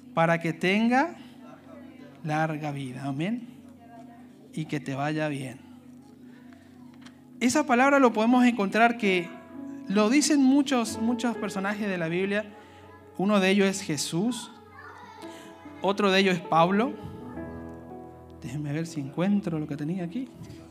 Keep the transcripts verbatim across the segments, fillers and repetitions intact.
para que tenga larga vida. Amén. Y que te vaya bien. Esa palabra lo podemos encontrar que lo dicen muchos, muchos personajes de la Biblia. Uno de ellos es Jesús. Otro de ellos es Pablo. Déjenme ver si encuentro lo que tenía aquí.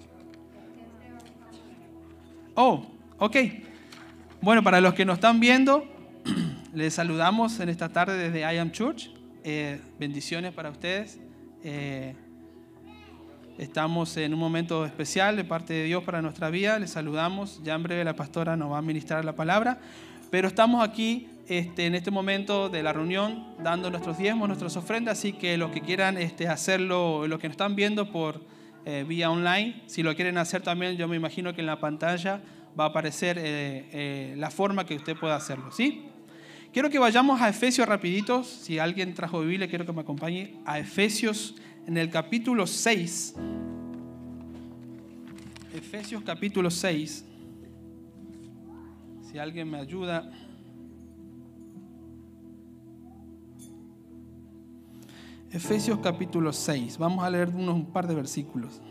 Oh, ok. Bueno, para los que nos están viendo, les saludamos en esta tarde desde I Am Church. Eh, bendiciones para ustedes. Eh, estamos en un momento especial de parte de Dios para nuestra vida. Les saludamos. Ya en breve la pastora nos va a ministrar la palabra. Pero estamos aquí este, en este momento de la reunión dando nuestros diezmos, nuestras ofrendas. Así que los que quieran este, hacerlo, los que nos están viendo por eh, vía online, si lo quieren hacer también, yo me imagino que en la pantalla va a aparecer eh, eh, la forma que usted pueda hacerlo, ¿sí? Quiero que vayamos a Efesios rapiditos. Si alguien trajo Biblia, quiero que me acompañe a Efesios en el capítulo seis. Efesios capítulo seis. Si alguien me ayuda. Efesios capítulo seis. Vamos a leer unos, un par de versículos.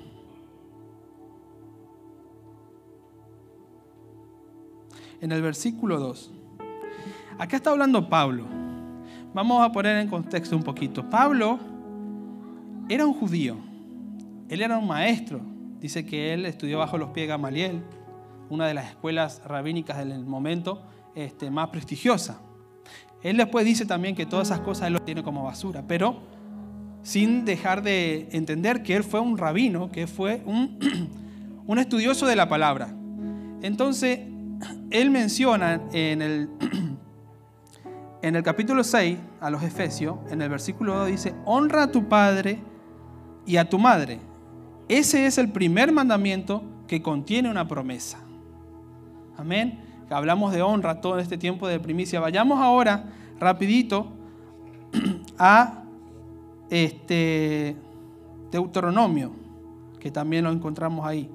En el versículo dos. Acá está hablando Pablo. Vamos a poner en contexto un poquito. Pablo era un judío. Él era un maestro. Dice que él estudió bajo los pies de Gamaliel, una de las escuelas rabínicas del momento este, más prestigiosa. Él después dice también que todas esas cosas él lo tiene como basura, pero sin dejar de entender que él fue un rabino, que fue un, un estudioso de la palabra. Entonces, él menciona en el, en el capítulo seis a los Efesios, en el versículo dos dice: honra a tu padre y a tu madre. Ese es el primer mandamiento que contiene una promesa. Amén. Hablamos de honra todo este tiempo de primicia. Vayamos ahora rapidito a este Deuteronomio, que también lo encontramos ahí.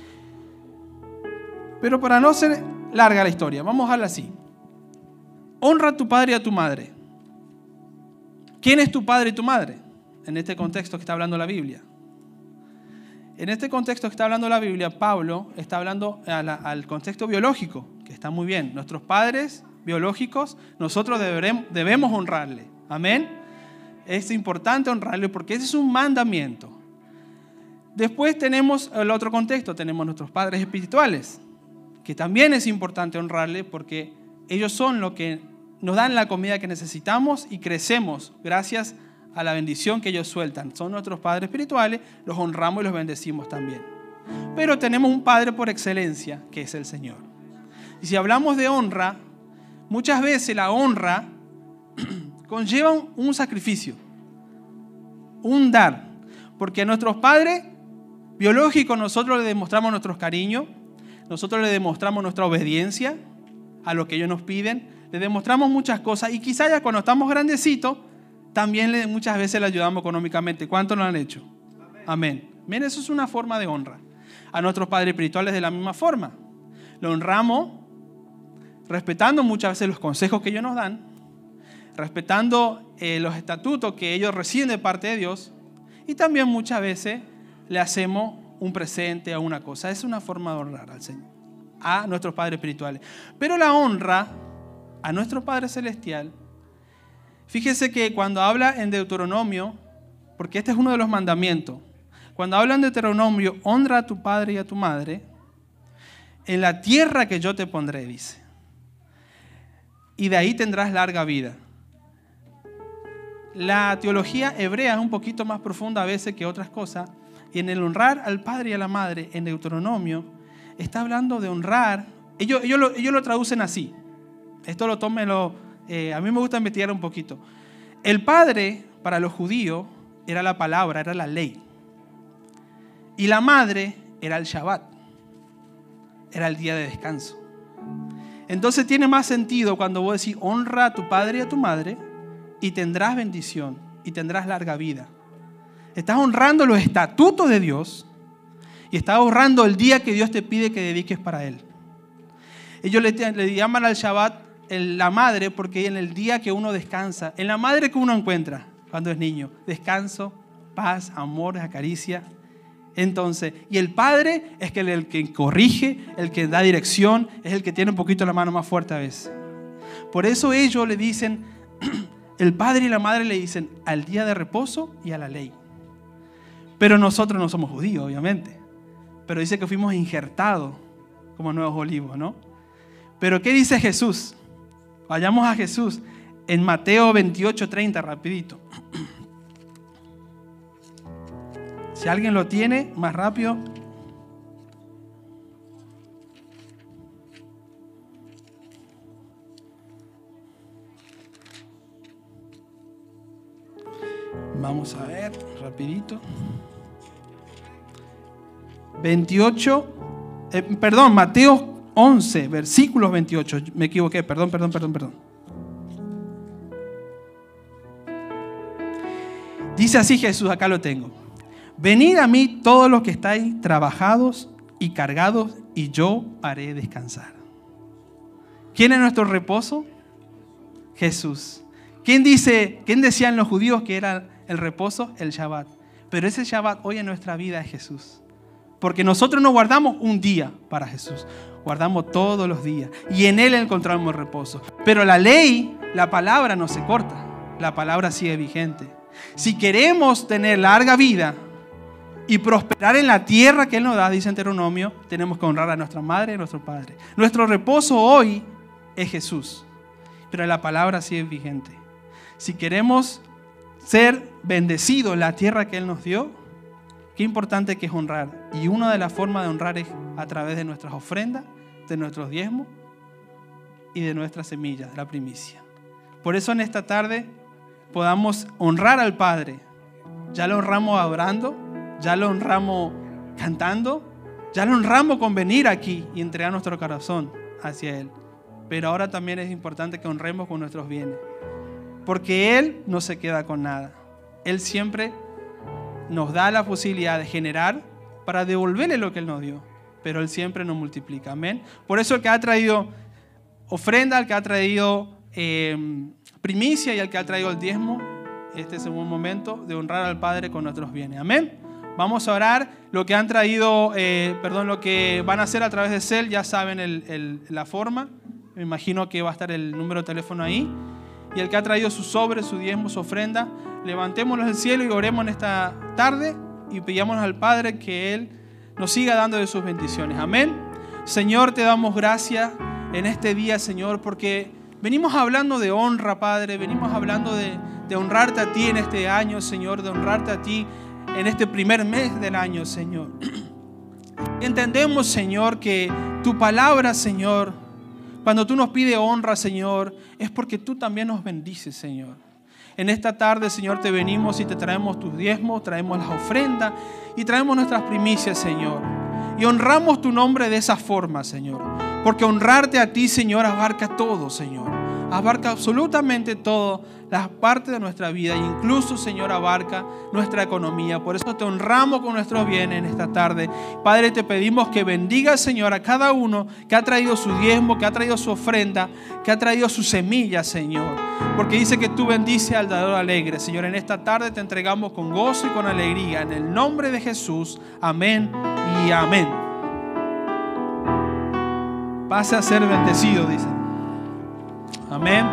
Pero para no ser larga la historia, vamos a dejarla así. Honra a tu padre y a tu madre. ¿Quién es tu padre y tu madre? En este contexto que está hablando la Biblia. En este contexto que está hablando la Biblia, Pablo está hablando a la, al contexto biológico, que está muy bien. Nuestros padres biológicos, nosotros deberemos, debemos honrarle. Amén. Es importante honrarle porque ese es un mandamiento. Después tenemos el otro contexto, tenemos nuestros padres espirituales, que también es importante honrarle porque ellos son los que nos dan la comida que necesitamos y crecemos gracias a la bendición que ellos sueltan. Son nuestros padres espirituales, los honramos y los bendecimos también. Pero tenemos un padre por excelencia, que es el Señor. Y si hablamos de honra, muchas veces la honra conlleva un, un sacrificio, un dar. Porque a nuestros padres biológicos nosotros les demostramos nuestro cariño, nosotros les demostramos nuestra obediencia a lo que ellos nos piden, les demostramos muchas cosas y quizás ya cuando estamos grandecitos, también le, muchas veces le ayudamos económicamente. ¿Cuántos lo han hecho? Amén. Amén. Eso es una forma de honra. A nuestros padres espirituales de la misma forma. Lo honramos respetando muchas veces los consejos que ellos nos dan, respetando eh, los estatutos que ellos reciben de parte de Dios y también muchas veces le hacemos un presente a una cosa. Es una forma de honrar al Señor, a nuestros padres espirituales. Pero la honra a nuestro Padre Celestial, fíjese que cuando habla en Deuteronomio, porque este es uno de los mandamientos, cuando habla en Deuteronomio, honra a tu padre y a tu madre, en la tierra que yo te pondré, dice, y de ahí tendrás larga vida. La teología hebrea es un poquito más profunda a veces que otras cosas, y en el honrar al padre y a la madre, en Deuteronomio, está hablando de honrar, ellos, ellos, lo, ellos lo traducen así, esto lo tómenlo. Eh, a mí me gusta investigar un poquito. El padre, para los judíos, era la palabra, era la ley. Y la madre era el Shabbat. Era el día de descanso. Entonces tiene más sentido cuando vos decís honra a tu padre y a tu madre y tendrás bendición y tendrás larga vida. Estás honrando los estatutos de Dios y estás honrando el día que Dios te pide que dediques para Él. Ellos le, le llaman al Shabbat el, la madre, porque en el día que uno descansa, en la madre que uno encuentra cuando es niño, descanso, paz, amor, acaricia. Entonces, y el padre es el, el que corrige, el que da dirección, es el que tiene un poquito la mano más fuerte a veces. Por eso ellos le dicen, el padre y la madre le dicen al día de reposo y a la ley. Pero nosotros no somos judíos, obviamente. Pero dice que fuimos injertados como nuevos olivos, ¿no? Pero ¿qué dice Jesús? Vayamos a Jesús en Mateo veintiocho, treinta, rapidito. Si alguien lo tiene, más rápido. Vamos a ver, rapidito. veintiocho, eh, perdón, Mateo once, versículos veintiocho. Me equivoqué, perdón, perdón, perdón, perdón. Dice así Jesús, acá lo tengo. Venid a mí todos los que estáis trabajados y cargados, y yo haré descansar. ¿Quién es nuestro reposo? Jesús. ¿Quién dice, quién decían los judíos que era el reposo? El Shabbat. Pero ese Shabbat hoy en nuestra vida es Jesús. Porque nosotros no guardamos un día para Jesús, guardamos todos los días. Y en Él encontramos reposo. Pero la ley, la palabra no se corta. La palabra sigue vigente. Si queremos tener larga vida y prosperar en la tierra que Él nos da, dice en Deuteronomio, tenemos que honrar a nuestra madre y a nuestro padre. Nuestro reposo hoy es Jesús, pero la palabra sigue vigente. Si queremos ser bendecidos en la tierra que Él nos dio, qué importante que es honrar. Y una de las formas de honrar es a través de nuestras ofrendas, de nuestros diezmos y de nuestras semillas, de la primicia. Por eso en esta tarde podamos honrar al Padre. Ya lo honramos adorando, ya lo honramos cantando, ya lo honramos con venir aquí y entregar nuestro corazón hacia Él. Pero ahora también es importante que honremos con nuestros bienes, porque Él no se queda con nada. Él siempre nos da la posibilidad de generar para devolverle lo que Él nos dio, pero Él siempre nos multiplica. Amén. Por eso el que ha traído ofrenda, el que ha traído eh, primicia y el que ha traído el diezmo, este es un buen momento de honrar al Padre con nuestros bienes. Amén. Vamos a orar. Lo que han traído, eh, perdón, lo que van a hacer a través de Cel, ya saben el, el, la forma. Me imagino que va a estar el número de teléfono ahí. Y el que ha traído su sobre, su diezmo, su ofrenda, levantémonos al cielo y oremos en esta tarde y pidámonos al Padre que Él nos siga dando de sus bendiciones. Amén. Señor, te damos gracias en este día, Señor, porque venimos hablando de honra, Padre. Venimos hablando de, de honrarte a ti en este año, Señor, de honrarte a ti en este primer mes del año, Señor. Entendemos, Señor, que tu palabra, Señor, cuando tú nos pides honra, Señor, es porque tú también nos bendices, Señor. En esta tarde, Señor, te venimos y te traemos tus diezmos, traemos las ofrendas y traemos nuestras primicias, Señor. Y honramos tu nombre de esa forma, Señor. Porque honrarte a ti, Señor, abarca todo, Señor. Abarca absolutamente todas las partes de nuestra vida. E incluso, Señor, abarca nuestra economía. Por eso te honramos con nuestros bienes en esta tarde. Padre, te pedimos que bendiga, Señor, a cada uno que ha traído su diezmo, que ha traído su ofrenda, que ha traído su semilla, Señor. Porque dice que tú bendices al dador alegre. Señor, en esta tarde te entregamos con gozo y con alegría. En el nombre de Jesús. Amén y amén. Pase a ser bendecido, dice. Amén.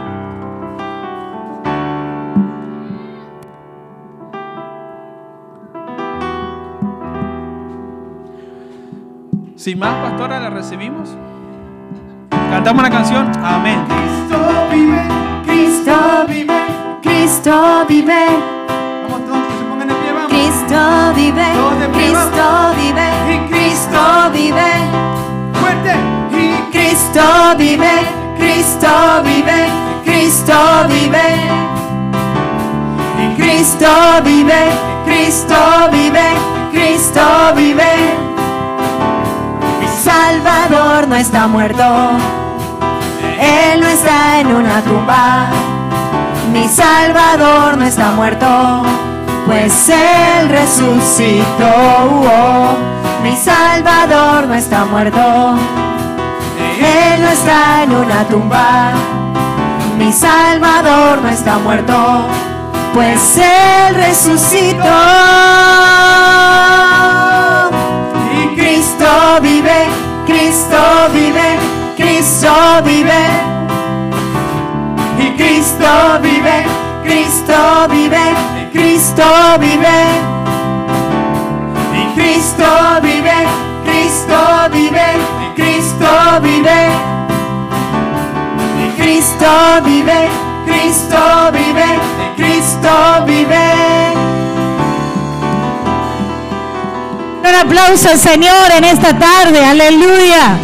Sin más, pastora, la recibimos. Cantamos una canción. Amén. Cristo vive, Cristo vive, Cristo vive. Vamos todos, que se pongan de pie, vamos. Cristo vive, Todos de pie, Cristo vamos. vive, Y Cristo vive. Fuerte. Y Cristo vive, Cristo vive, Cristo vive. Cristo vive, Cristo vive, Cristo vive. Mi Salvador no está muerto, Él no está en una tumba. Mi Salvador no está muerto, pues Él resucitó. Oh, mi Salvador no está muerto, Él no está en una tumba. mi Salvador no está muerto, pues Él resucitó. Y Cristo vive, Cristo vive, Cristo vive. Y Cristo vive, Cristo vive, Cristo vive. Y Cristo vive, Cristo vive, Cristo vive. Y Cristo vive, Cristo vive, Cristo vive. Un aplauso al Señor en esta tarde, aleluya.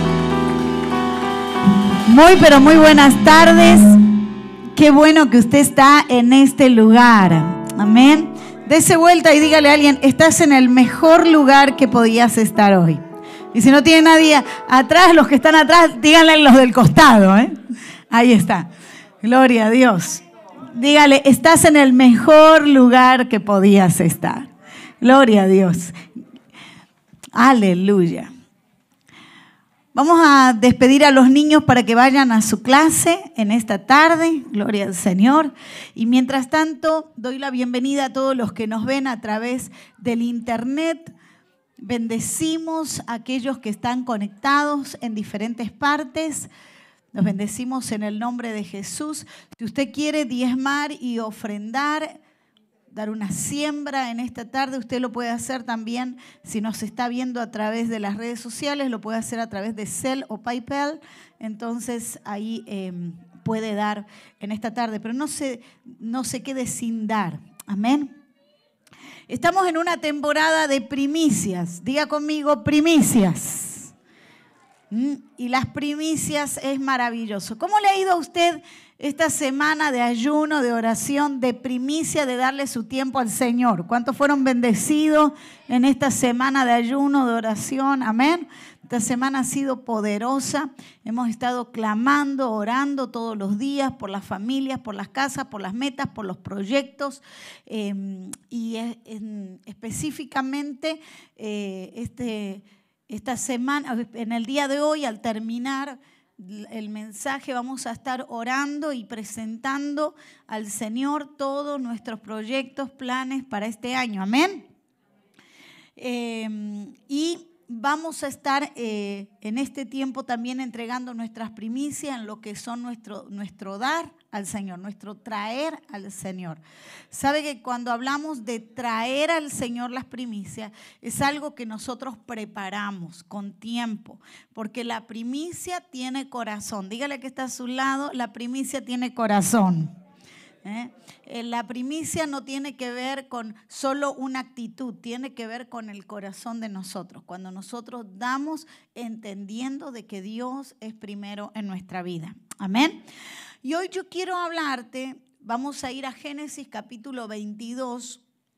Muy pero muy buenas tardes. Qué bueno que usted está en este lugar. Amén. Dese vuelta y dígale a alguien, estás en el mejor lugar que podías estar hoy. Y si no tiene nadie atrás, los que están atrás, díganle los del costado, ¿eh? Ahí está. Gloria a Dios. Dígale, estás en el mejor lugar que podías estar. Gloria a Dios. Aleluya. Vamos a despedir a los niños para que vayan a su clase en esta tarde. Gloria al Señor. Y mientras tanto, doy la bienvenida a todos los que nos ven a través del internet. Bendecimos a aquellos que están conectados en diferentes partes. Los bendecimos en el nombre de Jesús. Si usted quiere diezmar y ofrendar, dar una siembra en esta tarde, usted lo puede hacer también. Si nos está viendo a través de las redes sociales, lo puede hacer a través de Zelle o PayPal. Entonces ahí eh, puede dar en esta tarde. Pero no se, no se quede sin dar. Amén. Estamos en una temporada de primicias. Diga conmigo, primicias. ¿Mm? Y las primicias es maravilloso. ¿Cómo le ha ido a usted esta semana de ayuno, de oración, de primicia, de darle su tiempo al Señor? ¿Cuántos fueron bendecidos en esta semana de ayuno, de oración? Amén. Esta semana ha sido poderosa. Hemos estado clamando, orando todos los días por las familias, por las casas, por las metas, por los proyectos. Eh, y es, en, específicamente eh, este, esta semana, en el día de hoy, al terminar el mensaje, vamos a estar orando y presentando al Señor todos nuestros proyectos, planes para este año. Amén. Eh, y vamos a estar eh, en este tiempo también entregando nuestras primicias en lo que son nuestro, nuestro dar al Señor, nuestro traer al Señor. Sabe que cuando hablamos de traer al Señor las primicias, es algo que nosotros preparamos con tiempo, porque la primicia tiene corazón. Dígale que está a su lado, la primicia tiene corazón. ¿Eh? La primicia no tiene que ver con solo una actitud, tiene que ver con el corazón de nosotros. Cuando nosotros damos entendiendo de que Dios es primero en nuestra vida. Amén. Y hoy yo quiero hablarte, vamos a ir a Génesis capítulo veintidós.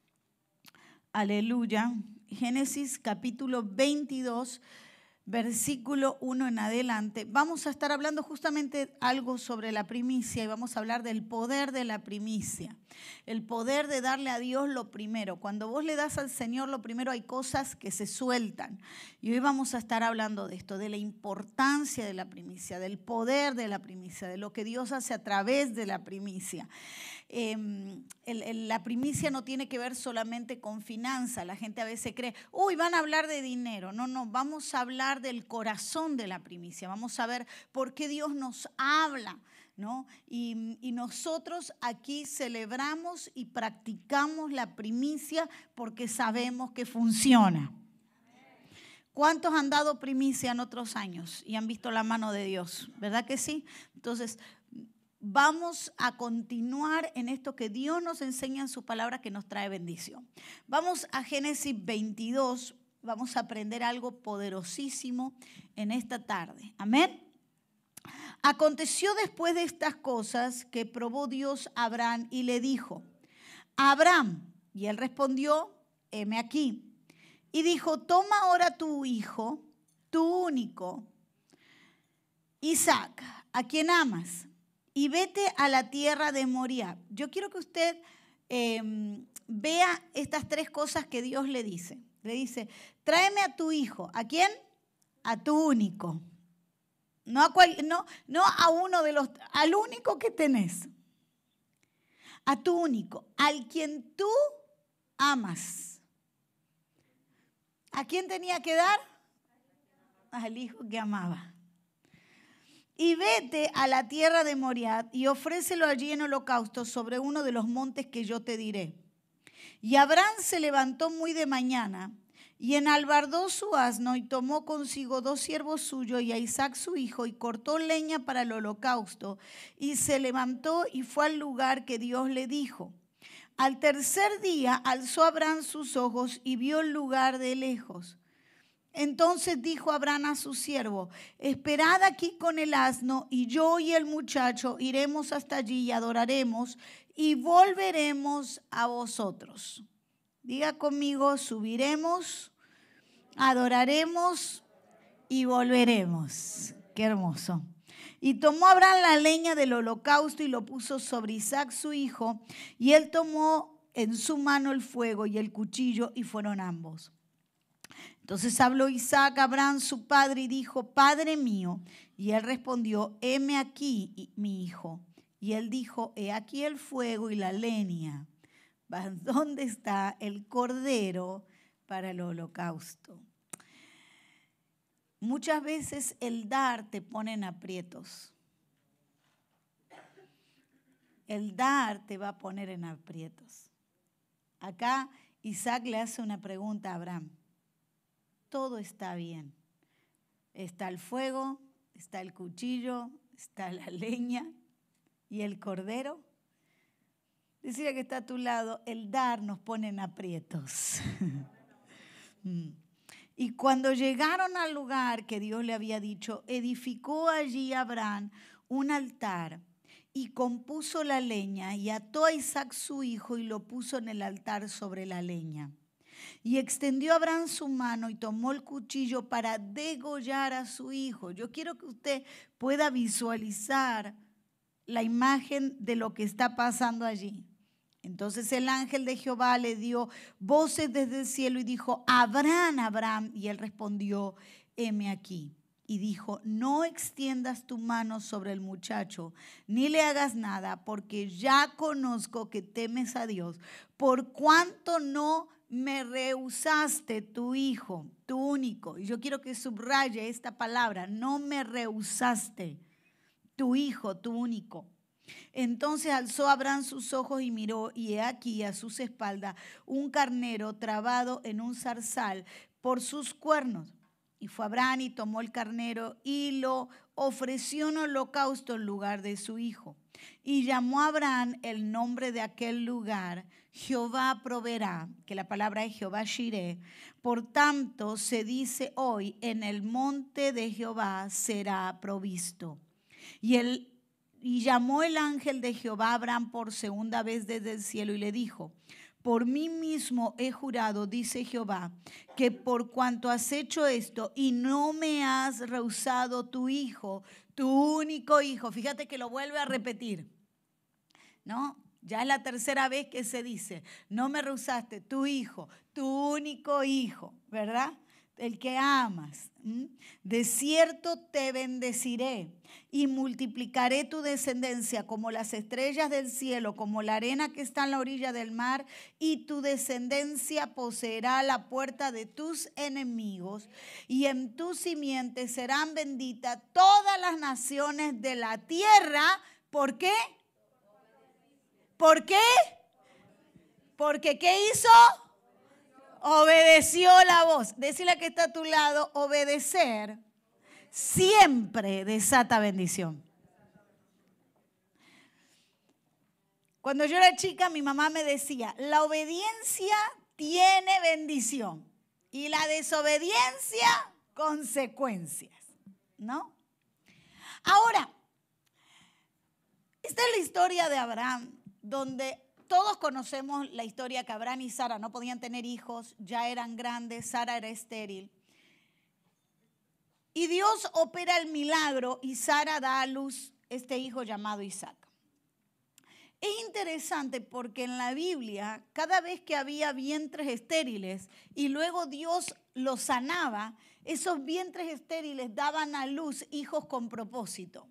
Aleluya. Génesis capítulo veintidós. Versículo uno en adelante. Vamos a estar hablando justamente algo sobre la primicia y vamos a hablar del poder de la primicia. El poder de darle a Dios lo primero. Cuando vos le das al Señor lo primero, hay cosas que se sueltan. Y hoy vamos a estar hablando de esto, de la importancia de la primicia, del poder de la primicia, de lo que Dios hace a través de la primicia. Eh, el, el, la primicia no tiene que ver solamente con finanzas. La gente a veces cree, uy, van a hablar de dinero. No, no, vamos a hablar del corazón de la primicia. Vamos a ver por qué Dios nos habla, ¿no? Y, y nosotros aquí celebramos y practicamos la primicia porque sabemos que funciona. ¿Cuántos han dado primicia en otros años y han visto la mano de Dios? ¿Verdad que sí? Entonces, vamos a continuar en esto que Dios nos enseña en su palabra que nos trae bendición. Vamos a Génesis veintidós, vamos a aprender algo poderosísimo en esta tarde. Amén. Aconteció después de estas cosas que probó Dios a Abraham y le dijo, Abraham, y él respondió, heme aquí. Y dijo, toma ahora tu hijo, tu único, Isaac, a quien amas, y vete a la tierra de Moriah. Yo quiero que usted eh, vea estas tres cosas que Dios le dice. Le dice, tráeme a tu hijo. ¿A quién? A tu único. No a, cual, no, no a uno de los, al único que tenés. A tu único, al quien tú amas. ¿A quién tenía que dar? Al hijo que amaba. Y vete a la tierra de Moriah y ofrécelo allí en holocausto sobre uno de los montes que yo te diré. Y Abraham se levantó muy de mañana y enalbardó su asno y tomó consigo dos siervos suyos y a Isaac su hijo y cortó leña para el holocausto y se levantó y fue al lugar que Dios le dijo. Al tercer día alzó Abraham sus ojos y vio el lugar de lejos. Entonces dijo Abraham a su siervo, esperad aquí con el asno y yo y el muchacho iremos hasta allí y adoraremos y volveremos a vosotros. Diga conmigo, subiremos, adoraremos y volveremos. Qué hermoso. Y tomó Abraham la leña del holocausto y lo puso sobre Isaac su hijo, y él tomó en su mano el fuego y el cuchillo, y fueron ambos. Entonces habló Isaac a Abraham su padre y dijo, Padre mío. Y él respondió, heme aquí, mi hijo. Y él dijo, he aquí el fuego y la leña. ¿Dónde está el cordero para el holocausto? Muchas veces el dar te pone en aprietos. El dar te va a poner en aprietos. Acá Isaac le hace una pregunta a Abraham. Todo está bien. Está el fuego, está el cuchillo, está la leña y el cordero. Decía que está a tu lado, el dar nos pone en aprietos. Y cuando llegaron al lugar que Dios le había dicho, edificó allí Abraham un altar y compuso la leña y ató a Isaac su hijo y lo puso en el altar sobre la leña. Y extendió Abraham su mano y tomó el cuchillo para degollar a su hijo. Yo quiero que usted pueda visualizar la imagen de lo que está pasando allí. Entonces el ángel de Jehová le dio voces desde el cielo y dijo, Abraham, Abraham. Y él respondió, heme aquí. Y dijo, no extiendas tu mano sobre el muchacho, ni le hagas nada, porque ya conozco que temes a Dios, por cuanto no me rehusaste tu hijo, tu único. Y yo quiero que subraye esta palabra, no me rehusaste tu hijo, tu único. Entonces alzó Abraham sus ojos y miró, y he aquí a sus espaldas un carnero trabado en un zarzal por sus cuernos. Y fue Abraham y tomó el carnero y lo ofreció en holocausto en lugar de su hijo. Y llamó a Abraham el nombre de aquel lugar, Jehová proveerá, que la palabra es Jehová Shireh. Por tanto se dice hoy, en el monte de Jehová será provisto. Y el Y llamó el ángel de Jehová a Abraham por segunda vez desde el cielo y le dijo, por mí mismo he jurado, dice Jehová, que por cuanto has hecho esto y no me has rehusado tu hijo, tu único hijo, fíjate que lo vuelve a repetir, ¿no? Ya es la tercera vez que se dice, no me rehusaste tu hijo, tu único hijo, ¿verdad? El que amas. De cierto te bendeciré y multiplicaré tu descendencia como las estrellas del cielo, como la arena que está en la orilla del mar, y tu descendencia poseerá la puerta de tus enemigos, y en tu simiente serán benditas todas las naciones de la tierra. ¿Por qué? ¿Por qué? Porque ¿qué hizo? Obedeció la voz. Decirle que está a tu lado, obedecer siempre desata bendición. Cuando yo era chica, mi mamá me decía, la obediencia tiene bendición y la desobediencia consecuencias, ¿no? Ahora, esta es la historia de Abraham, donde todos conocemos la historia que Abraham y Sara no podían tener hijos, ya eran grandes, Sara era estéril. Y Dios opera el milagro y Sara da a luz este hijo llamado Isaac. Es interesante porque en la Biblia, cada vez que había vientres estériles y luego Dios los sanaba, esos vientres estériles daban a luz hijos con propósito.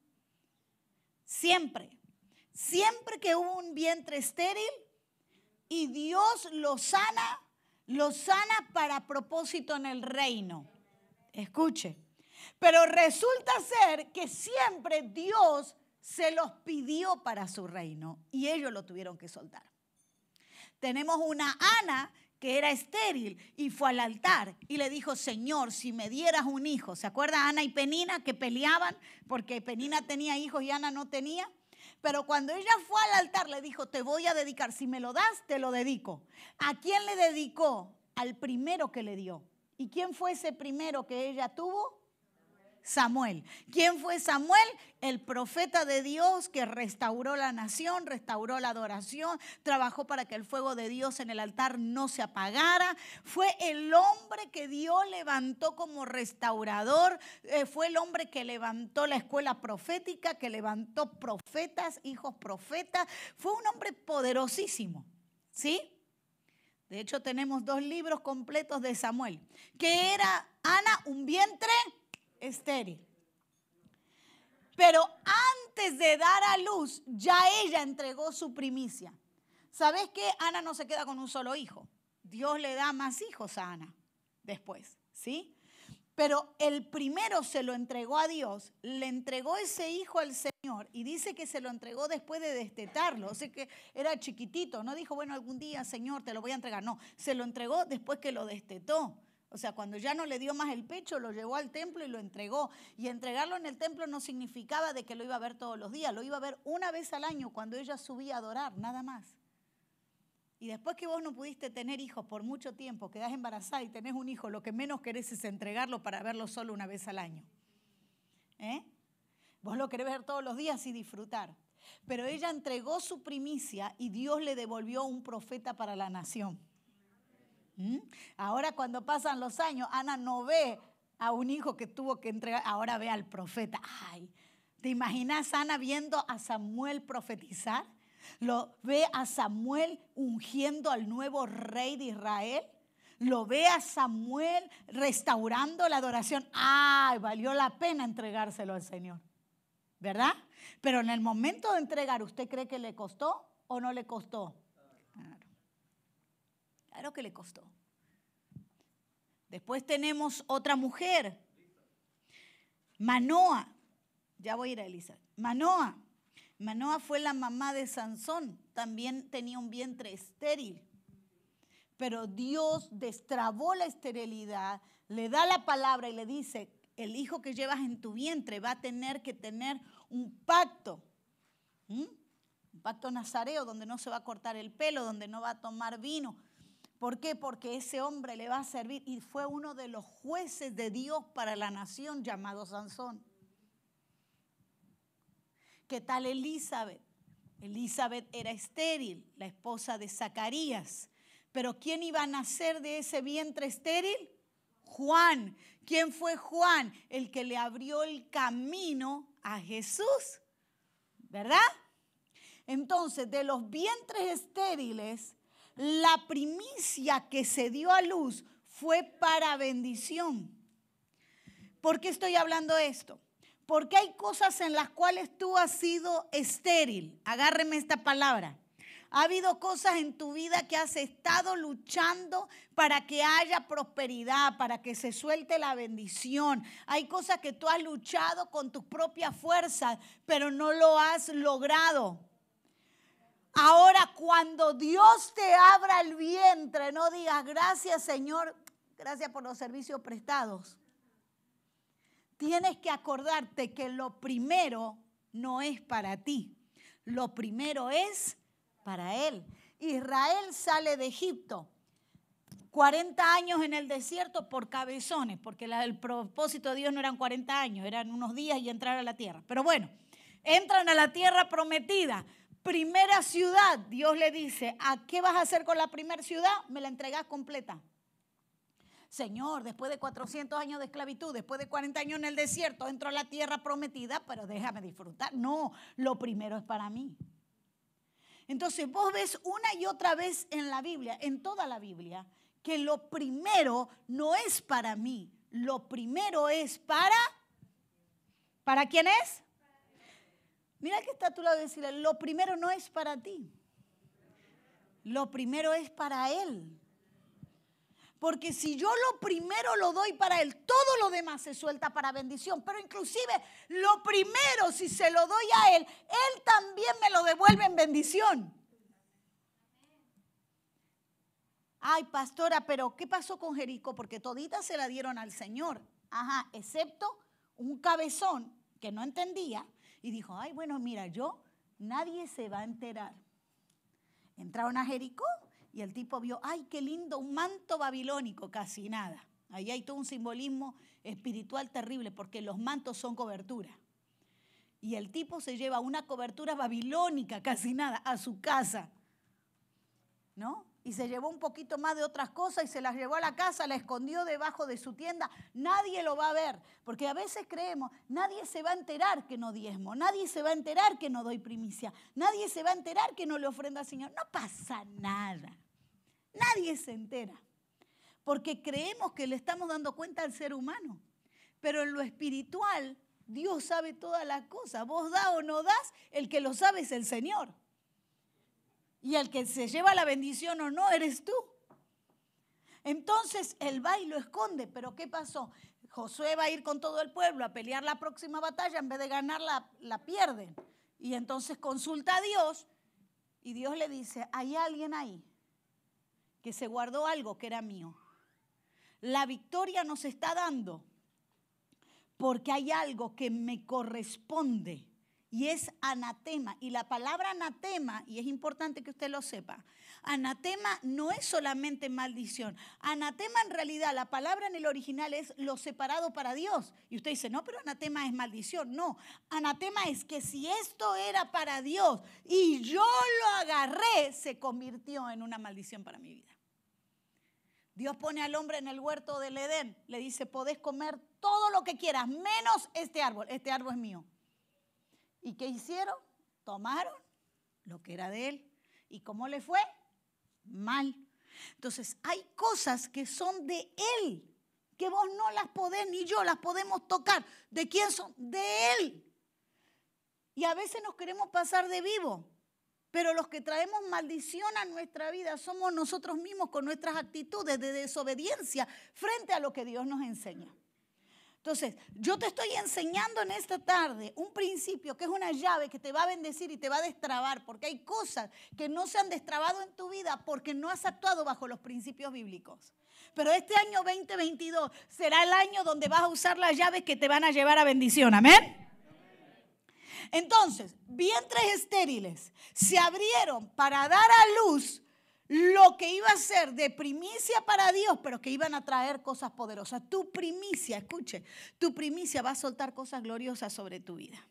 Siempre. Siempre que hubo un vientre estéril y Dios lo sana, lo sana para propósito en el reino. Escuche. Pero resulta ser que siempre Dios se los pidió para su reino y ellos lo tuvieron que soltar. Tenemos una Ana que era estéril y fue al altar y le dijo, Señor, si me dieras un hijo. ¿Se acuerda Ana y Penina que peleaban porque Penina tenía hijos y Ana no tenía? Pero cuando ella fue al altar le dijo, te voy a dedicar. Si me lo das, te lo dedico. ¿A quién le dedicó? Al primero que le dio. ¿Y quién fue ese primero que ella tuvo? Samuel. ¿Quién fue Samuel? El profeta de Dios que restauró la nación, restauró la adoración, trabajó para que el fuego de Dios en el altar no se apagara. Fue el hombre que Dios levantó como restaurador, eh, fue el hombre que levantó la escuela profética, que levantó profetas, hijos profetas. Fue un hombre poderosísimo, ¿sí? De hecho, tenemos dos libros completos de Samuel, que era Ana, un vientre estéril. Pero antes de dar a luz, ya ella entregó su primicia. ¿Sabes qué? Ana no se queda con un solo hijo. Dios le da más hijos a Ana después, ¿sí? Pero el primero se lo entregó a Dios, le entregó ese hijo al Señor y dice que se lo entregó después de destetarlo. O sea que era chiquitito, no dijo, bueno, algún día, Señor, te lo voy a entregar. No, se lo entregó después que lo destetó. O sea, cuando ya no le dio más el pecho, lo llevó al templo y lo entregó. Y entregarlo en el templo no significaba de que lo iba a ver todos los días. Lo iba a ver una vez al año cuando ella subía a adorar, nada más. Y después que vos no pudiste tener hijos por mucho tiempo, quedás embarazada y tenés un hijo, lo que menos querés es entregarlo para verlo solo una vez al año. ¿Eh? Vos lo querés ver todos los días y disfrutar. Pero ella entregó su primicia y Dios le devolvió un profeta para la nación. ¿Mm? Ahora cuando pasan los años, Ana no ve a un hijo que tuvo que entregar, ahora ve al profeta. Ay, ¿te imaginas Ana viendo a Samuel profetizar? ¿Lo ve a Samuel ungiendo al nuevo rey de Israel? ¿Lo ve a Samuel restaurando la adoración? Ay, valió la pena entregárselo al Señor, ¿verdad? Pero en el momento de entregar, ¿usted cree que le costó o no le costó? Claro. Claro que le costó. Después tenemos otra mujer, Manoa. Ya voy a ir a Elisa. Manoa. Manoa fue la mamá de Sansón. También tenía un vientre estéril. Pero Dios destrabó la esterilidad, le da la palabra y le dice, el hijo que llevas en tu vientre va a tener que tener un pacto. ¿Mm? Un pacto nazareo donde no se va a cortar el pelo, donde no va a tomar vino. ¿Por qué? Porque ese hombre le va a servir y fue uno de los jueces de Dios para la nación llamado Sansón. ¿Qué tal Elizabeth? Elizabeth era estéril, la esposa de Zacarías. Pero ¿quién iba a nacer de ese vientre estéril? Juan. ¿Quién fue Juan? El que le abrió el camino a Jesús, ¿verdad? Entonces, de los vientres estériles, la primicia que se dio a luz fue para bendición. ¿Por qué estoy hablando esto? Porque hay cosas en las cuales tú has sido estéril. Agárreme esta palabra. Ha habido cosas en tu vida que has estado luchando para que haya prosperidad, para que se suelte la bendición. Hay cosas que tú has luchado con tus propias fuerzas, pero no lo has logrado. Ahora, cuando Dios te abra el vientre, no digas gracias, Señor, gracias por los servicios prestados. Tienes que acordarte que lo primero no es para ti, lo primero es para Él. Israel sale de Egipto, cuarenta años en el desierto por cabezones, porque la, el propósito de Dios no eran cuarenta años, eran unos días y entrar a la tierra. Pero bueno, entran a la tierra prometida. Primera ciudad, Dios le dice, ¿a qué vas a hacer con la primera ciudad? Me la entregás completa. Señor, después de cuatrocientos años de esclavitud, después de cuarenta años en el desierto, entro a la tierra prometida, pero déjame disfrutar. No, lo primero es para mí. Entonces vos ves una y otra vez en la Biblia, en toda la Biblia, que lo primero no es para mí, lo primero es para... ¿Para quién es? Mira que está a tu lado y decirle, lo primero no es para ti. Lo primero es para Él. Porque si yo lo primero lo doy para Él, todo lo demás se suelta para bendición. Pero inclusive lo primero, si se lo doy a Él, Él también me lo devuelve en bendición. Ay, pastora, pero ¿qué pasó con Jericó? Porque toditas se la dieron al Señor. Ajá, excepto un cabezón que no entendía y dijo, ay, bueno, mira, yo, nadie se va a enterar. Entraron a Jericó y el tipo vio, ay, qué lindo, un manto babilónico, casi nada. Ahí hay todo un simbolismo espiritual terrible porque los mantos son cobertura. Y el tipo se lleva una cobertura babilónica, casi nada, a su casa, ¿no? Y se llevó un poquito más de otras cosas y se las llevó a la casa, la escondió debajo de su tienda. Nadie lo va a ver, porque a veces creemos, nadie se va a enterar que no diezmo, nadie se va a enterar que no doy primicia, nadie se va a enterar que no le ofrenda al Señor. No pasa nada, nadie se entera, porque creemos que le estamos dando cuenta al ser humano. Pero en lo espiritual, Dios sabe todas las cosas. Vos das o no das, el que lo sabe es el Señor. Y el que se lleva la bendición o no, eres tú. Entonces, él va y lo esconde. ¿Pero qué pasó? Josué va a ir con todo el pueblo a pelear la próxima batalla. En vez de ganarla, la pierden. Y entonces consulta a Dios. Y Dios le dice, hay alguien ahí que se guardó algo que era mío. La victoria nos está dando porque hay algo que me corresponde. Y es anatema. Y la palabra anatema, y es importante que usted lo sepa, anatema no es solamente maldición. Anatema en realidad, la palabra en el original es lo separado para Dios. Y usted dice, no, pero anatema es maldición. No, anatema es que si esto era para Dios y yo lo agarré, se convirtió en una maldición para mi vida. Dios pone al hombre en el huerto del Edén, le dice, podés comer todo lo que quieras, menos este árbol. Este árbol es mío. ¿Y qué hicieron? Tomaron lo que era de él. ¿Y cómo le fue? Mal. Entonces, hay cosas que son de él, que vos no las podés, ni yo las podemos tocar. ¿De quién son? De él. Y a veces nos queremos pasar de vivo, pero los que traemos maldición a nuestra vida somos nosotros mismos con nuestras actitudes de desobediencia frente a lo que Dios nos enseña. Entonces, yo te estoy enseñando en esta tarde un principio que es una llave que te va a bendecir y te va a destrabar, porque hay cosas que no se han destrabado en tu vida porque no has actuado bajo los principios bíblicos. Pero este año veinte veintidós será el año donde vas a usar las llaves que te van a llevar a bendición. ¿Amén? Entonces, vientres estériles se abrieron para dar a luz lo que iba a ser de primicia para Dios, pero que iban a traer cosas poderosas. Tu primicia, escuche, tu primicia va a soltar cosas gloriosas sobre tu vida.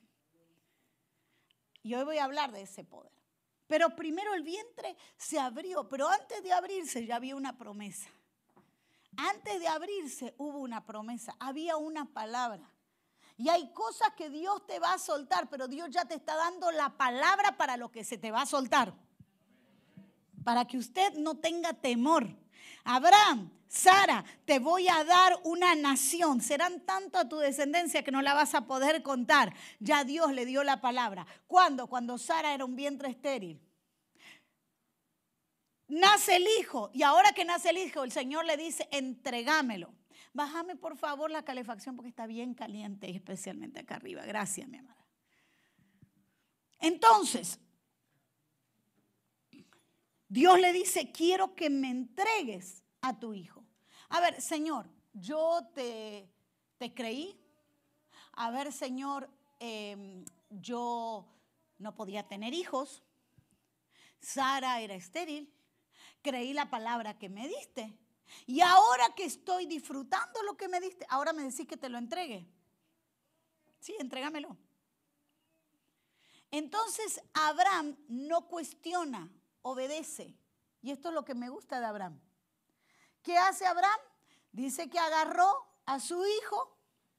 Y hoy voy a hablar de ese poder. Pero primero el vientre se abrió, pero antes de abrirse ya había una promesa. Antes de abrirse hubo una promesa, había una palabra. Y hay cosas que Dios te va a soltar, pero Dios ya te está dando la palabra para lo que se te va a soltar. Para que usted no tenga temor. Abraham, Sara, te voy a dar una nación. Serán tanto a tu descendencia que no la vas a poder contar. Ya Dios le dio la palabra. ¿Cuándo? Cuando Sara era un vientre estéril. Nace el hijo. Y ahora que nace el hijo, el Señor le dice, entregámelo. Bájame por favor la calefacción porque está bien caliente, especialmente acá arriba. Gracias, mi amada. Entonces, Dios le dice, quiero que me entregues a tu hijo. A ver, Señor, yo te, te creí. A ver, Señor, eh, yo no podía tener hijos. Sara era estéril. Creí la palabra que me diste. Y ahora que estoy disfrutando lo que me diste, ahora me decís que te lo entregue. Sí, entrégamelo. Entonces Abraham no cuestiona, obedece. Y esto es lo que me gusta de Abraham. ¿Qué hace Abraham? Dice que agarró a su hijo,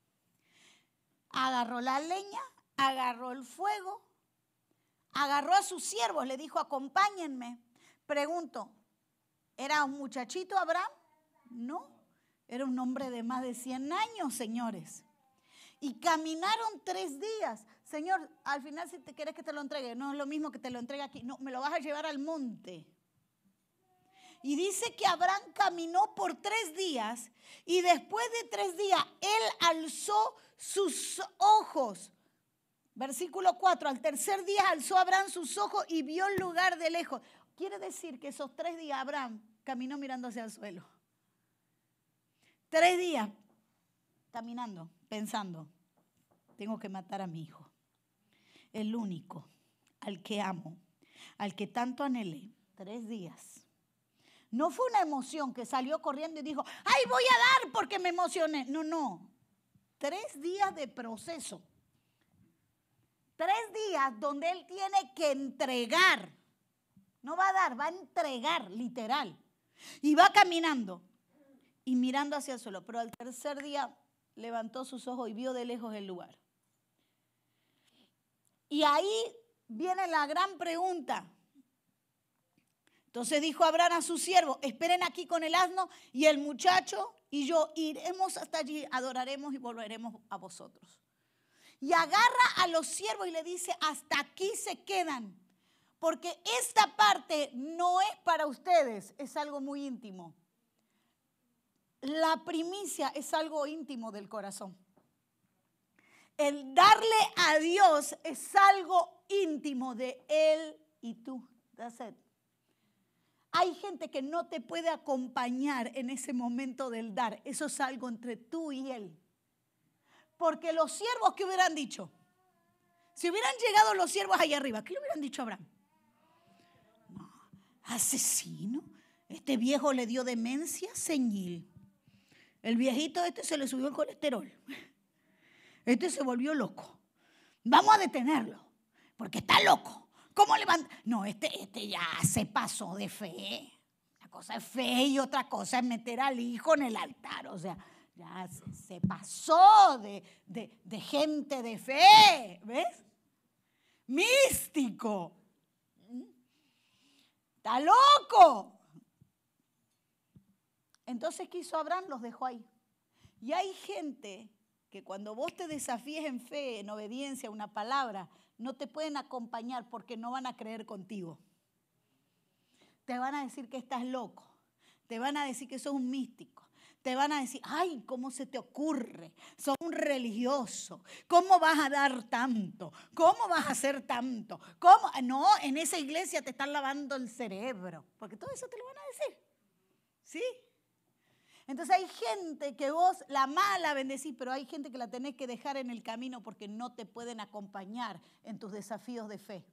agarró la leña, agarró el fuego, agarró a sus siervos, le dijo, acompáñenme. Pregunto, ¿era un muchachito Abraham? No, Era un hombre de más de cien años, señores. Y caminaron tres días. Señor, al final si te quieres que te lo entregue, no es lo mismo que te lo entregue aquí. No, me lo vas a llevar al monte. Y dice que Abraham caminó por tres días y después de tres días él alzó sus ojos. Versículo cuatro, al tercer día alzó Abraham sus ojos y vio el lugar de lejos. Quiere decir que esos tres días Abraham caminó mirando hacia el suelo. Tres días caminando, pensando, tengo que matar a mi hijo. El único al que amo, al que tanto anhelé. Tres días. No fue una emoción que salió corriendo y dijo, ¡ay, voy a dar porque me emocioné! No, no. Tres días de proceso. Tres días donde él tiene que entregar. No va a dar, va a entregar, literal. Y va caminando y mirando hacia el suelo. Pero al tercer día levantó sus ojos y vio de lejos el lugar. Y ahí viene la gran pregunta. Entonces dijo Abraham a su siervo, esperen aquí con el asno y el muchacho y yo iremos hasta allí, adoraremos y volveremos a vosotros. Y agarra a los siervos y le dice, hasta aquí se quedan, porque esta parte no es para ustedes, es algo muy íntimo. La primicia es algo íntimo del corazón. El darle a Dios es algo íntimo de Él y tú. That's it. Hay gente que no te puede acompañar en ese momento del dar. Eso es algo entre tú y Él. Porque los siervos, ¿qué hubieran dicho? Si hubieran llegado los siervos allá arriba, ¿qué le hubieran dicho a Abraham? No, asesino. Este viejo le dio demencia senil. El viejito este se le subió el colesterol. Este se volvió loco. Vamos a detenerlo, porque está loco. ¿Cómo levanta? No, este, este ya se pasó de fe. Una cosa es fe y otra cosa es meter al hijo en el altar. O sea, ya se, se pasó de, de, de gente de fe. ¿Ves? Místico. Está loco. Entonces, ¿qué hizo Abraham? Los dejó ahí. Y hay gente que cuando vos te desafíes en fe, en obediencia a una palabra, no te pueden acompañar porque no van a creer contigo. Te van a decir que estás loco. Te van a decir que sos un místico. Te van a decir, ay, ¿cómo se te ocurre? Sos un religioso. ¿Cómo vas a dar tanto? ¿Cómo vas a hacer tanto? ¿Cómo? No, en esa iglesia te están lavando el cerebro. Porque todo eso te lo van a decir. ¿Sí? Entonces hay gente que vos la mala bendecís, pero hay gente que la tenés que dejar en el camino porque no te pueden acompañar en tus desafíos de fe.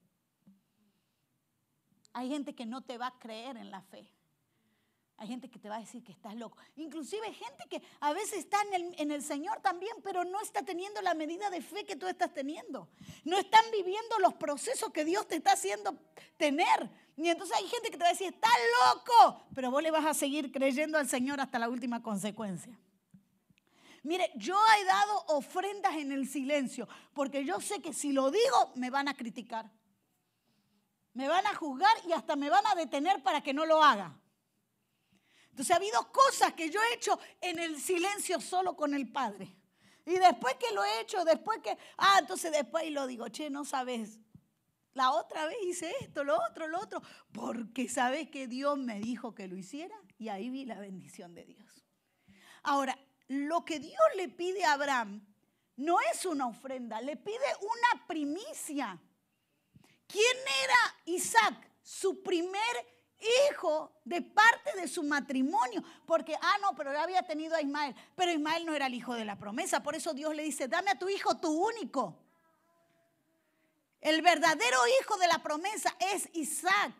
Hay gente que no te va a creer en la fe. Hay gente que te va a decir que estás loco. Inclusive gente que a veces está en el, en el Señor también, pero no está teniendo la medida de fe que tú estás teniendo. No están viviendo los procesos que Dios te está haciendo tener. Y entonces hay gente que te va a decir, estás loco, pero vos le vas a seguir creyendo al Señor hasta la última consecuencia. Mire, yo he dado ofrendas en el silencio, porque yo sé que si lo digo, me van a criticar. Me van a juzgar y hasta me van a detener para que no lo haga. Entonces ha habido cosas que yo he hecho en el silencio solo con el Padre. Y después que lo he hecho, después que, ah, entonces después lo digo, che, no sabes, la otra vez hice esto, lo otro, lo otro, porque sabes que Dios me dijo que lo hiciera y ahí vi la bendición de Dios. Ahora, lo que Dios le pide a Abraham no es una ofrenda, le pide una primicia. ¿Quién era Isaac? Su primer hijo de parte de su matrimonio, porque, ah, no, pero ya había tenido a Ismael, pero Ismael no era el hijo de la promesa, por eso Dios le dice, dame a tu hijo, tu único. El verdadero hijo de la promesa es Isaac,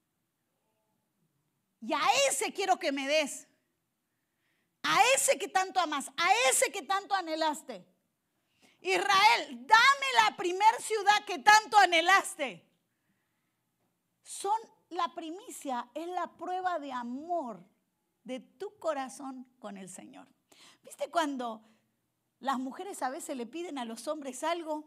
y a ese quiero que me des, a ese que tanto amas, a ese que tanto anhelaste. Israel, dame la primer ciudad que tanto anhelaste. Son La primicia es la prueba de amor de tu corazón con el Señor. ¿Viste cuando las mujeres a veces le piden a los hombres algo?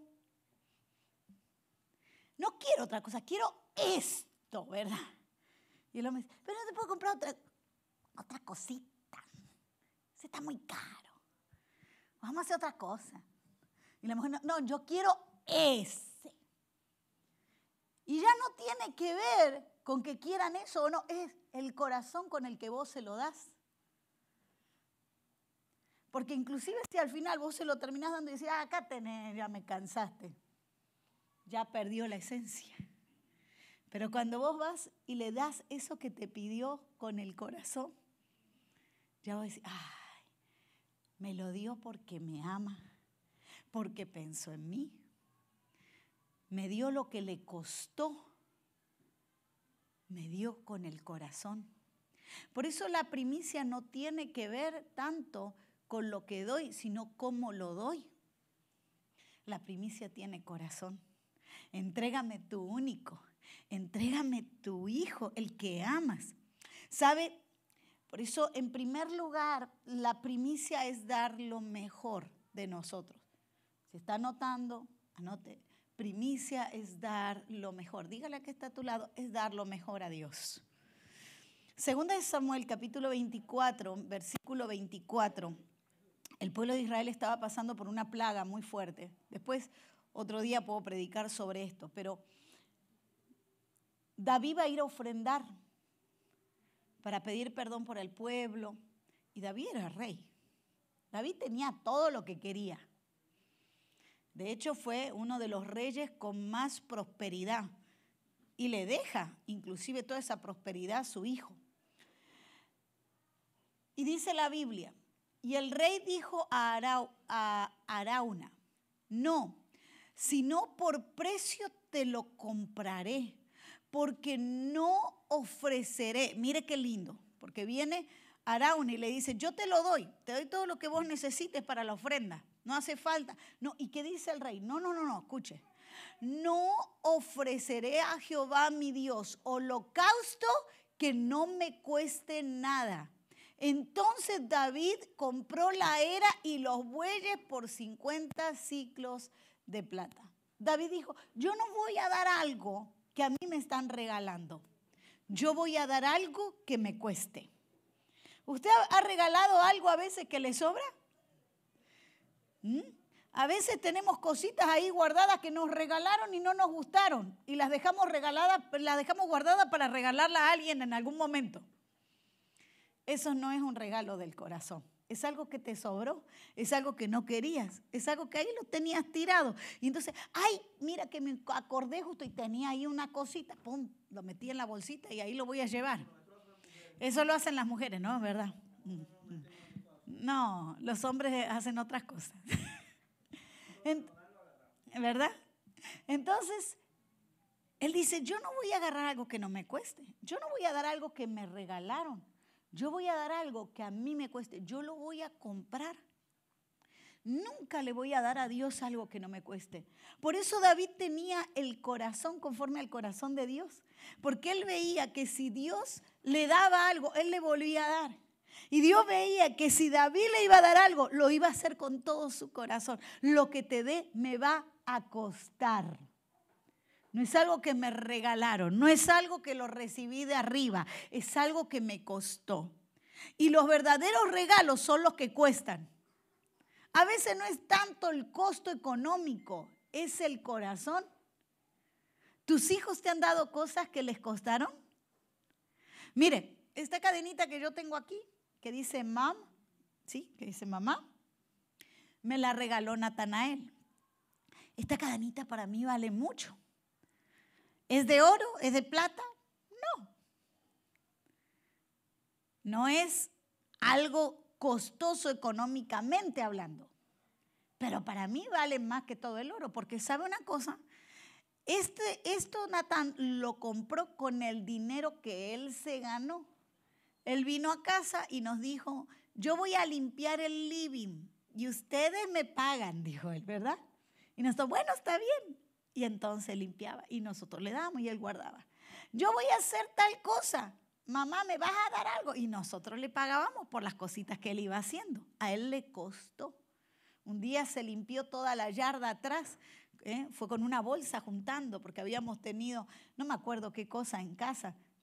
No quiero otra cosa, quiero esto, ¿verdad? Y el hombre dice, pero no te puedo comprar otra, otra cosita. ese está muy caro. Vamos a hacer otra cosa. Y la mujer, no, no, yo quiero ese. Y ya no tiene que ver con que quieran eso o no, es el corazón con el que vos se lo das. Porque inclusive si al final vos se lo terminás dando y decís, ah, acá tenés, ya me cansaste, ya perdió la esencia. Pero cuando vos vas y le das eso que te pidió con el corazón, ya vos decís, ay, me lo dio porque me ama, porque pensó en mí, me dio lo que le costó, me dio con el corazón. Por eso la primicia no tiene que ver tanto con lo que doy, sino cómo lo doy. La primicia tiene corazón. Entrégame tu único, entrégame tu hijo, el que amas. ¿Sabe? Por eso, en primer lugar, la primicia es dar lo mejor de nosotros. Si está anotando, anote. Primicia es dar lo mejor. Dígale a que está a tu lado, es dar lo mejor a Dios. Segunda de Samuel, capítulo veinticuatro, versículo veinticuatro. El pueblo de Israel estaba pasando por una plaga muy fuerte. Después, otro día puedo predicar sobre esto, pero David va a ir a ofrendar para pedir perdón por el pueblo. Y David era rey. David tenía todo lo que quería. De hecho, fue uno de los reyes con más prosperidad. Y le deja inclusive toda esa prosperidad a su hijo. Y dice la Biblia, y el rey dijo a, Arau, a Arauna, no, sino por precio te lo compraré, porque no ofreceré. Mire qué lindo, porque viene Arauna y le dice, yo te lo doy, te doy todo lo que vos necesites para la ofrenda, no hace falta. No, ¿y qué dice el rey? No, no, no, no, escuche. No ofreceré a Jehová mi Dios holocausto que no me cueste nada. Entonces David compró la era y los bueyes por cincuenta siclos de plata. David dijo, yo no voy a dar algo que a mí me están regalando. Yo voy a dar algo que me cueste. ¿Usted ha regalado algo a veces que le sobra? ¿Mm? A veces tenemos cositas ahí guardadas que nos regalaron y no nos gustaron y las dejamos regaladas, las dejamos guardadas para regalarla a alguien en algún momento. Eso no es un regalo del corazón. Es algo que te sobró, es algo que no querías, es algo que ahí lo tenías tirado. Y entonces, ay, mira que me acordé justo y tenía ahí una cosita, pum, lo metí en la bolsita y ahí lo voy a llevar. Eso lo hacen las mujeres, ¿no? ¿Verdad? No, los hombres hacen otras cosas. ¿Verdad? Entonces, él dice, yo no voy a agarrar algo que no me cueste. Yo no voy a dar algo que me regalaron. Yo voy a dar algo que a mí me cueste. Yo lo voy a comprar. Nunca le voy a dar a Dios algo que no me cueste. Por eso David tenía el corazón conforme al corazón de Dios. Porque él veía que si Dios le daba algo, él le volvía a dar. Y Dios veía que si David le iba a dar algo, lo iba a hacer con todo su corazón. Lo que te dé me va a costar. No es algo que me regalaron, no es algo que lo recibí de arriba, es algo que me costó. Y los verdaderos regalos son los que cuestan. A veces no es tanto el costo económico, es el corazón. ¿Tus hijos te han dado cosas que les costaron? Mire, esta cadenita que yo tengo aquí, que dice mam, ¿sí? Que dice mamá, me la regaló Natanael. Esta cadenita para mí vale mucho. ¿Es de oro? ¿Es de plata? No. No es algo costoso económicamente hablando. Pero para mí vale más que todo el oro. Porque ¿sabe una cosa? Este, esto Natán lo compró con el dinero que él se ganó. Él vino a casa y nos dijo, yo voy a limpiar el living y ustedes me pagan, dijo él, ¿verdad? Y nosotros, bueno, está bien. Y entonces limpiaba y nosotros le damos y él guardaba. Yo voy a hacer tal cosa. Mamá, ¿me vas a dar algo? Y nosotros le pagábamos por las cositas que él iba haciendo. A él le costó. Un día se limpió toda la yarda atrás. ¿eh? Fue con una bolsa juntando porque habíamos tenido, no me acuerdo qué cosa en casa.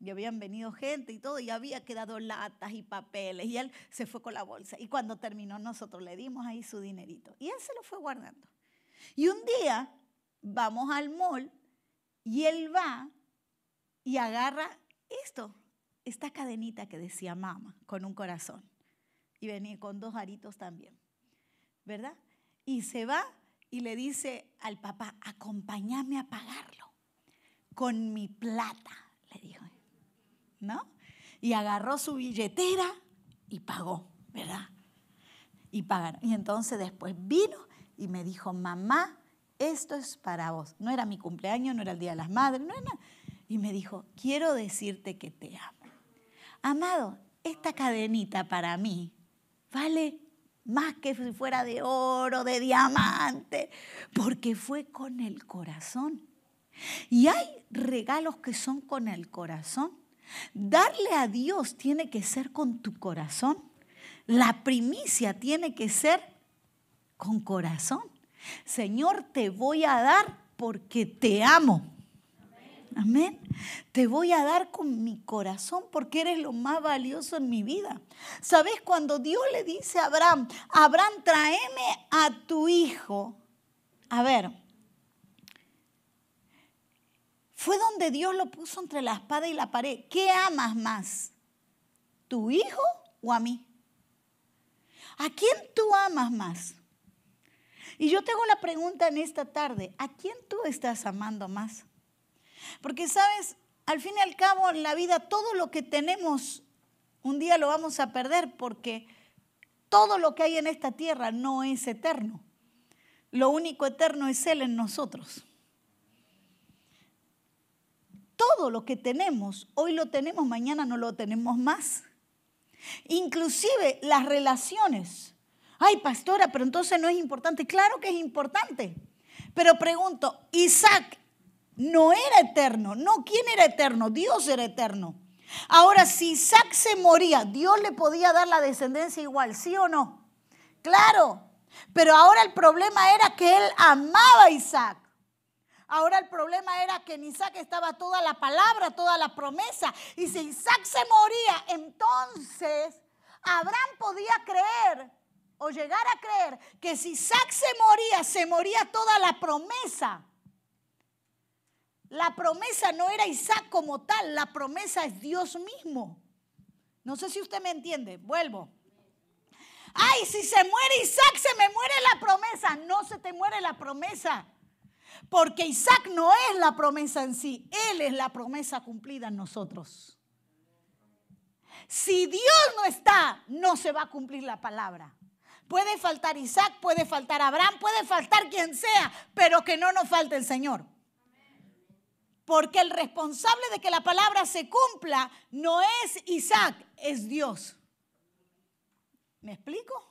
y habían venido gente y todo, y había quedado latas y papeles, y él se fue con la bolsa. Y cuando terminó, nosotros le dimos ahí su dinerito, y él se lo fue guardando. Y un día vamos al mall, y él va y agarra esto, esta cadenita que decía mamá, con un corazón, y venía con dos aritos también, ¿verdad? Y se va y le dice al papá, acompáñame a pagarlo con mi plata, le dijo, ¿no? Y agarró su billetera y pagó, ¿verdad? Y pagaron. Y entonces después vino y me dijo, mamá, esto es para vos. No era mi cumpleaños, no era el Día de las Madres, no era nada. Y me dijo, quiero decirte que te amo. Amado, esta cadenita para mí vale más que si fuera de oro, de diamante, porque fue con el corazón. Y hay regalos que son con el corazón. Darle a Dios tiene que ser con tu corazón. La primicia tiene que ser con corazón. Señor, te voy a dar porque te amo. Amén. Te voy a dar con mi corazón porque eres lo más valioso en mi vida. ¿Sabes? Cuando Dios le dice a Abraham, Abraham, tráeme a tu hijo. A ver, fue donde Dios lo puso entre la espada y la pared. ¿Qué amas más? ¿Tu hijo o a mí? ¿A quién tú amas más? Y yo te hago la pregunta en esta tarde, ¿a quién tú estás amando más? Porque, ¿sabes? Al fin y al cabo, en la vida, todo lo que tenemos, un día lo vamos a perder porque todo lo que hay en esta tierra no es eterno. Lo único eterno es Él en nosotros. Todo lo que tenemos, hoy lo tenemos, mañana no lo tenemos más. Inclusive las relaciones. Ay, pastora, pero entonces no es importante. Claro que es importante. Pero pregunto, Isaac no era eterno. No, ¿quién era eterno? Dios era eterno. Ahora, si Isaac se moría, ¿Dios le podía dar la descendencia igual? ¿Sí o no? Claro. Pero ahora el problema era que él amaba a Isaac. Ahora el problema era que en Isaac estaba toda la palabra, toda la promesa. Y si Isaac se moría, entonces Abraham podía creer o llegar a creer que si Isaac se moría, se moría toda la promesa. La promesa no era Isaac como tal, la promesa es Dios mismo. No sé si usted me entiende, vuelvo. Ay, si se muere Isaac, se me muere la promesa. No se te muere la promesa. Porque Isaac no es la promesa en sí, Él es la promesa cumplida en nosotros. Si Dios no está, no se va a cumplir la palabra. Puede faltar Isaac, puede faltar Abraham, puede faltar quien sea, pero que no nos falte el Señor. Porque el responsable de que la palabra se cumpla no es Isaac, es Dios. ¿Me explico?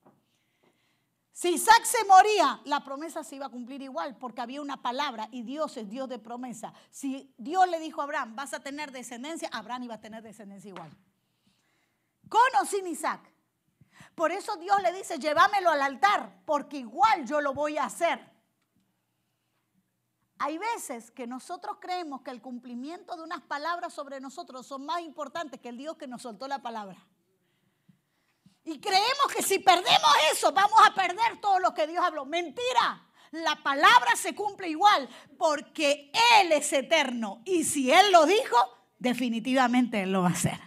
Si Isaac se moría, la promesa se iba a cumplir igual porque había una palabra y Dios es Dios de promesa. Si Dios le dijo a Abraham, vas a tener descendencia, Abraham iba a tener descendencia igual. Con o sin Isaac. Por eso Dios le dice, llévamelo al altar porque igual yo lo voy a hacer. Hay veces que nosotros creemos que el cumplimiento de unas palabras sobre nosotros son más importantes que el Dios que nos soltó la palabra. Y creemos que si perdemos eso, vamos a perder todo lo que Dios habló. Mentira. La palabra se cumple igual porque Él es eterno. Y si Él lo dijo, definitivamente Él lo va a hacer.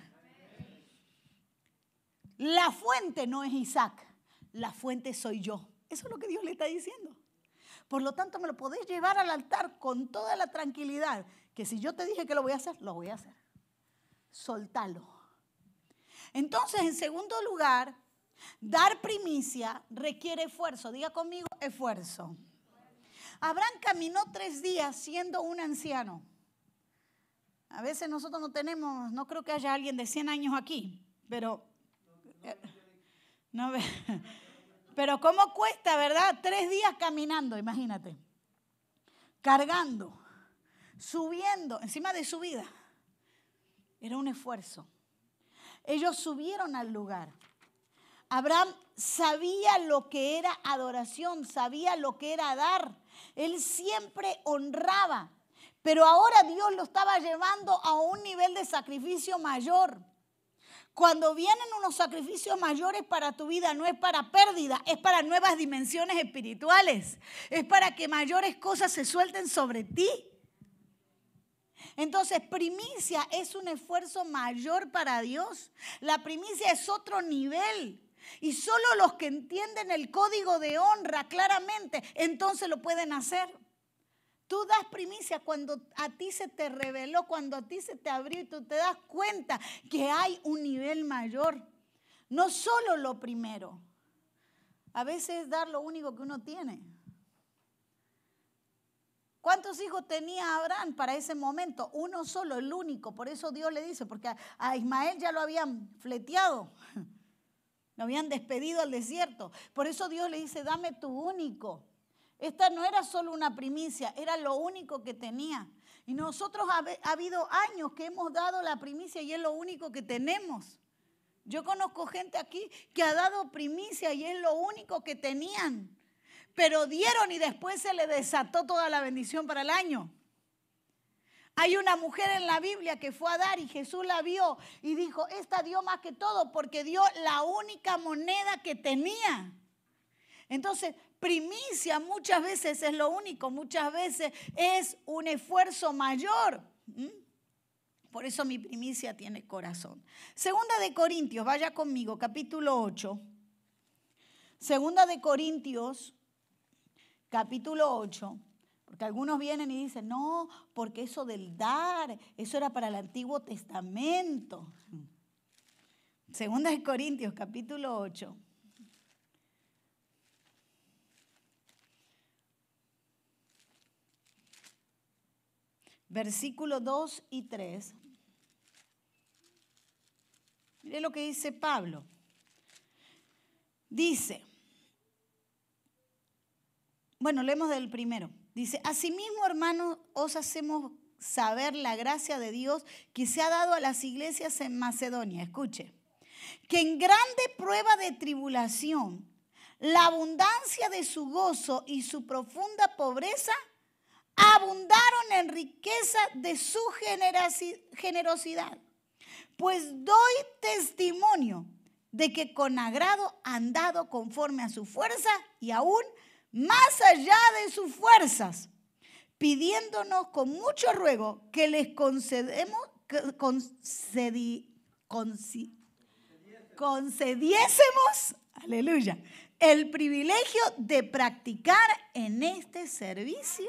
La fuente no es Isaac. La fuente soy yo. Eso es lo que Dios le está diciendo. Por lo tanto, me lo podés llevar al altar con toda la tranquilidad. Que si yo te dije que lo voy a hacer, lo voy a hacer. Soltalo. Entonces, en segundo lugar, dar primicia requiere esfuerzo. Diga conmigo, esfuerzo. Abraham caminó tres días siendo un anciano. A veces nosotros no tenemos, no creo que haya alguien de cien años aquí, pero, eh, no, pero ¿cómo cuesta, verdad? Tres días caminando, imagínate. Cargando, subiendo, encima de su vida. Era un esfuerzo. Ellos subieron al lugar. Abraham sabía lo que era adoración, sabía lo que era dar. Él siempre honraba. Pero ahora Dios lo estaba llevando a un nivel de sacrificio mayor. Cuando vienen unos sacrificios mayores para tu vida, no es para pérdida, es para nuevas dimensiones espirituales. Es para que mayores cosas se suelten sobre ti. Entonces, primicia es un esfuerzo mayor para Dios. La primicia es otro nivel. Y solo los que entienden el código de honra claramente, entonces lo pueden hacer. Tú das primicia cuando a ti se te reveló, cuando a ti se te abrió y tú te das cuenta que hay un nivel mayor. No solo lo primero. A veces es dar lo único que uno tiene. ¿Cuántos hijos tenía Abraham para ese momento? Uno solo, el único. Por eso Dios le dice, porque a Ismael ya lo habían fleteado. Lo habían despedido al desierto. Por eso Dios le dice, dame tu único. Esta no era solo una primicia, era lo único que tenía. Y nosotros ha, ha habido años que hemos dado la primicia y es lo único que tenemos. Yo conozco gente aquí que ha dado primicia y es lo único que tenían. Pero dieron y después se le desató toda la bendición para el año. Hay una mujer en la Biblia que fue a dar y Jesús la vio y dijo, esta dio más que todo porque dio la única moneda que tenía. Entonces, primicia muchas veces es lo único, muchas veces es un esfuerzo mayor. ¿Mm? Por eso mi primicia tiene corazón. Segunda de Corintios, vaya conmigo, capítulo ocho. Segunda de Corintios, capítulo ocho. Porque algunos vienen y dicen, no, porque eso del dar, eso era para el Antiguo Testamento. Segunda de Corintios, capítulo ocho. Versículos dos y tres. Mire lo que dice Pablo. Dice, bueno, leemos del primero. Dice, asimismo, hermanos, os hacemos saber la gracia de Dios que se ha dado a las iglesias en Macedonia. Escuche, que en grande prueba de tribulación, la abundancia de su gozo y su profunda pobreza abundaron en riqueza de su generosidad. Pues doy testimonio de que con agrado han dado conforme a su fuerza y aún más allá de sus fuerzas, pidiéndonos con mucho ruego que les concedemos, concedi, concedi, concediésemos, aleluya, el privilegio de practicar en este servicio.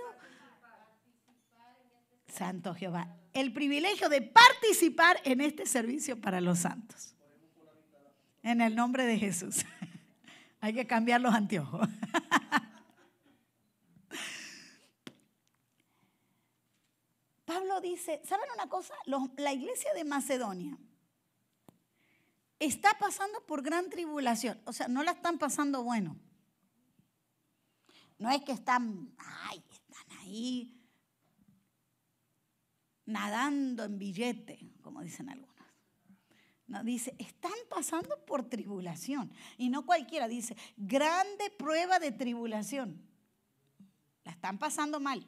Santo Jehová, el privilegio de participar en este servicio para los santos. En el nombre de Jesús. Hay que cambiar los anteojos. Pablo dice, ¿saben una cosa? Los, la iglesia de Macedonia está pasando por gran tribulación. O sea, no la están pasando bueno. No es que están, ay, están ahí nadando en billete, como dicen algunos. No, dice, están pasando por tribulación. Y no cualquiera, dice, grande prueba de tribulación. La están pasando mal.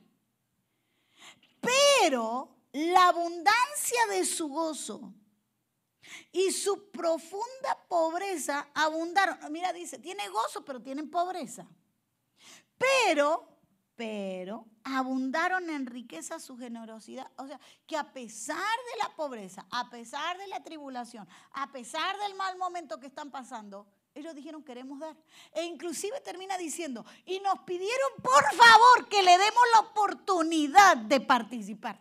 Pero la abundancia de su gozo y su profunda pobreza abundaron. Mira, dice, tiene gozo, pero tienen pobreza. Pero, pero, abundaron en riqueza su generosidad. O sea, que a pesar de la pobreza, a pesar de la tribulación, a pesar del mal momento que están pasando, ellos dijeron, queremos dar. E inclusive termina diciendo, y nos pidieron por favor que le demos la oportunidad de participar.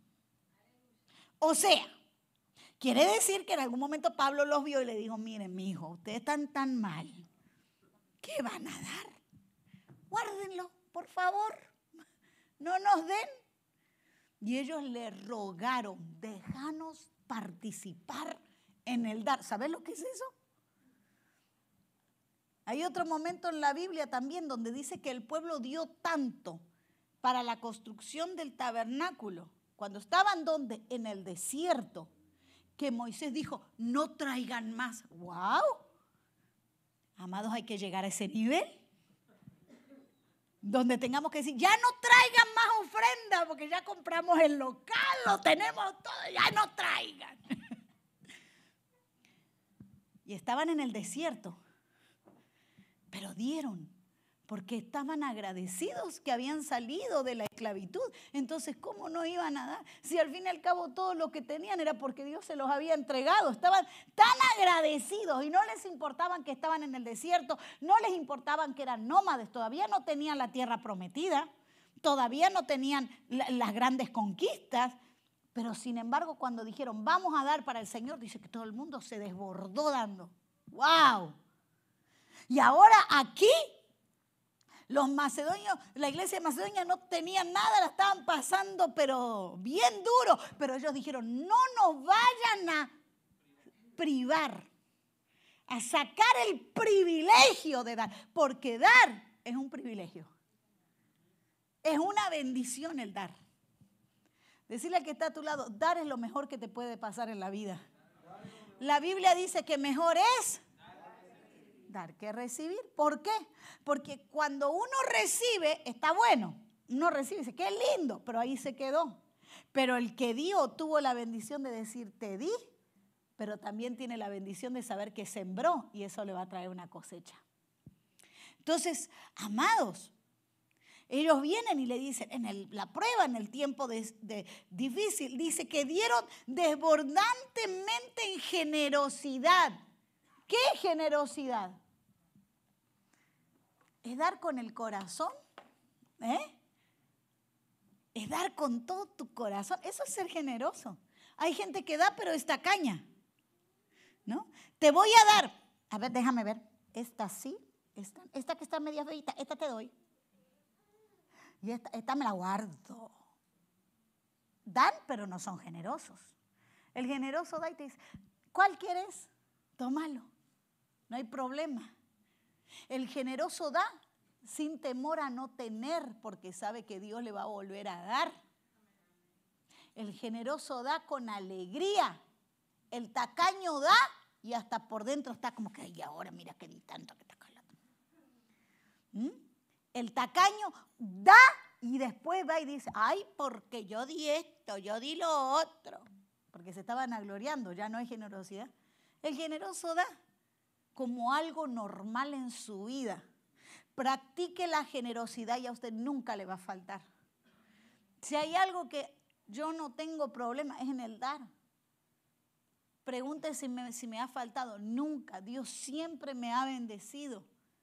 O sea, quiere decir que en algún momento Pablo los vio y le dijo, miren, mi hijo, ustedes están tan mal. ¿Qué van a dar? Guárdenlo, por favor. No nos den. Y ellos le rogaron, déjanos participar en el dar. ¿Sabes lo que es eso? Hay otro momento en la Biblia también donde dice que el pueblo dio tanto para la construcción del tabernáculo, cuando estaban donde, en el desierto, que Moisés dijo, no traigan más. ¡Wow! Amados, hay que llegar a ese nivel. donde tengamos que decir, ya no traigan más ofrenda porque ya compramos el local, lo tenemos todo, ya no traigan. Y estaban en el desierto, pero dieron, porque estaban agradecidos que habían salido de la esclavitud. Entonces, ¿cómo no iban a dar? Si al fin y al cabo todo lo que tenían era porque Dios se los había entregado. Estaban tan agradecidos y no les importaban que estaban en el desierto, no les importaban que eran nómades, todavía no tenían la tierra prometida, todavía no tenían la, las grandes conquistas. Pero sin embargo, cuando dijeron, vamos a dar para el Señor, dice que todo el mundo se desbordó dando. ¡Wow! Y ahora aquí, los macedonios, la iglesia de Macedonia no tenían nada, la estaban pasando, pero bien duro. Pero ellos dijeron, no nos vayan a privar, a sacar el privilegio de dar, porque dar es un privilegio. Es una bendición el dar. Decirle al que está a tu lado, dar es lo mejor que te puede pasar en la vida. La Biblia dice que mejor es dar que recibir. ¿Por qué? Porque cuando uno recibe, está bueno. Uno recibe, dice, qué lindo, pero ahí se quedó. Pero el que dio tuvo la bendición de decir, te di, pero también tiene la bendición de saber que sembró y eso le va a traer una cosecha. Entonces, amados, ellos vienen y le dicen, en el, la prueba, en el tiempo de, de, difícil, dice que dieron desbordantemente en generosidad. ¿Qué generosidad? Es dar con el corazón, ¿eh? Es dar con todo tu corazón. Eso es ser generoso. Hay gente que da, pero es tacaña, ¿no? Te voy a dar. A ver, déjame ver. Esta sí, esta, esta que está media feita, esta te doy. Y esta, esta me la guardo. Dan, pero no son generosos. El generoso da y te dice, ¿cuál quieres? Tómalo. No hay problema. El generoso da sin temor a no tener, porque sabe que Dios le va a volver a dar. El generoso da con alegría. El tacaño da y hasta por dentro está como que, ay, ahora mira que di tanto que tacaño. ¿Mm? El tacaño da y después va y dice, ay, porque yo di esto, yo di lo otro. Porque se estaban agloriando, ya no hay generosidad. El generoso da como algo normal en su vida. Practique la generosidad y a usted nunca le va a faltar. Si hay algo que yo no tengo problema es en el dar. Pregunte si me, si me ha faltado. Nunca. Dios siempre me ha bendecido.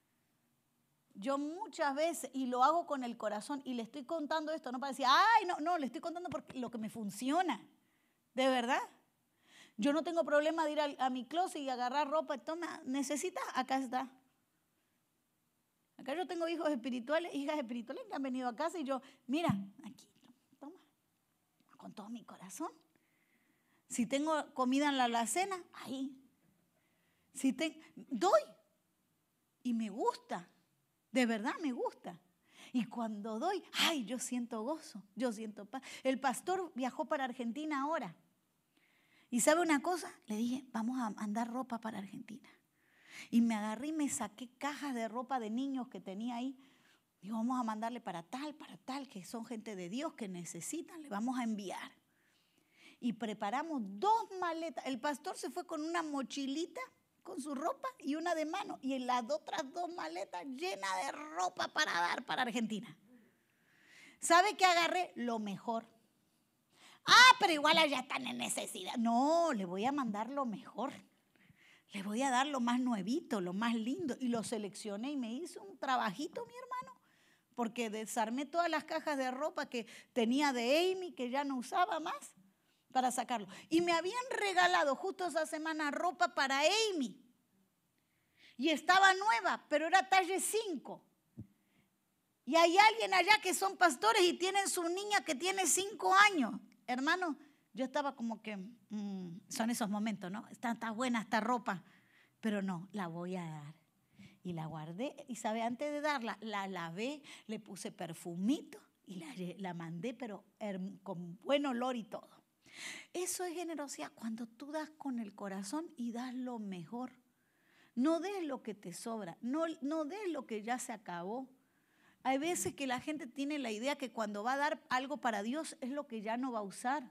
Yo muchas veces, y lo hago con el corazón, y le estoy contando esto, no para decir, ay, no, no, le estoy contando porque lo que me funciona. De verdad. Yo no tengo problema de ir a, a mi closet y agarrar ropa. Toma, ¿necesitas? Acá está. Acá yo tengo hijos espirituales, hijas espirituales que han venido a casa y yo, mira, aquí, toma, con todo mi corazón. Si tengo comida en la alacena, ahí. Si te, doy. Y me gusta, de verdad me gusta. Y cuando doy, ay, yo siento gozo, yo siento paz. El pastor viajó para Argentina ahora. ¿Y sabe una cosa? Le dije, vamos a mandar ropa para Argentina. Y me agarré y me saqué cajas de ropa de niños que tenía ahí. Digo, vamos a mandarle para tal, para tal, que son gente de Dios que necesitan, le vamos a enviar. Y preparamos dos maletas. El pastor se fue con una mochilita con su ropa y una de mano. Y en las otras dos maletas llenas de ropa para dar para Argentina. ¿Sabe qué agarré? Lo mejor. Ah, pero igual allá están en necesidad. No, le voy a mandar lo mejor. Le voy a dar lo más nuevito, lo más lindo. Y lo seleccioné y me hice un trabajito, mi hermano. Porque desarmé todas las cajas de ropa que tenía de Amy, que ya no usaba más, para sacarlo. Y me habían regalado justo esa semana ropa para Amy. Y estaba nueva, pero era talle cinco. Y hay alguien allá que son pastores y tienen su niña que tiene cinco años. Hermano, yo estaba como que, mmm, son esos momentos, ¿no? Está, está buena esta ropa, pero no, la voy a dar. Y la guardé, y sabe, antes de darla, la lavé, le puse perfumito y la, la mandé, pero con buen olor y todo. Eso es generosidad, cuando tú das con el corazón y das lo mejor. No des lo que te sobra, no, no des lo que ya se acabó. Hay veces que la gente tiene la idea que cuando va a dar algo para Dios es lo que ya no va a usar.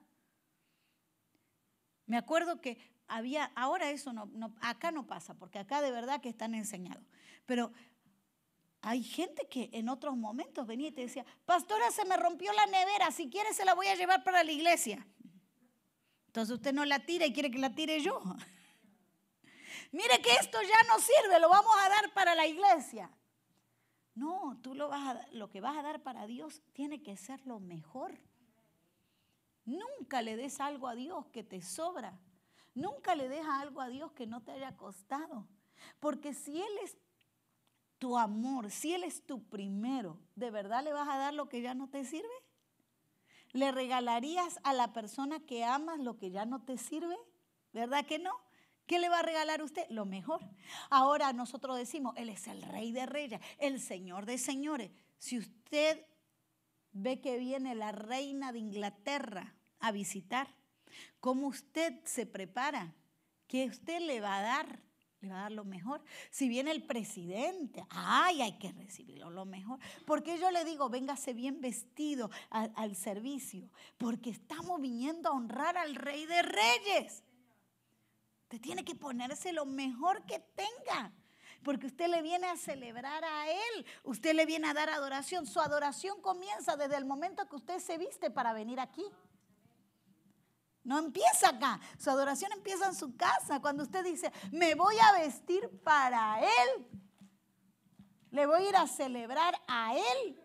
Me acuerdo que había, ahora eso no, no, acá no pasa, porque acá de verdad que están enseñados. Pero hay gente que en otros momentos venía y te decía, pastora, se me rompió la nevera, si quiere se la voy a llevar para la iglesia. Entonces usted no la tira y quiere que la tire yo. Mire que esto ya no sirve, lo vamos a dar para la iglesia. No, tú lo, vas a, lo que vas a dar para Dios tiene que ser lo mejor. Nunca le des algo a Dios que te sobra. Nunca le des algo a Dios que no te haya costado. Porque si Él es tu amor, si Él es tu primero, ¿de verdad le vas a dar lo que ya no te sirve? ¿Le regalarías a la persona que amas lo que ya no te sirve? ¿Verdad que no? ¿Qué le va a regalar a usted? Lo mejor. Ahora nosotros decimos, Él es el Rey de Reyes, el Señor de Señores. Si usted ve que viene la reina de Inglaterra a visitar, ¿cómo usted se prepara? ¿Qué usted le va a dar? Le va a dar lo mejor. Si viene el presidente, ay, hay que recibirlo lo mejor. Porque yo le digo, véngase bien vestido a, al servicio, porque estamos viniendo a honrar al Rey de Reyes. Usted tiene que ponerse lo mejor que tenga, porque usted le viene a celebrar a Él, usted le viene a dar adoración. Su adoración comienza desde el momento que usted se viste para venir aquí. No empieza acá, su adoración empieza en su casa, cuando usted dice, me voy a vestir para Él, le voy a ir a celebrar a Él.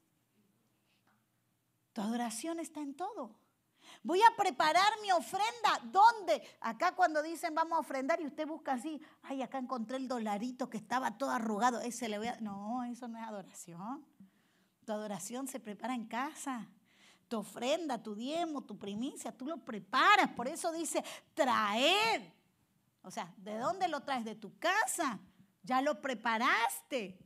Tu adoración está en todo. Voy a preparar mi ofrenda. ¿Dónde? Acá cuando dicen vamos a ofrendar y usted busca así, ay, acá encontré el dolarito que estaba todo arrugado, ese le voy a... No, eso no es adoración. Tu adoración se prepara en casa. Tu ofrenda, tu diezmo, tu primicia, tú lo preparas. Por eso dice, traer. O sea, ¿de dónde lo traes? De tu casa. Ya lo preparaste.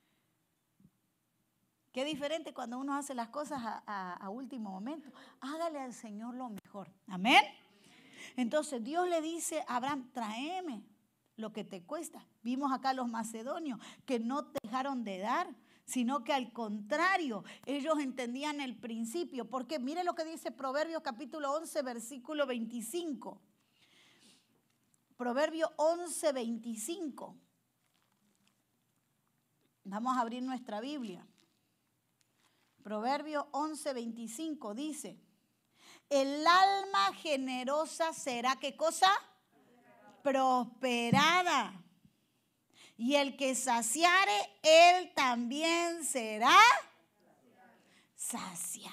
Qué diferente cuando uno hace las cosas a, a, a último momento. Hágale al Señor lo mejor. Amén. Entonces Dios le dice a Abraham, tráeme lo que te cuesta. Vimos acá los macedonios que no dejaron de dar, sino que al contrario, ellos entendían el principio. Porque mire lo que dice Proverbios capítulo once, versículo veinticinco. Proverbio once, veinticinco. Vamos a abrir nuestra Biblia. Proverbio once, veinticinco dice, el alma generosa será, ¿qué cosa? Prosperada. Y el que saciare, él también será saciado.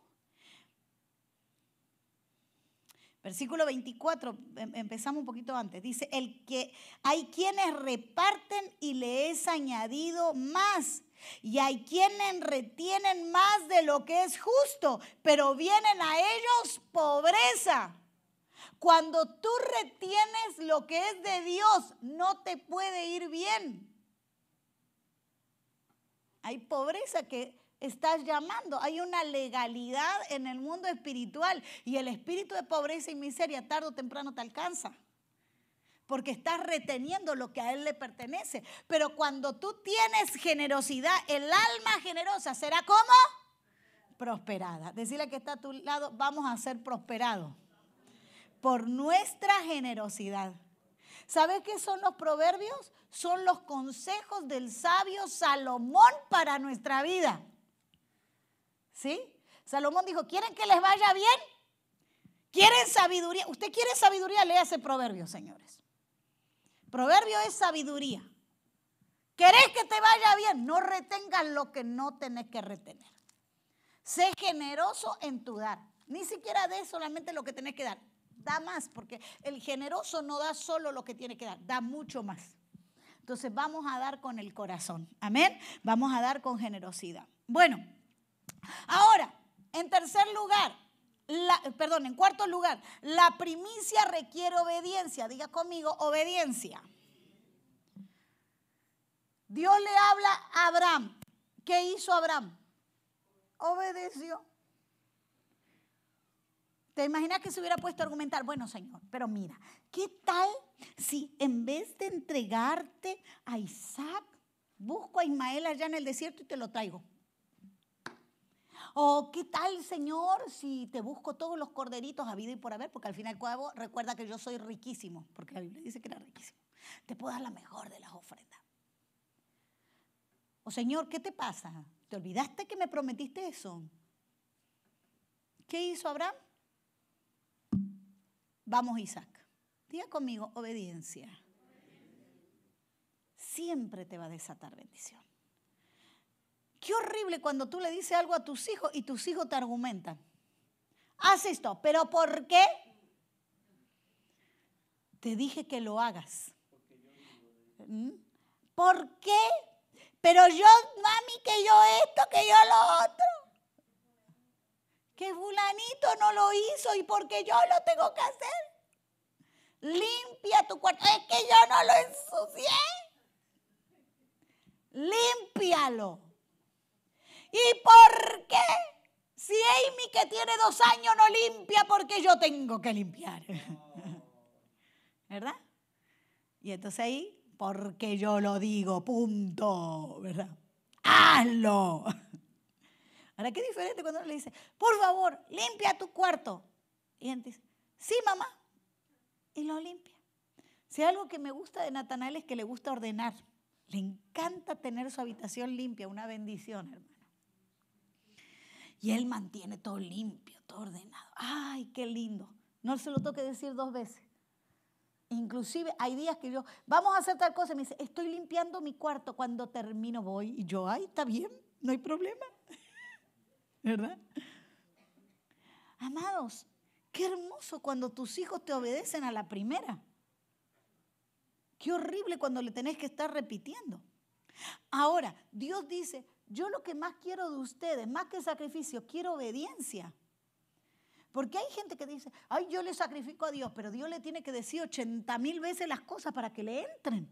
Versículo veinticuatro, empezamos un poquito antes. Dice, el que hay quienes reparten y le es añadido más. Y hay quienes retienen más de lo que es justo, pero vienen a ellos pobreza. Cuando tú retienes lo que es de Dios, no te puede ir bien. Hay pobreza que estás llamando. Hay una legalidad en el mundo espiritual y el espíritu de pobreza y miseria tarde o temprano te alcanza. Porque estás reteniendo lo que a Él le pertenece. Pero cuando tú tienes generosidad, el alma generosa será ¿cómo? Prosperada. Decirle que está a tu lado, vamos a ser prosperados por nuestra generosidad. ¿Sabes qué son los proverbios? Son los consejos del sabio Salomón para nuestra vida. ¿Sí? Salomón dijo, ¿quieren que les vaya bien? ¿Quieren sabiduría? ¿Usted quiere sabiduría? Lea ese proverbio, señores. Proverbio es sabiduría. ¿Querés que te vaya bien? No retengas lo que no tenés que retener. Sé generoso en tu dar. Ni siquiera des solamente lo que tenés que dar. Da más, porque el generoso no da solo lo que tiene que dar, da mucho más. Entonces vamos a dar con el corazón. Amén. Vamos a dar con generosidad. Bueno, ahora, en tercer lugar, la, perdón, en cuarto lugar, la primicia requiere obediencia. Diga conmigo, obediencia. Dios le habla a Abraham. ¿Qué hizo Abraham? Obedeció. ¿Te imaginas que se hubiera puesto a argumentar? Bueno, Señor, pero mira, ¿qué tal si en vez de entregarte a Isaac, busco a Ismael allá en el desierto y te lo traigo? O ¿qué tal, Señor, si te busco todos los corderitos habido y por haber? Porque al fin y al cabo recuerda que yo soy riquísimo, porque la Biblia dice que era riquísimo. Te puedo dar la mejor de las ofrendas. O Señor, ¿qué te pasa? ¿Te olvidaste que me prometiste eso? ¿Qué hizo Abraham? Vamos, Isaac. Diga conmigo, obediencia. Siempre te va a desatar bendición. Qué horrible cuando tú le dices algo a tus hijos y tus hijos te argumentan. Haz esto, ¿pero por qué? Te dije que lo hagas. ¿Mm? ¿Por qué? Pero yo, mami, que yo esto, que yo lo otro. Que fulanito no lo hizo y porque yo lo tengo que hacer. Limpia tu cuarto. Es que yo no lo ensucié. Límpialo. ¿Y por qué? Si Amy, que tiene dos años, no limpia, porque yo tengo que limpiar. ¿Verdad? Y entonces ahí, porque yo lo digo, punto. ¿Verdad? ¡Hazlo! Ahora, qué diferente cuando uno le dice, por favor, limpia tu cuarto. Y él dice, sí, mamá. Y lo limpia. Si algo que me gusta de Natanael es que le gusta ordenar. Le encanta tener su habitación limpia, una bendición, hermano. Y él mantiene todo limpio, todo ordenado. ¡Ay, qué lindo! No se lo tengo que decir dos veces. Inclusive hay días que yo, vamos a hacer tal cosa, y me dice, estoy limpiando mi cuarto, cuando termino voy. Y yo, ay, está bien, no hay problema. ¿Verdad? Amados, qué hermoso cuando tus hijos te obedecen a la primera. Qué horrible cuando le tenés que estar repitiendo. Ahora, Dios dice, yo lo que más quiero de ustedes, más que sacrificio, quiero obediencia. Porque hay gente que dice, ay, yo le sacrifico a Dios, pero Dios le tiene que decir ochenta mil veces las cosas para que le entren.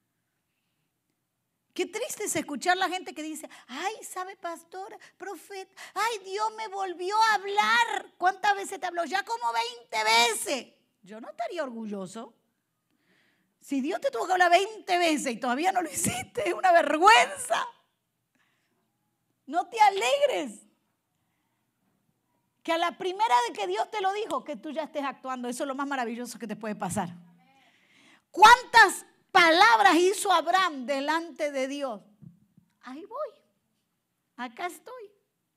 Qué triste es escuchar a la gente que dice, ay, sabe, pastora, profeta, ay, Dios me volvió a hablar. ¿Cuántas veces te habló? Ya como veinte veces. Yo no estaría orgulloso. Si Dios te tuvo que hablar veinte veces y todavía no lo hiciste, es una vergüenza. No te alegres. Que a la primera de que Dios te lo dijo, que tú ya estés actuando. Eso es lo más maravilloso que te puede pasar. ¿Cuántas palabras hizo Abraham delante de Dios? Ahí voy. Acá estoy.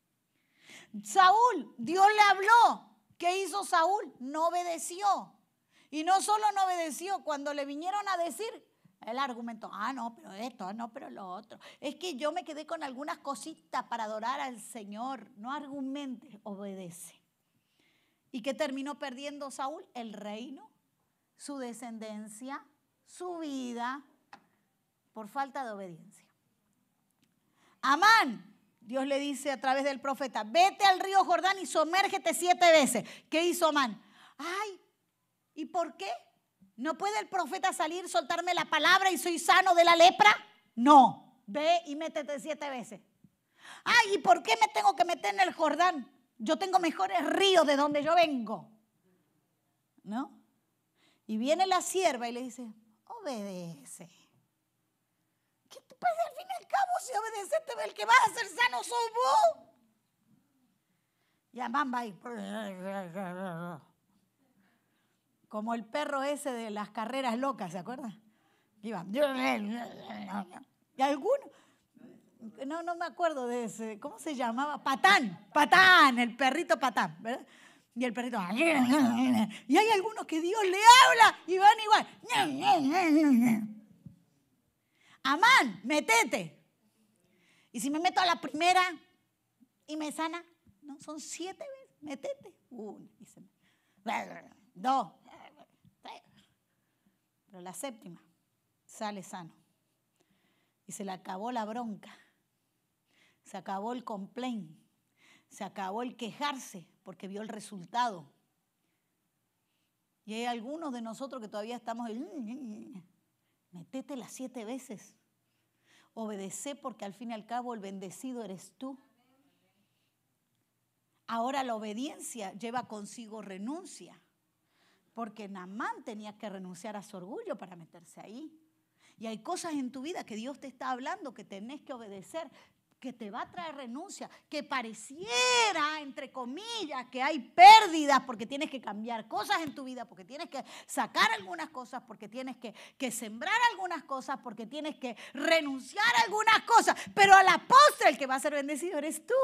Saúl, Dios le habló. ¿Qué hizo Saúl? No obedeció. Y no solo no obedeció, cuando le vinieron a decir, él argumentó, ah, no, pero esto, ah, no, pero lo otro. Es que yo me quedé con algunas cositas para adorar al Señor. No argumentes, obedece. ¿Y qué terminó perdiendo Saúl? El reino, su descendencia, su vida, por falta de obediencia. Amán, Dios le dice a través del profeta, vete al río Jordán y somérgete siete veces. ¿Qué hizo Amán? Ay, ¿y por qué? ¿No puede el profeta salir, soltarme la palabra y soy sano de la lepra? No, ve y métete siete veces. Ay, ¿y por qué me tengo que meter en el Jordán? Yo tengo mejores ríos de donde yo vengo. ¿No? Y viene la sierva y le dice, obedece. ¿Qué te pasa al fin y al cabo si obedecete? El que va a ser sano sos vos. Y Amán va ahí. Como el perro ese de las carreras locas, ¿se acuerdan? Iba. Y algunos, no, no me acuerdo de ese, ¿cómo se llamaba? Patán, Patán, el perrito Patán, ¿verdad? Y el perrito. Y hay algunos que Dios le habla y van igual. Amán, metete. Y si me meto a la primera y me sana, no, son siete veces, metete. Una, y se me... Dos. Pero la séptima sale sano. Y se le acabó la bronca. Se acabó el complaint. Se acabó el quejarse porque vio el resultado. Y hay algunos de nosotros que todavía estamos... Metete las siete veces. Obedece porque al fin y al cabo el bendecido eres tú. Ahora la obediencia lleva consigo renuncia. Porque Naamán tenía que renunciar a su orgullo para meterse ahí. Y hay cosas en tu vida que Dios te está hablando que tenés que obedecer. que te va a traer renuncia, que pareciera, entre comillas, que hay pérdidas porque tienes que cambiar cosas en tu vida, porque tienes que sacar algunas cosas, porque tienes que, que sembrar algunas cosas, porque tienes que renunciar a algunas cosas, pero a la postre el que va a ser bendecido eres tú.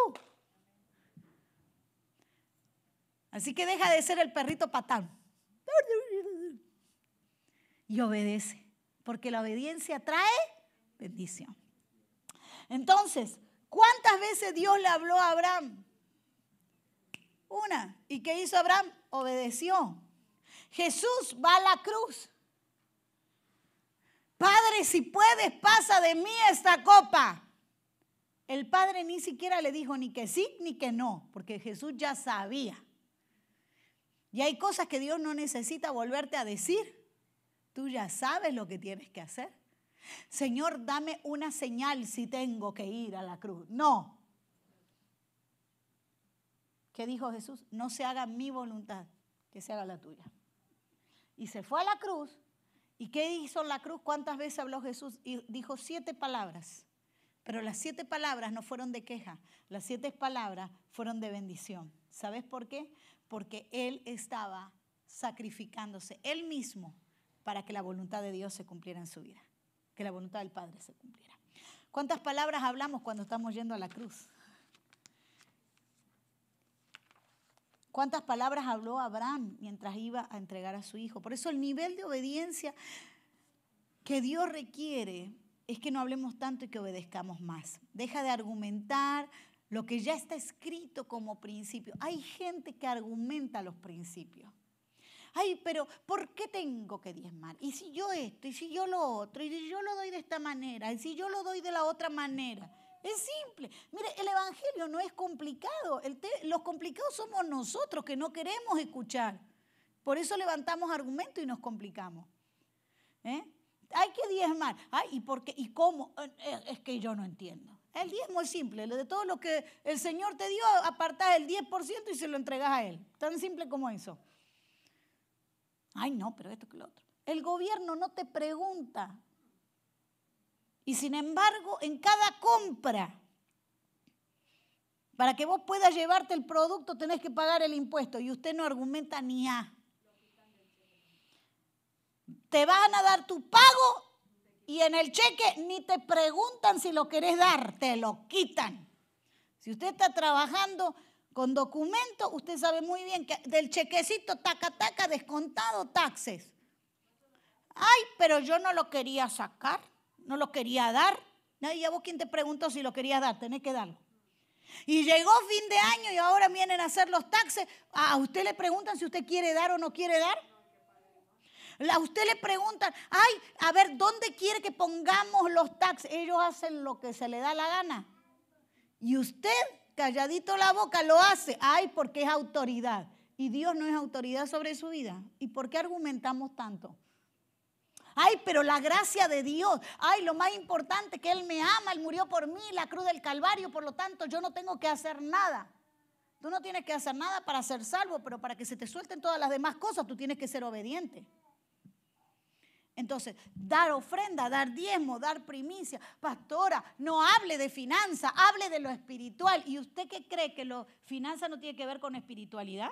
Así que deja de ser el perrito patán y obedece, porque la obediencia trae bendición. Entonces, ¿cuántas veces Dios le habló a Abraham? Una. ¿Y qué hizo Abraham? Obedeció. Jesús va a la cruz. Padre, si puedes, pasa de mí esta copa. El Padre ni siquiera le dijo ni que sí ni que no, porque Jesús ya sabía. Y hay cosas que Dios no necesita volverte a decir. Tú ya sabes lo que tienes que hacer. Señor, dame una señal si tengo que ir a la cruz. No. ¿Qué dijo Jesús? No se haga mi voluntad, que se haga la tuya. Y se fue a la cruz. ¿Y qué hizo en la cruz? ¿Cuántas veces habló Jesús? Y dijo siete palabras. Pero las siete palabras no fueron de queja. Las siete palabras fueron de bendición. ¿Sabes por qué? Porque Él estaba sacrificándose Él mismo para que la voluntad de Dios se cumpliera en su vida. Que la voluntad del Padre se cumpliera. ¿Cuántas palabras hablamos cuando estamos yendo a la cruz? ¿Cuántas palabras habló Abraham mientras iba a entregar a su hijo? Por eso el nivel de obediencia que Dios requiere es que no hablemos tanto y que obedezcamos más. Deja de argumentar lo que ya está escrito como principio. Hay gente que argumenta los principios. Ay, pero ¿por qué tengo que diezmar? ¿Y si yo esto? ¿Y si yo lo otro? ¿Y si yo lo doy de esta manera? ¿Y si yo lo doy de la otra manera? Es simple. Mire, el evangelio no es complicado. El te- los complicados somos nosotros que no queremos escuchar. Por eso levantamos argumentos y nos complicamos. ¿Eh? Hay que diezmar. Ay, ¿y por qué? ¿Y cómo? Eh, Es que yo no entiendo. El diezmo es simple. De todo lo que el Señor te dio, apartás el diez por ciento y se lo entregas a Él. Tan simple como eso. Ay, no, pero esto que lo otro. El gobierno no te pregunta. Y sin embargo, en cada compra, para que vos puedas llevarte el producto, tenés que pagar el impuesto. Y usted no argumenta ni A. Te van a dar tu pago y en el cheque ni te preguntan si lo querés dar, te lo quitan. Si usted está trabajando con documentos, usted sabe muy bien que del chequecito, taca, taca, descontado, taxes. Ay, pero yo no lo quería sacar, no lo quería dar. No, y a vos quién te preguntó si lo querías dar, tenés que darlo. Y llegó fin de año y ahora vienen a hacer los taxes. A usted le preguntan si usted quiere dar o no quiere dar. A usted le preguntan, ay, a ver, ¿dónde quiere que pongamos los taxes? Ellos hacen lo que se le da la gana. Y usted, calladito la boca, lo hace. Ay, porque es autoridad. Y Dios no es autoridad sobre su vida. ¿Y por qué argumentamos tanto? Ay, pero la gracia de Dios. Ay, lo más importante, que Él me ama, Él murió por mí, la cruz del Calvario, por lo tanto yo no tengo que hacer nada. Tú no tienes que hacer nada para ser salvo, pero para que se te suelten todas las demás cosas, tú tienes que ser obediente. Entonces, dar ofrenda, dar diezmo, dar primicia. Pastora, no hable de finanzas, hable de lo espiritual. ¿Y usted qué cree que lo finanza no tiene que ver con espiritualidad?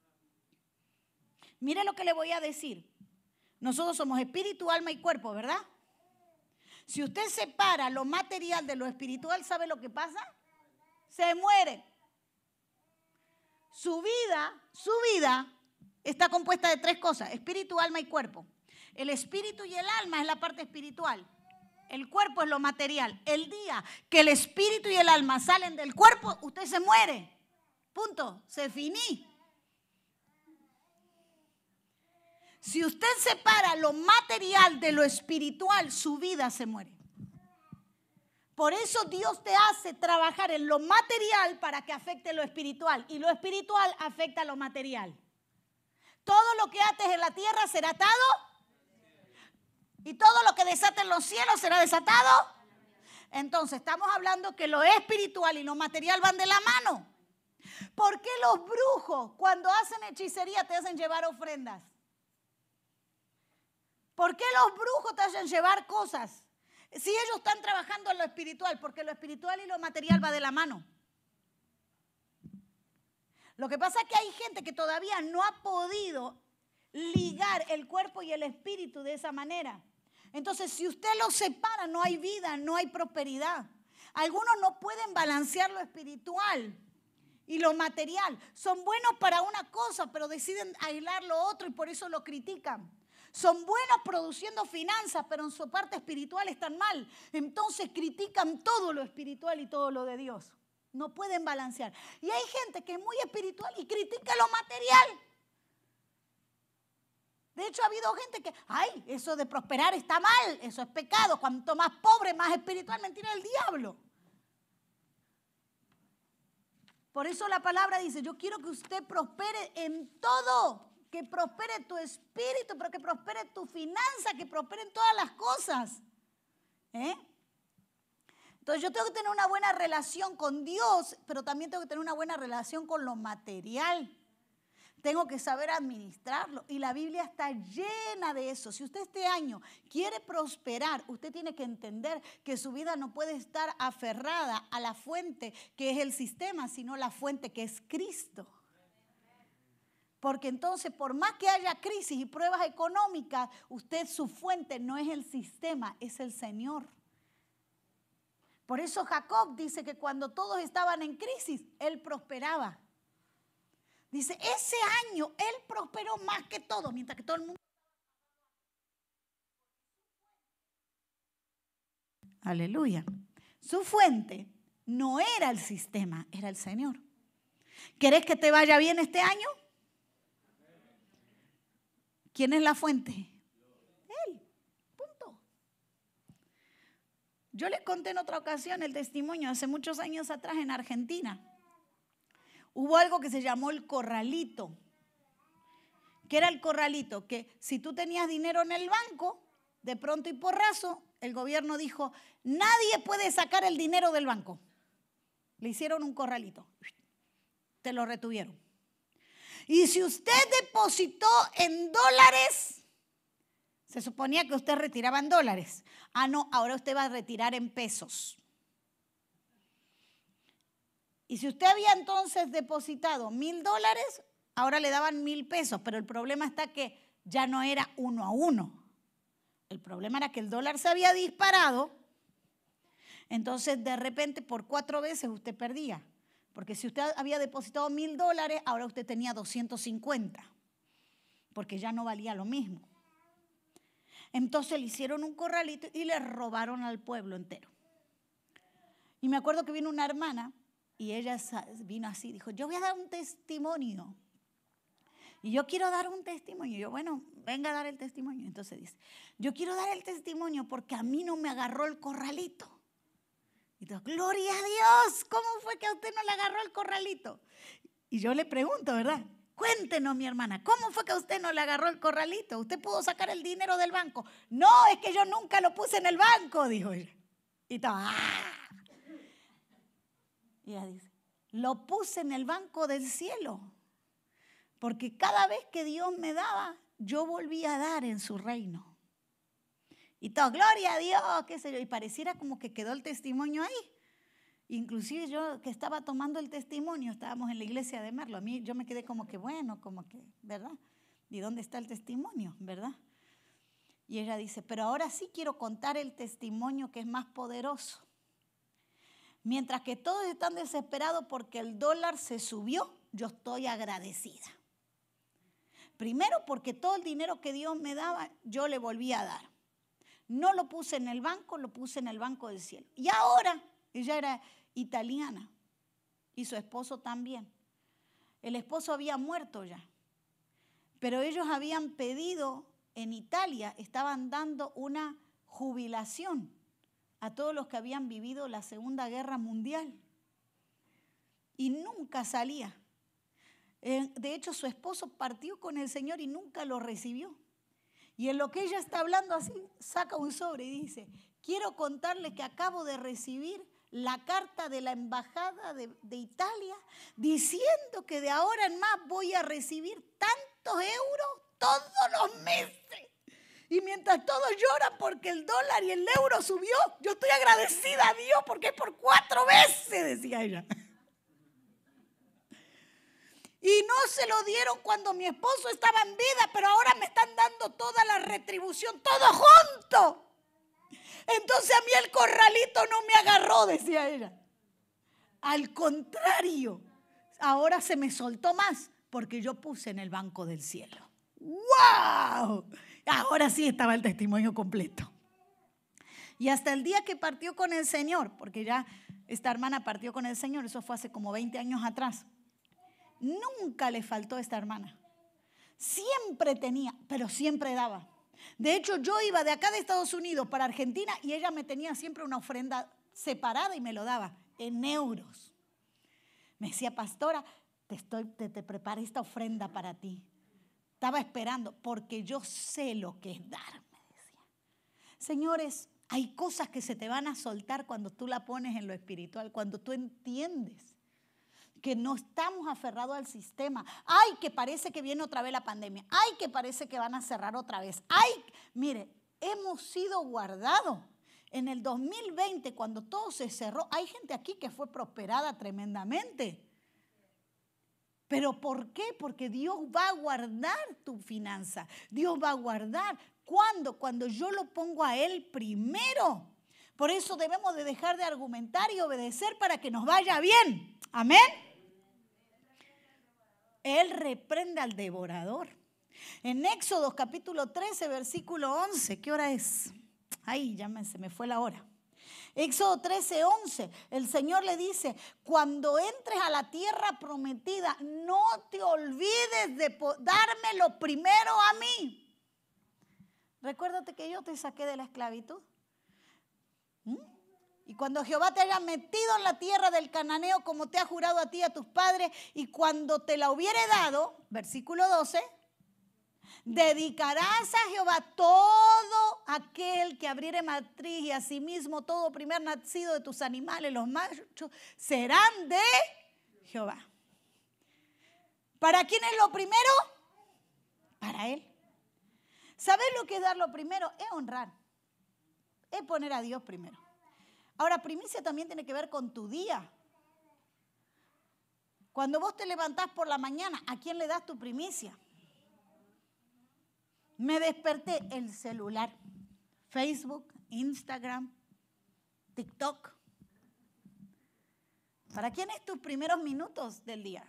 Mire lo que le voy a decir. Nosotros somos espíritu, alma y cuerpo, ¿verdad? Si usted separa lo material de lo espiritual, ¿sabe lo que pasa? Se muere. Su vida, su vida está compuesta de tres cosas: espíritu, alma y cuerpo. El espíritu y el alma es la parte espiritual. El cuerpo es lo material. El día que el espíritu y el alma salen del cuerpo, usted se muere. Punto. Se finí. Si usted separa lo material de lo espiritual, su vida se muere. Por eso Dios te hace trabajar en lo material para que afecte lo espiritual. Y lo espiritual afecta a lo material. Todo lo que ates en la tierra será atado. Y todo lo que desate en los cielos será desatado. Entonces estamos hablando que lo espiritual y lo material van de la mano. ¿Por qué los brujos cuando hacen hechicería te hacen llevar ofrendas? ¿Por qué los brujos te hacen llevar cosas? Si ellos están trabajando en lo espiritual, porque lo espiritual y lo material va de la mano. Lo que pasa es que hay gente que todavía no ha podido ligar el cuerpo y el espíritu de esa manera. Entonces, si usted los separa, no hay vida, no hay prosperidad. Algunos no pueden balancear lo espiritual y lo material. Son buenos para una cosa, pero deciden aislar lo otro y por eso lo critican. Son buenos produciendo finanzas, pero en su parte espiritual están mal. Entonces critican todo lo espiritual y todo lo de Dios. No pueden balancear. Y hay gente que es muy espiritual y critica lo material. De hecho, ha habido gente que, ay, eso de prosperar está mal, eso es pecado. Cuanto más pobre, más espiritual, mentira del diablo. Por eso la palabra dice, yo quiero que usted prospere en todo. Que prospere tu espíritu, pero que prospere tu finanza, que prospere en todas las cosas. ¿Eh? Entonces yo tengo que tener una buena relación con Dios, pero también tengo que tener una buena relación con lo material. Tengo que saber administrarlo. Y la Biblia está llena de eso. Si usted este año quiere prosperar, usted tiene que entender que su vida no puede estar aferrada a la fuente que es el sistema, sino la fuente que es Cristo. Porque entonces, por más que haya crisis y pruebas económicas, usted, su fuente no es el sistema, es el Señor. Por eso Jacob dice que cuando todos estaban en crisis, él prosperaba. Dice, ese año él prosperó más que todos, mientras que todo el mundo... Aleluya. Su fuente no era el sistema, era el Señor. ¿Querés que te vaya bien este año? ¿Quién es la fuente? Él. Punto. Yo les conté en otra ocasión el testimonio, hace muchos años atrás en Argentina. Hubo algo que se llamó el corralito. ¿Qué era el corralito? Que si tú tenías dinero en el banco, de pronto y porrazo, el gobierno dijo, nadie puede sacar el dinero del banco. Le hicieron un corralito. Te lo retuvieron. Y si usted depositó en dólares, se suponía que usted retiraba en dólares. Ah, no, ahora usted va a retirar en pesos. Y si usted había entonces depositado mil dólares, ahora le daban mil pesos. Pero el problema está que ya no era uno a uno. El problema era que el dólar se había disparado. Entonces, de repente, por cuatro veces usted perdía. Porque si usted había depositado mil dólares, ahora usted tenía doscientos cincuenta, porque ya no valía lo mismo. Entonces le hicieron un corralito y le robaron al pueblo entero. Y me acuerdo que vino una hermana y ella vino así, dijo, yo voy a dar un testimonio. Y yo quiero dar un testimonio. Y yo, bueno, venga a dar el testimonio. Entonces dice, yo quiero dar el testimonio porque a mí no me agarró el corralito. Y todo, gloria a Dios, ¿cómo fue que a usted no le agarró el corralito? Y yo le pregunto, ¿verdad? Cuéntenos, mi hermana, ¿cómo fue que a usted no le agarró el corralito? ¿Usted pudo sacar el dinero del banco? No, es que yo nunca lo puse en el banco, dijo ella. Y todo, ¡ah! Y ella dice, lo puse en el banco del cielo. Porque cada vez que Dios me daba, yo volvía a dar en su reino. Y todo, gloria a Dios, qué sé yo. Y pareciera como que quedó el testimonio ahí. Inclusive yo que estaba tomando el testimonio, estábamos en la iglesia de Merlo. A mí yo me quedé como que bueno, como que, ¿verdad? ¿Y dónde está el testimonio, verdad? Y ella dice, pero ahora sí quiero contar el testimonio que es más poderoso. Mientras que todos están desesperados porque el dólar se subió, yo estoy agradecida. Primero porque todo el dinero que Dios me daba, yo le volví a dar. No lo puse en el banco, lo puse en el banco del cielo. Y ahora, ella era italiana y su esposo también. El esposo había muerto ya, pero ellos habían pedido en Italia, estaban dando una jubilación a todos los que habían vivido la Segunda Guerra Mundial. Y nunca salía. De hecho, su esposo partió con el Señor y nunca lo recibió. Y en lo que ella está hablando así, saca un sobre y dice, quiero contarle que acabo de recibir la carta de la embajada de, de Italia diciendo que de ahora en más voy a recibir tantos euros todos los meses. Y mientras todos lloran porque el dólar y el euro subió, yo estoy agradecida a Dios porque es por cuatro veces, decía ella. Y no se lo dieron cuando mi esposo estaba en vida, pero ahora me están dando toda la retribución, todo junto. Entonces a mí el corralito no me agarró, decía ella. Al contrario, ahora se me soltó más porque yo puse en el banco del cielo. ¡Wow! Ahora sí estaba el testimonio completo. Y hasta el día que partió con el Señor, porque ya esta hermana partió con el Señor, eso fue hace como veinte años atrás. Nunca le faltó a esta hermana. Siempre tenía, pero siempre daba. De hecho, yo iba de acá de Estados Unidos para Argentina y ella me tenía siempre una ofrenda separada y me lo daba en euros. Me decía, pastora, te, estoy, te, te preparé esta ofrenda para ti. Estaba esperando porque yo sé lo que es dar, me decía. Señores, hay cosas que se te van a soltar cuando tú la pones en lo espiritual, cuando tú entiendes que no estamos aferrados al sistema. Ay, que parece que viene otra vez la pandemia. Ay, que parece que van a cerrar otra vez. Ay, mire, hemos sido guardados. En el dos mil veinte, cuando todo se cerró, hay gente aquí que fue prosperada tremendamente. ¿Pero por qué? Porque Dios va a guardar tu finanza. Dios va a guardar. ¿Cuándo? Cuando yo lo pongo a Él primero. Por eso debemos de dejar de argumentar y obedecer para que nos vaya bien. Amén. Él reprende al devorador. En Éxodo capítulo trece, versículo once. ¿Qué hora es? Ay, ya me, se me fue la hora. Éxodo trece, once. El Señor le dice, cuando entres a la tierra prometida, no te olvides de darme lo primero a mí. Recuérdate que yo te saqué de la esclavitud. ¿Mm? Y cuando Jehová te haya metido en la tierra del cananeo como te ha jurado a ti y a tus padres, y cuando te la hubiere dado, versículo doce, dedicarás a Jehová todo aquel que abriere matriz y asimismo todo primer nacido de tus animales, los machos, serán de Jehová. ¿Para quién es lo primero? Para Él. ¿Sabes lo que es dar lo primero? Es honrar. Es poner a Dios primero. Ahora, primicia también tiene que ver con tu día. Cuando vos te levantás por la mañana, ¿a quién le das tu primicia? Me desperté, el celular, Facebook, Instagram, TikTok. ¿Para quién es tus primeros minutos del día?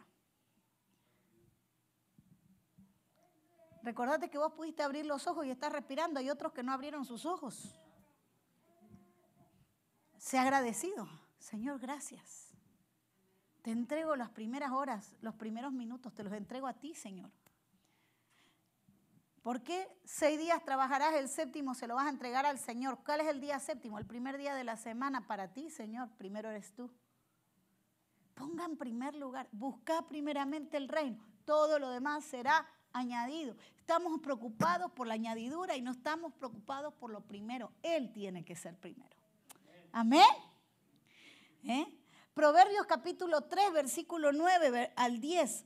Recordate que vos pudiste abrir los ojos y estás respirando. Hay otros que no abrieron sus ojos. Sé agradecido. Señor, gracias. Te entrego las primeras horas, los primeros minutos, te los entrego a ti, Señor. ¿Por qué seis días trabajarás, el séptimo se lo vas a entregar al Señor? ¿Cuál es el día séptimo? El primer día de la semana para ti, Señor. Primero eres tú. Ponga en primer lugar, busca primeramente el reino. Todo lo demás será añadido. Estamos preocupados por la añadidura y no estamos preocupados por lo primero. Él tiene que ser primero. Amén. ¿Eh? Proverbios capítulo tres, versículo nueve al diez.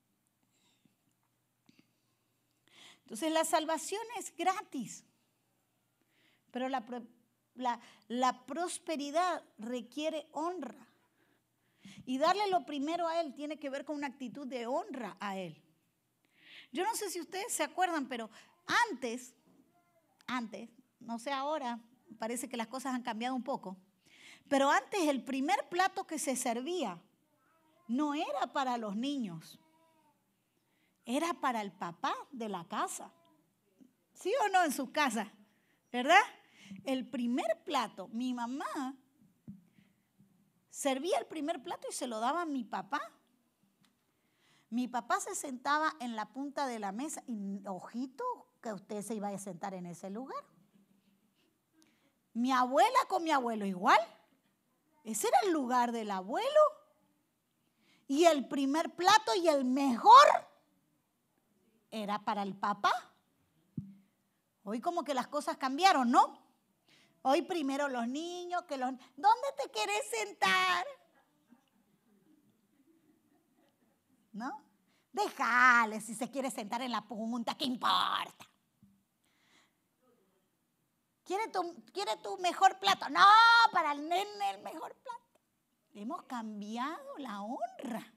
Entonces la salvación es gratis, pero la, la, la prosperidad requiere honra. Y darle lo primero a Él tiene que ver con una actitud de honra a Él. Yo no sé si ustedes se acuerdan, pero antes, antes, no sé ahora, parece que las cosas han cambiado un poco, pero antes el primer plato que se servía no era para los niños, era para el papá de la casa. ¿Sí o no en sus casas? ¿Verdad? El primer plato, mi mamá servía el primer plato y se lo daba a mi papá. Mi papá se sentaba en la punta de la mesa y ojito que usted se iba a sentar en ese lugar. Mi abuela con mi abuelo igual. Ese era el lugar del abuelo. Y el primer plato y el mejor era para el papá. Hoy como que las cosas cambiaron, ¿no? Hoy primero los niños, que los... ¿Dónde te querés sentar? ¿No? Déjale si se quiere sentar en la punta, ¿qué importa? ¿Quiere tu, ¿Quiere tu mejor plato? No, para el nene el mejor plato. Hemos cambiado la honra.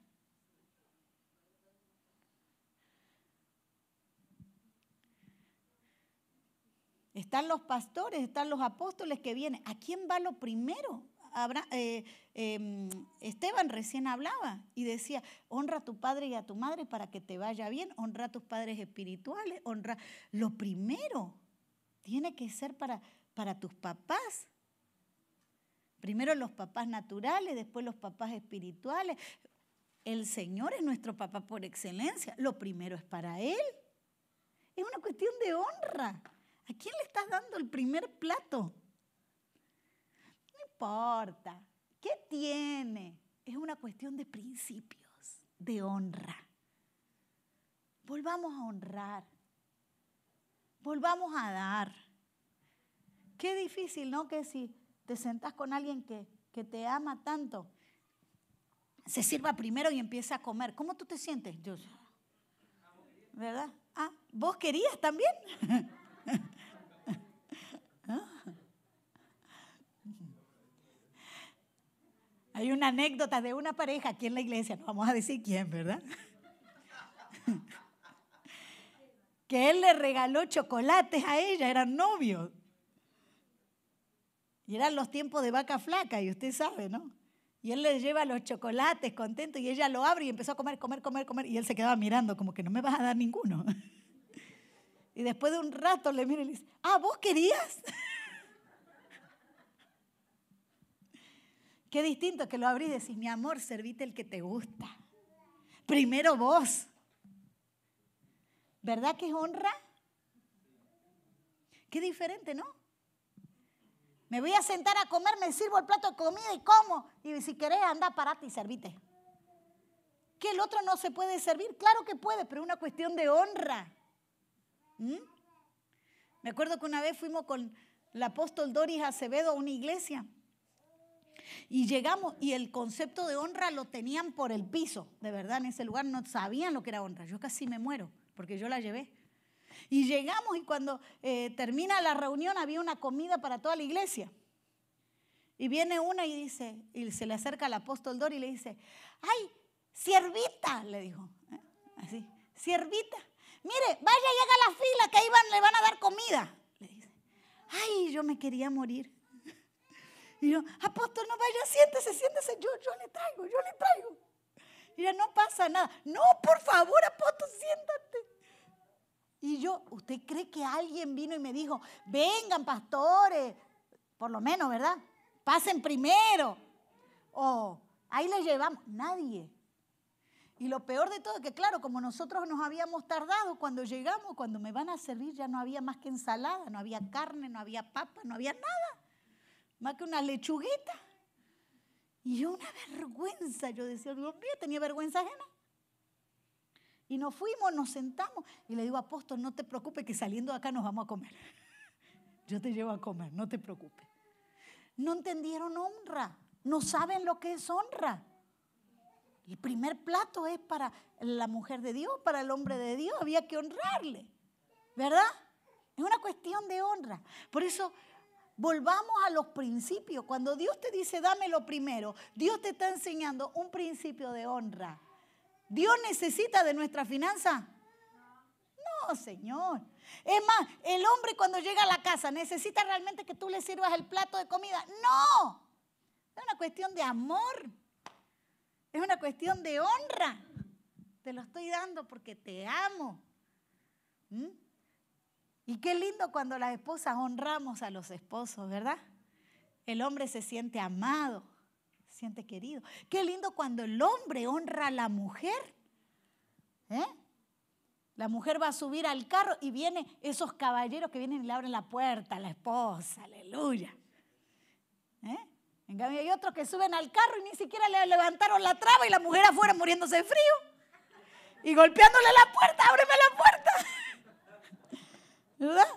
Están los pastores, están los apóstoles que vienen. ¿A quién va lo primero? Habrá, eh, eh, Esteban recién hablaba y decía, honra a tu padre y a tu madre para que te vaya bien, honra a tus padres espirituales, honra. Lo primero tiene que ser para, para tus papás. Primero los papás naturales, después los papás espirituales. El Señor es nuestro papá por excelencia. Lo primero es para Él. Es una cuestión de honra. ¿A quién le estás dando el primer plato? No importa. ¿Qué tiene? Es una cuestión de principios, de honra. Volvamos a honrar. Volvamos a dar. Qué difícil, ¿no? Que si te sentás con alguien que, que te ama tanto, se sirva primero y empieza a comer. ¿Cómo tú te sientes? Yo, ¿verdad? Ah, ¿vos querías también? Hay una anécdota de una pareja aquí en la iglesia, no vamos a decir quién, ¿verdad? Que él le regaló chocolates a ella, eran novios. Y eran los tiempos de vaca flaca, y usted sabe, ¿no? Y él le lleva los chocolates contento y ella lo abre y empezó a comer, comer, comer, comer. Y él se quedaba mirando como que no me vas a dar ninguno. Y después de un rato le mira y le dice, ah, ¿vos querías? Qué distinto que lo abrís y decís, mi amor, servite el que te gusta. Primero vos. ¿Verdad que es honra? Qué diferente, ¿no? Me voy a sentar a comer, me sirvo el plato de comida y como. Y si querés, anda, parate y servite. ¿Que el otro no se puede servir? Claro que puede, pero es una cuestión de honra. ¿Mm? Me acuerdo que una vez fuimos con el apóstol Doris Acevedo a una iglesia. Y llegamos y el concepto de honra lo tenían por el piso. De verdad, en ese lugar no sabían lo que era honra. Yo casi me muero porque yo la llevé. Y llegamos y cuando eh, termina la reunión había una comida para toda la iglesia. Y viene una y dice, y se le acerca al apóstol Doris y le dice, ¡ay, siervita! Le dijo, ¿eh? Así, siervita. Mire, vaya y haga la fila que ahí van, le van a dar comida. Le dice, ¡ay, yo me quería morir! Y yo, apóstol, no vaya, siéntese, siéntese, yo, yo le traigo, yo le traigo. Y ella, no pasa nada. No, por favor, apóstol, siéntate. Y yo, ¿usted cree que alguien vino y me dijo, vengan, pastores, por lo menos, ¿verdad? Pasen primero. O ahí les llevamos. Nadie. Y lo peor de todo es que, claro, como nosotros nos habíamos tardado, cuando llegamos, cuando me van a servir, ya no había más que ensalada, no había carne, no había papa, no había nada. Más que una lechuguita. Y yo una vergüenza, yo decía, Dios mío, tenía vergüenza ajena. Y nos fuimos, nos sentamos y le digo, apóstol, no te preocupes que saliendo de acá nos vamos a comer. Yo te llevo a comer, no te preocupes. No entendieron honra, no saben lo que es honra. El primer plato es para la mujer de Dios, para el hombre de Dios, había que honrarle, ¿verdad? Es una cuestión de honra. Por eso volvamos a los principios. Cuando Dios te dice, dame lo primero, Dios te está enseñando un principio de honra. ¿Dios necesita de nuestra finanza? No, Señor. Es más, el hombre cuando llega a la casa, ¿necesita realmente que tú le sirvas el plato de comida? No. Es una cuestión de amor. Es una cuestión de honra. Te lo estoy dando porque te amo. ¿Mm? Y qué lindo cuando las esposas honramos a los esposos, ¿verdad? El hombre se siente amado, se siente querido. Qué lindo cuando el hombre honra a la mujer. ¿Eh? La mujer va a subir al carro y vienen esos caballeros que vienen y le abren la puerta a la esposa. Aleluya. ¿Eh? En cambio hay otros que suben al carro y ni siquiera le levantaron la traba y la mujer afuera muriéndose de frío. Y golpeándole la puerta, ábreme la puerta. ¿Verdad?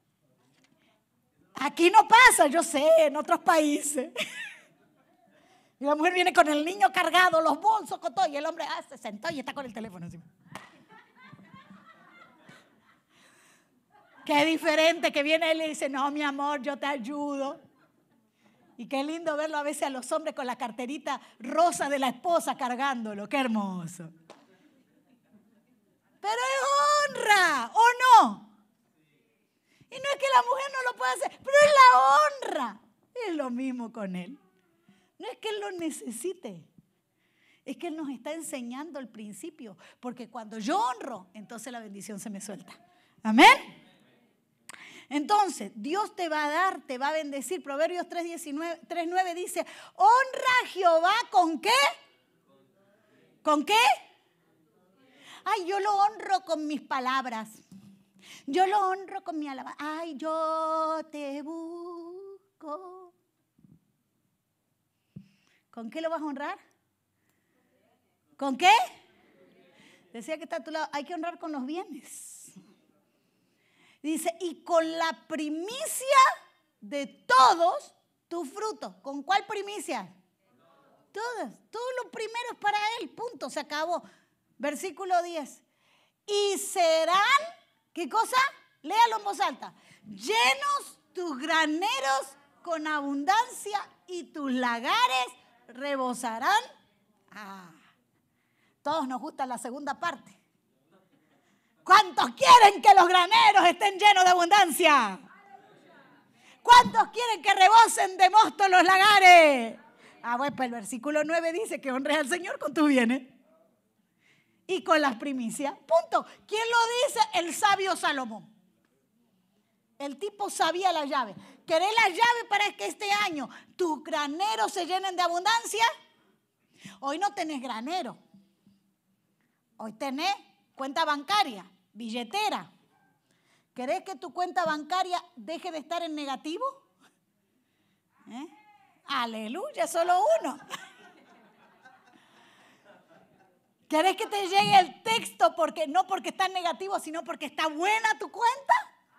Aquí no pasa, yo sé, en otros países. Y la mujer viene con el niño cargado, los bolsos, con todo, y el hombre ah, se sentó y está con el teléfono encima. Qué diferente que viene él y dice, no, mi amor, yo te ayudo. Y qué lindo verlo a veces a los hombres con la carterita rosa de la esposa cargándolo. Qué hermoso. Pero es honra, ¿o no? Y no es que la mujer no lo pueda hacer, pero es la honra. Es lo mismo con él. No es que él lo necesite. Es que él nos está enseñando el principio. Porque cuando yo honro, entonces la bendición se me suelta. Amén. Entonces, Dios te va a dar, te va a bendecir. Proverbios tres nueve dice, honra a Jehová ¿con qué? ¿Con qué? Ay, yo lo honro con mis palabras. Yo lo honro con mi alabanza. Ay, yo te busco. ¿Con qué lo vas a honrar? ¿Con qué? Decía que está a tu lado, hay que honrar con los bienes. Dice, y con la primicia de todos tus frutos. ¿Con cuál primicia? Todas. Todo lo primero es para él. Punto. Se acabó. Versículo diez. Y serán, ¿qué cosa? Léalo en voz alta. Llenos tus graneros con abundancia y tus lagares rebosarán. Ah, todos nos gusta la segunda parte. ¿Cuántos quieren que los graneros estén llenos de abundancia? ¿Cuántos quieren que rebosen de mosto los lagares? Ah, bueno, pues el versículo nueve dice que honres al Señor con tus bienes y con las primicias. Punto. ¿Quién lo dice? El sabio Salomón. El tipo sabía la llave. ¿Querés la llave para que este año tus graneros se llenen de abundancia? Hoy no tenés granero. Hoy tenés cuenta bancaria, billetera. ¿Querés que tu cuenta bancaria deje de estar en negativo? ¿Eh? Aleluya, solo uno. ¿Querés que te llegue el texto porque no porque está en negativo, sino porque está buena tu cuenta?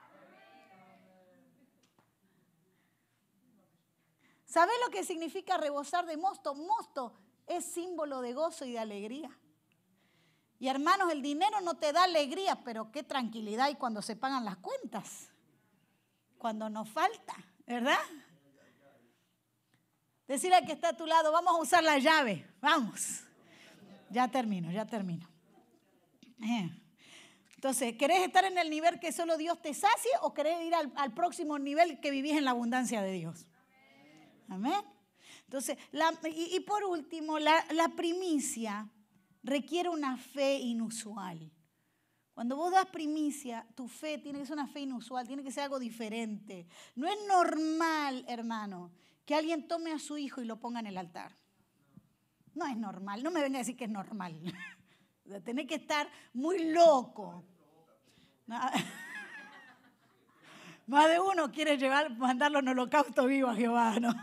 ¿Sabés lo que significa rebosar de mosto? Mosto es símbolo de gozo y de alegría. Y hermanos, el dinero no te da alegría, pero qué tranquilidad hay cuando se pagan las cuentas. Cuando nos falta, ¿verdad? Decirle al que está a tu lado, vamos a usar la llave, vamos. Ya termino, ya termino. Entonces, ¿querés estar en el nivel que solo Dios te sacie o querés ir al, al próximo nivel que vivís en la abundancia de Dios? Amén. Entonces, la, y, y por último, la, la primicia requiere una fe inusual. Cuando vos das primicia, tu fe tiene que ser una fe inusual, tiene que ser algo diferente. No es normal, hermano, que alguien tome a su hijo y lo ponga en el altar. No es normal, no me venga a decir que es normal. Tenés que estar muy loco. Más de uno quiere llevar, mandarlo en holocausto vivo a Jehová, ¿no?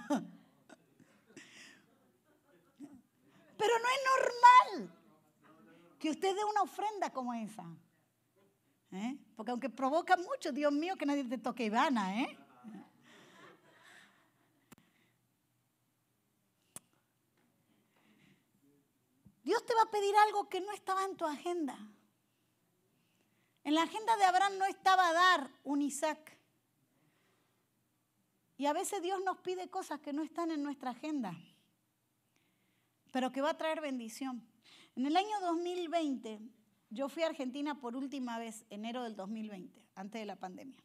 Pero no es normal que usted dé una ofrenda como esa. ¿Eh? Porque aunque provoca mucho, Dios mío, que nadie te toque Ivana, ¿eh? Dios te va a pedir algo que no estaba en tu agenda. En la agenda de Abraham no estaba dar un Isaac. Y a veces Dios nos pide cosas que no están en nuestra agenda, pero que va a traer bendición. En el año dos mil veinte, yo fui a Argentina por última vez, enero del dos mil veinte, antes de la pandemia.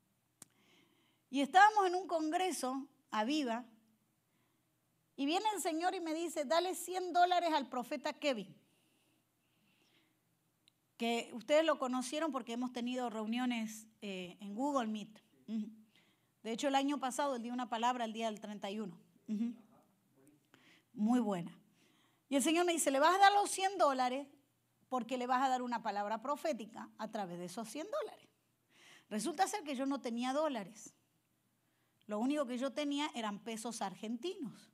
Y estábamos en un congreso, a Viva, y viene el Señor y me dice, dale cien dólares al profeta Kevin. Que ustedes lo conocieron porque hemos tenido reuniones eh, en Google Meet. Uh-huh. De hecho, el año pasado él dio una palabra el día del treinta y uno. Uh-huh. Muy buena. Y el Señor me dice, le vas a dar los cien dólares porque le vas a dar una palabra profética a través de esos cien dólares. Resulta ser que yo no tenía dólares. Lo único que yo tenía eran pesos argentinos.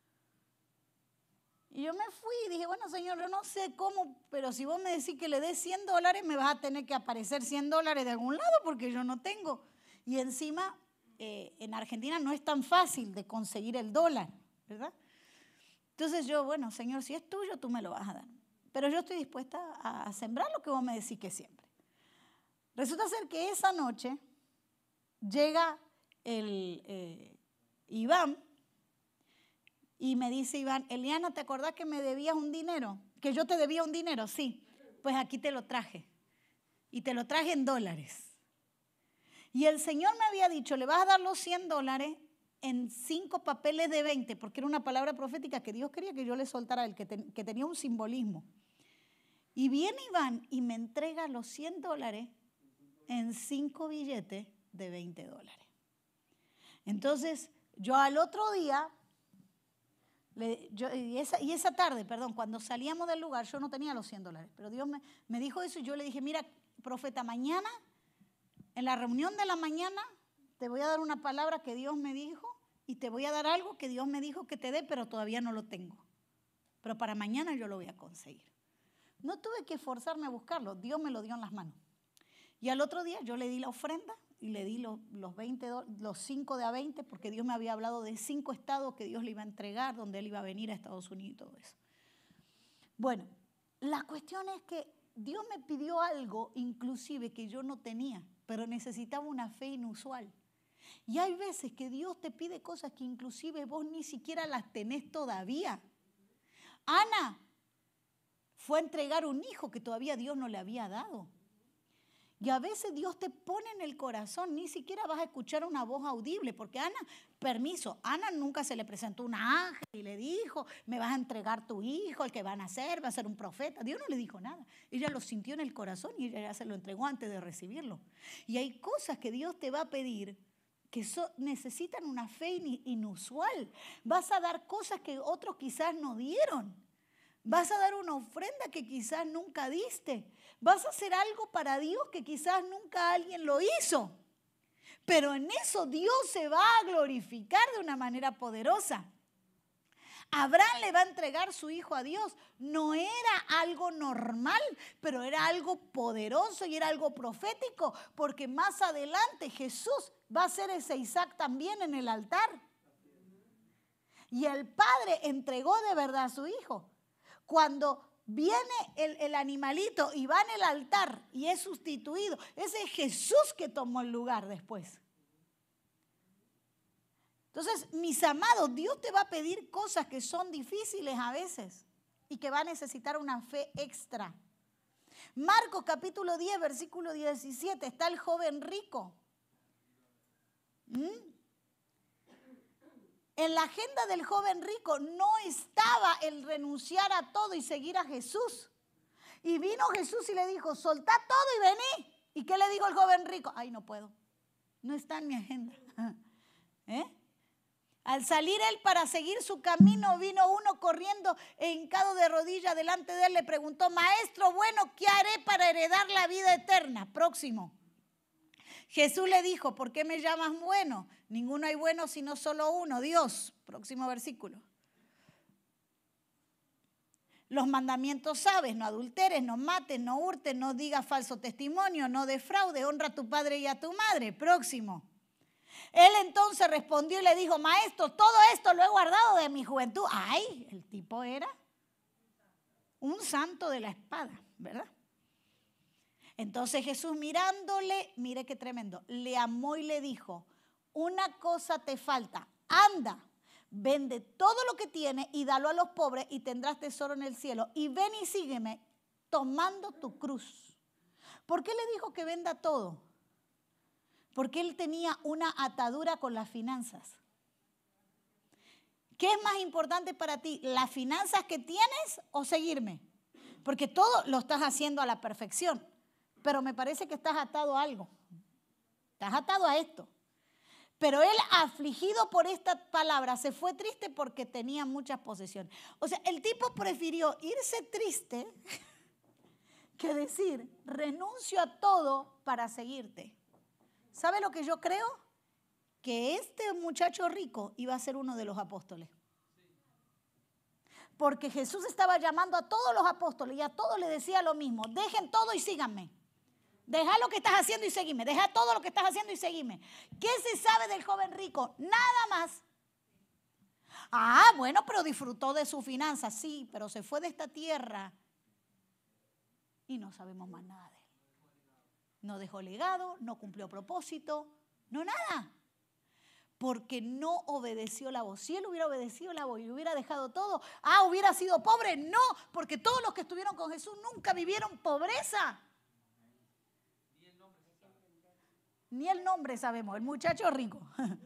Y yo me fui y dije, bueno, Señor, yo no sé cómo, pero si vos me decís que le des cien dólares, me vas a tener que aparecer cien dólares de algún lado porque yo no tengo. Y encima, eh, en Argentina no es tan fácil de conseguir el dólar, ¿verdad? Entonces yo, bueno, Señor, si es tuyo, tú me lo vas a dar. Pero yo estoy dispuesta a sembrar lo que vos me decís que siempre. Resulta ser que esa noche llega el eh, Iván y me dice Iván, Eliana, ¿te acordás que me debías un dinero? Que yo te debía un dinero, sí. Pues aquí te lo traje. Y te lo traje en dólares. Y el Señor me había dicho, le vas a dar los cien dólares en cinco papeles de veinte, porque era una palabra profética que Dios quería que yo le soltara a él, que, ten, que tenía un simbolismo. Y viene Iván y me entrega los cien dólares en cinco billetes de veinte dólares. Entonces, yo al otro día, le, yo, y, esa, y esa tarde, perdón, cuando salíamos del lugar, yo no tenía los cien dólares, pero Dios me, me dijo eso y yo le dije, mira, profeta, mañana, en la reunión de la mañana, te voy a dar una palabra que Dios me dijo y te voy a dar algo que Dios me dijo que te dé, pero todavía no lo tengo. Pero para mañana yo lo voy a conseguir. No tuve que esforzarme a buscarlo, Dios me lo dio en las manos. Y al otro día yo le di la ofrenda y le di los, los, veinte, los cinco de a veinte, porque Dios me había hablado de cinco estados que Dios le iba a entregar, donde él iba a venir a Estados Unidos y todo eso. Bueno, la cuestión es que Dios me pidió algo inclusive que yo no tenía, pero necesitaba una fe inusual. Y hay veces que Dios te pide cosas que inclusive vos ni siquiera las tenés todavía. Ana fue a entregar un hijo que todavía Dios no le había dado. Y a veces Dios te pone en el corazón, ni siquiera vas a escuchar una voz audible, porque Ana, permiso, Ana nunca se le presentó un ángel y le dijo, me vas a entregar tu hijo, el que van a hacer, va a ser un profeta. Dios no le dijo nada. Ella lo sintió en el corazón y ella ya se lo entregó antes de recibirlo. Y hay cosas que Dios te va a pedir que so, necesitan una fe in, inusual. Vas a dar cosas que otros quizás no dieron. Vas a dar una ofrenda que quizás nunca diste. Vas a hacer algo para Dios que quizás nunca alguien lo hizo. Pero en eso Dios se va a glorificar de una manera poderosa. Abraham le va a entregar su hijo a Dios. No era algo normal, pero era algo poderoso y era algo profético, porque más adelante Jesús va a ser ese Isaac también en el altar. Y el padre entregó de verdad a su hijo. Cuando viene el, el animalito y va en el altar y es sustituido, ese es Jesús que tomó el lugar después. Entonces, mis amados, Dios te va a pedir cosas que son difíciles a veces y que va a necesitar una fe extra. Marcos capítulo diez, versículo diecisiete, está el joven rico. ¿Mm? En la agenda del joven rico no estaba el renunciar a todo y seguir a Jesús. Y vino Jesús y le dijo, soltá todo y vení. ¿Y qué le dijo el joven rico? Ay, no puedo. No está en mi agenda. ¿Eh? Al salir él para seguir su camino, vino uno corriendo e hincado de rodillas delante de él. Le preguntó, maestro bueno, ¿qué haré para heredar la vida eterna? Próximo. Jesús le dijo, ¿por qué me llamas bueno? Ninguno hay bueno sino solo uno, Dios. Próximo versículo. Los mandamientos sabes, no adulteres, no mates, no hurtes, no digas falso testimonio, no defraudes, honra a tu padre y a tu madre. Próximo. Él entonces respondió y le dijo, maestro, todo esto lo he guardado de mi juventud. Ay, el tipo era un santo de la espada, ¿verdad? Entonces Jesús mirándole, mire qué tremendo, le amó y le dijo, una cosa te falta, anda, vende todo lo que tienes y dalo a los pobres y tendrás tesoro en el cielo. Y ven y sígueme tomando tu cruz. ¿Por qué le dijo que venda todo? Porque él tenía una atadura con las finanzas. ¿Qué es más importante para ti? ¿Las finanzas que tienes o seguirme? Porque todo lo estás haciendo a la perfección. Pero me parece que estás atado a algo. Estás atado a esto. Pero él, afligido por esta palabra, se fue triste porque tenía muchas posesiones. O sea, el tipo prefirió irse triste que decir, renuncio a todo para seguirte. ¿Sabe lo que yo creo? Que este muchacho rico iba a ser uno de los apóstoles. Porque Jesús estaba llamando a todos los apóstoles y a todos les decía lo mismo. Dejen todo y síganme. Deja lo que estás haciendo y seguime. Deja todo lo que estás haciendo y seguime. ¿Qué se sabe del joven rico? Nada más. Ah, bueno, pero disfrutó de su finanza. Sí, pero se fue de esta tierra y no sabemos más nada de él. No dejó legado, no cumplió propósito, No, nada. Porque no obedeció la voz. Si él hubiera obedecido la voz y hubiera dejado todo, ah, hubiera sido pobre. No, porque todos los que estuvieron con Jesús nunca vivieron pobreza. Ni el nombre sabemos, el muchacho rico.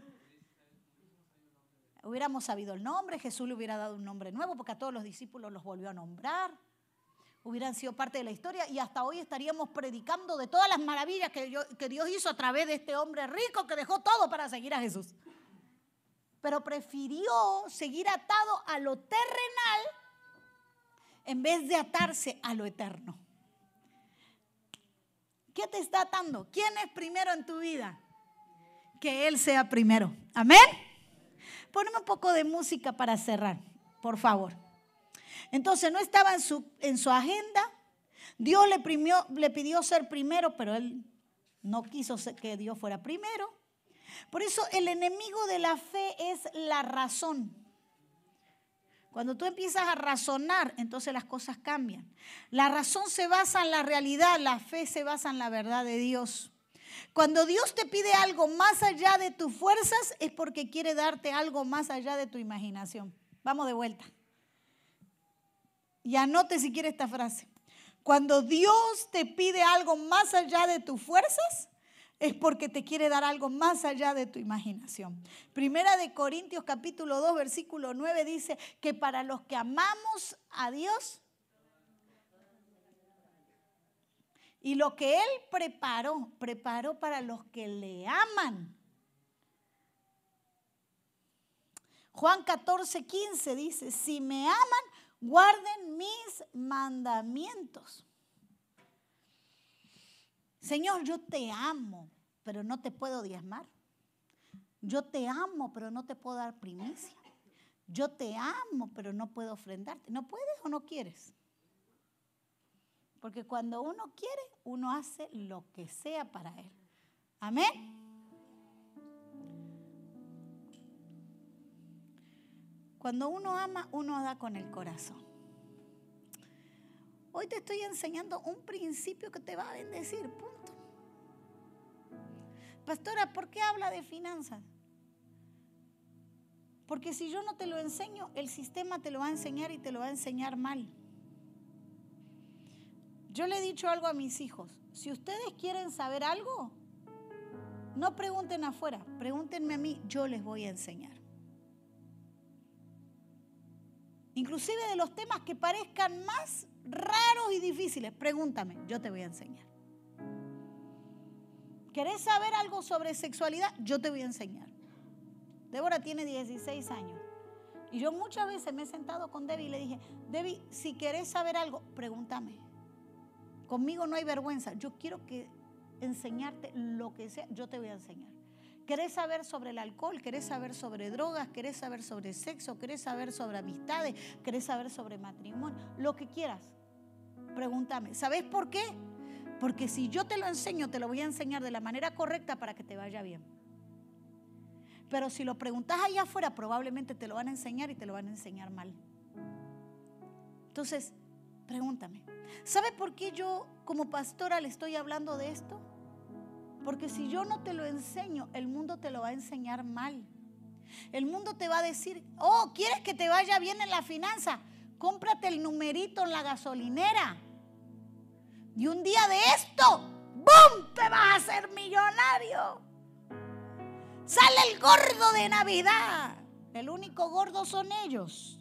Hubiéramos sabido el nombre, Jesús le hubiera dado un nombre nuevo porque a todos los discípulos los volvió a nombrar. Hubieran sido parte de la historia y hasta hoy estaríamos predicando de todas las maravillas que Dios, que Dios hizo a través de este hombre rico que dejó todo para seguir a Jesús. Pero prefirió seguir atado a lo terrenal en vez de atarse a lo eterno. ¿Qué te está atando? ¿Quién es primero en tu vida? Que Él sea primero. Amén. Ponme un poco de música para cerrar, por favor. Entonces no estaba en su, en su agenda. Dios le, primió, le pidió ser primero, pero él no quiso que Dios fuera primero. Por eso el enemigo de la fe es la razón. Cuando tú empiezas a razonar, entonces las cosas cambian. La razón se basa en la realidad, la fe se basa en la verdad de Dios. Cuando Dios te pide algo más allá de tus fuerzas, es porque quiere darte algo más allá de tu imaginación. Vamos de vuelta. Y anote si quiere esta frase. Cuando Dios te pide algo más allá de tus fuerzas, es porque te quiere dar algo más allá de tu imaginación. Primera de Corintios capítulo dos, versículo nueve dice que para los que amamos a Dios, y lo que Él preparó, preparó para los que le aman. Juan catorce, quince dice, si me aman, guarden mis mandamientos. Señor, yo te amo, pero no te puedo diezmar. Yo te amo, pero no te puedo dar primicia. Yo te amo, pero no puedo ofrendarte. ¿No puedes o no quieres? Porque cuando uno quiere, uno hace lo que sea para Él. Amén. Cuando uno ama, uno da con el corazón. Hoy te estoy enseñando un principio que te va a bendecir, punto. Pastora, ¿por qué habla de finanzas? Porque si yo no te lo enseño, el sistema te lo va a enseñar y te lo va a enseñar mal. Yo le he dicho algo a mis hijos, si ustedes quieren saber algo, no pregunten afuera, pregúntenme a mí, yo les voy a enseñar. Inclusive de los temas que parezcan más raros y difíciles, pregúntame, yo te voy a enseñar. ¿Querés saber algo sobre sexualidad? Yo te voy a enseñar. Débora tiene dieciséis años y yo muchas veces me he sentado con Debbie y le dije, Debbie, si querés saber algo, pregúntame. Conmigo no hay vergüenza. Yo quiero que enseñarte lo que sea, yo te voy a enseñar. ¿Querés saber sobre el alcohol? ¿Querés saber sobre drogas? ¿Querés saber sobre sexo? ¿Querés saber sobre amistades? ¿Querés saber sobre matrimonio? Lo que quieras, pregúntame. ¿Sabés por qué? Porque si yo te lo enseño, te lo voy a enseñar de la manera correcta para que te vaya bien. Pero si lo preguntas allá afuera, probablemente te lo van a enseñar y te lo van a enseñar mal. Entonces, pregúntame. ¿Sabe por qué yo como pastora le estoy hablando de esto? Porque si yo no te lo enseño, el mundo te lo va a enseñar mal. El mundo te va a decir, oh, ¿quieres que te vaya bien en la finanza? Cómprate el numerito en la gasolinera. Y un día de esto, ¡bum!, te vas a hacer millonario. Sale el gordo de Navidad. El único gordo son ellos.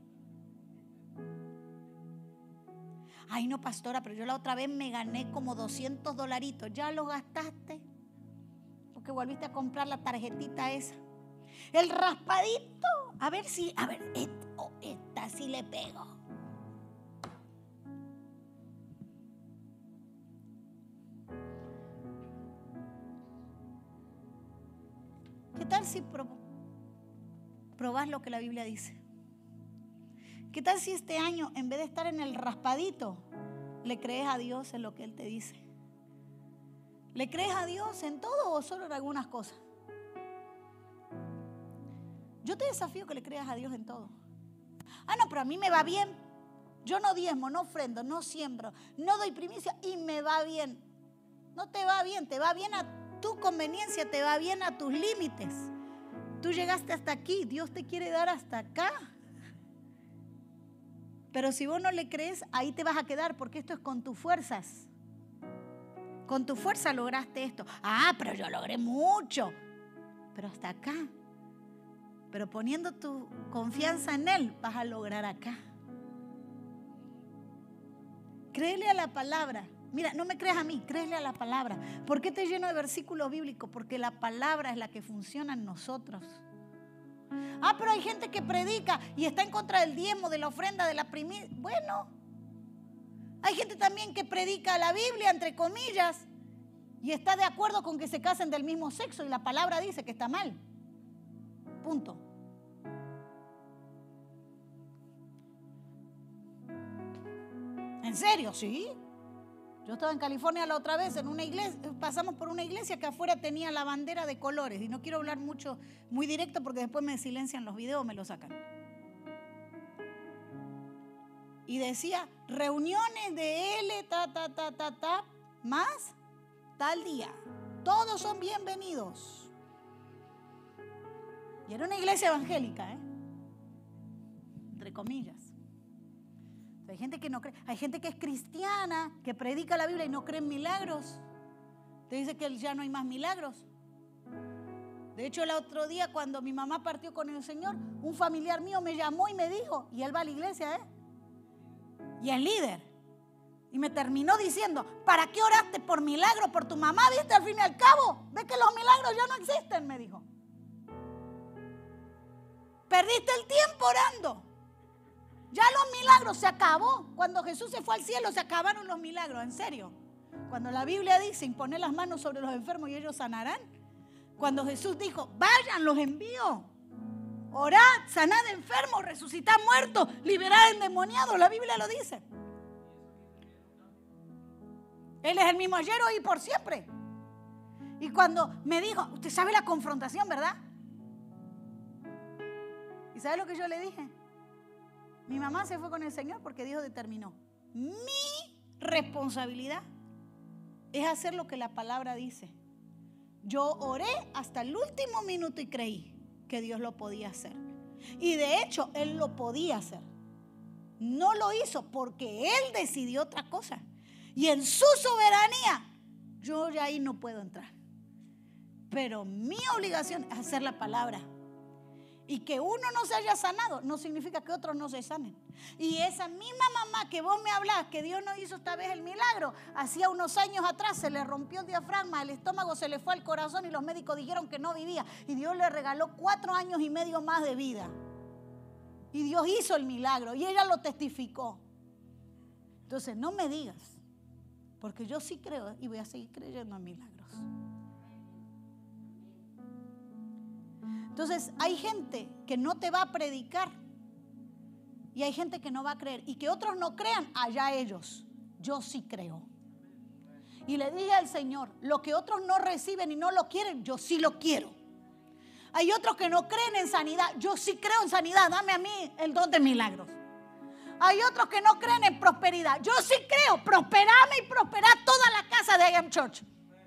Ay, no, pastora, pero yo la otra vez me gané como doscientos dolaritos. ¿Ya lo gastaste? Porque volviste a comprar la tarjetita esa. El raspadito. A ver si, a ver, esta, oh, esta sí le pego. ¿Qué tal si probás lo que la Biblia dice? ¿Qué tal si este año, en vez de estar en el raspadito, le crees a Dios en lo que Él te dice? ¿Le crees a Dios en todo o solo en algunas cosas? Yo te desafío que le creas a Dios en todo. Ah, no, pero a mí me va bien. Yo no diezmo, no ofrendo, no siembro, no doy primicia y me va bien. No te va bien, te va bien a tu conveniencia te va bien a tus límites. Tú llegaste hasta aquí, Dios te quiere dar hasta acá. Pero si vos no le crees, ahí te vas a quedar, porque esto es con tus fuerzas. Con tu fuerza lograste esto. Ah, pero yo logré mucho. Pero hasta acá. Pero poniendo tu confianza en Él, vas a lograr acá. Créele a la palabra. Mira, no me creas a mí, créele a la palabra. ¿Por qué te lleno de versículos bíblicos? Porque la palabra es la que funciona en nosotros. Ah, pero hay gente que predica y está en contra del diezmo, de la ofrenda, de la primicia. Bueno, hay gente también que predica la Biblia, entre comillas, y está de acuerdo con que se casen del mismo sexo, y la palabra dice que está mal. Punto. ¿En serio? Sí. Yo estaba en California la otra vez en una iglesia, pasamos por una iglesia que afuera tenía la bandera de colores, y no quiero hablar mucho, muy directo, porque después me silencian los videos, me lo sacan. Y decía, reuniones de L, ta, ta, ta, ta, ta, más tal día. Todos son bienvenidos. Y era una iglesia evangélica, ¿eh? Entre comillas. Hay gente que no cree, hay gente que es cristiana, que predica la Biblia y no cree en milagros. Te dice que ya no hay más milagros. De hecho, el otro día cuando mi mamá partió con el Señor, un familiar mío me llamó y me dijo, y él va a la iglesia, ¿eh? Y es líder. Y me terminó diciendo, ¿para qué oraste por milagros por tu mamá? ¿Viste? Al fin y al cabo, ¿ves que los milagros ya no existen? Me dijo. Perdiste el tiempo orando. Ya los milagros se acabó. Cuando Jesús se fue al cielo se acabaron los milagros, en serio. Cuando la Biblia dice imponer las manos sobre los enfermos y ellos sanarán. Cuando Jesús dijo, vayan, los envío. Orad, sanad enfermos, resucitad muertos, liberad endemoniados. La Biblia lo dice. Él es el mismo ayer, hoy y por siempre. Y cuando me dijo, usted sabe la confrontación, ¿verdad? ¿Y sabe lo que yo le dije? Mi mamá se fue con el Señor porque Dios determinó. Mi responsabilidad es hacer lo que la palabra dice. Yo oré hasta el último minuto y creí que Dios lo podía hacer. Y de hecho, Él lo podía hacer. No lo hizo porque Él decidió otra cosa. Y en su soberanía, yo ya ahí no puedo entrar. Pero mi obligación es hacer la palabra. Y que uno no se haya sanado no significa que otros no se sanen. Y esa misma mamá que vos me hablás, que Dios no hizo esta vez el milagro, hacía unos años atrás se le rompió el diafragma, el estómago se le fue al corazón y los médicos dijeron que no vivía. Y Dios le regaló cuatro años y medio más de vida. Y Dios hizo el milagro y ella lo testificó. Entonces no me digas, porque yo sí creo y voy a seguir creyendo en milagros. Entonces hay gente que no te va a predicar y hay gente que no va a creer, y que otros no crean, allá ellos. Yo sí creo. Y le dije al Señor, lo que otros no reciben y no lo quieren, yo sí lo quiero. Hay otros que no creen en sanidad, yo sí creo en sanidad, dame a mí el don de milagros. Hay otros que no creen en prosperidad, yo sí creo, prosperame y prosperá toda la casa de I Am Church.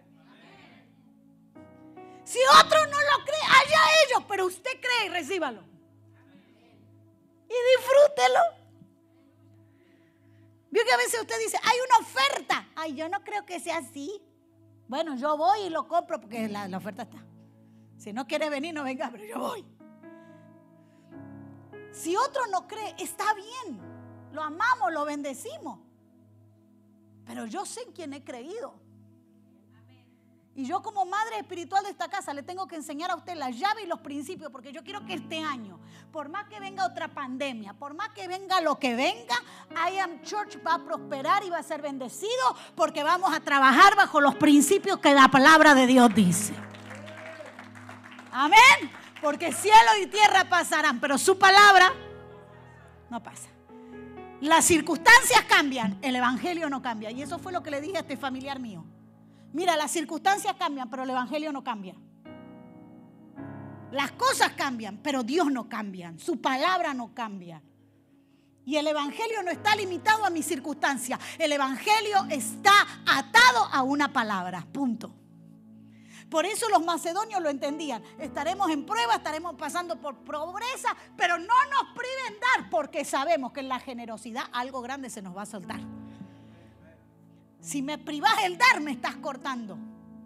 Si otro no lo cree, allá ellos, pero usted cree y recíbalo. Y disfrútelo. Vio que a veces usted dice, hay una oferta. Ay, yo no creo que sea así. Bueno, yo voy y lo compro porque la, la oferta está. Si no quiere venir, no venga, pero yo voy. Si otro no cree, está bien. Lo amamos, lo bendecimos. Pero yo sé en quién he creído. Y yo como madre espiritual de esta casa le tengo que enseñar a usted la llave y los principios, porque yo quiero que este año, por más que venga otra pandemia, por más que venga lo que venga, I Am Church va a prosperar y va a ser bendecido, porque vamos a trabajar bajo los principios que la palabra de Dios dice. Amén. Porque cielo y tierra pasarán, pero su palabra no pasa. Las circunstancias cambian, el evangelio no cambia. Y eso fue lo que le dije a este familiar mío. Mira, las circunstancias cambian, pero el evangelio no cambia. Las cosas cambian, pero Dios no cambia. Su palabra no cambia. Y el evangelio no está limitado a mis circunstancias. El evangelio está atado a una palabra, punto. Por eso los macedonios lo entendían. Estaremos en prueba, estaremos pasando por pobreza, pero no nos priven dar, porque sabemos que en la generosidad algo grande se nos va a soltar. Si me privas el dar, me estás cortando.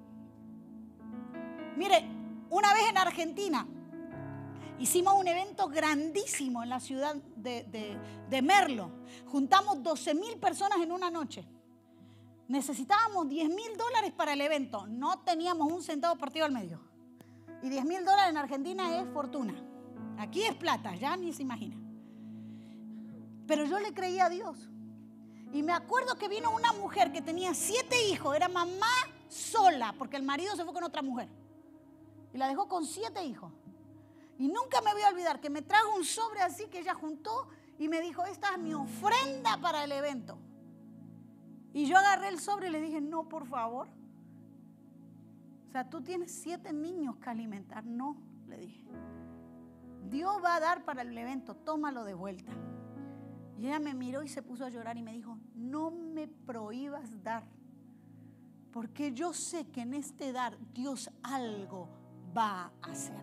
Mire, una vez en Argentina hicimos un evento grandísimo en la ciudad de, de, de Merlo. Juntamos doce mil personas en una noche. Necesitábamos diez mil dólares para el evento. No teníamos un centavo partido al medio. Y diez mil dólares en Argentina es fortuna. Aquí es plata, ya ni se imagina. Pero yo le creía a Dios. Y me acuerdo que vino una mujer que tenía siete hijos. Era mamá sola, porque el marido se fue con otra mujer. Y la dejó con siete hijos. Y nunca me voy a olvidar que me trajo un sobre así que ella juntó y me dijo, esta es mi ofrenda para el evento. Y yo agarré el sobre y le dije, no, por favor. O sea, tú tienes siete niños que alimentar. No, le dije. Dios va a dar para el evento, tómalo de vuelta. Y ella me miró y se puso a llorar y me dijo, no me prohíbas dar. Porque yo sé que en este dar Dios algo va a hacer.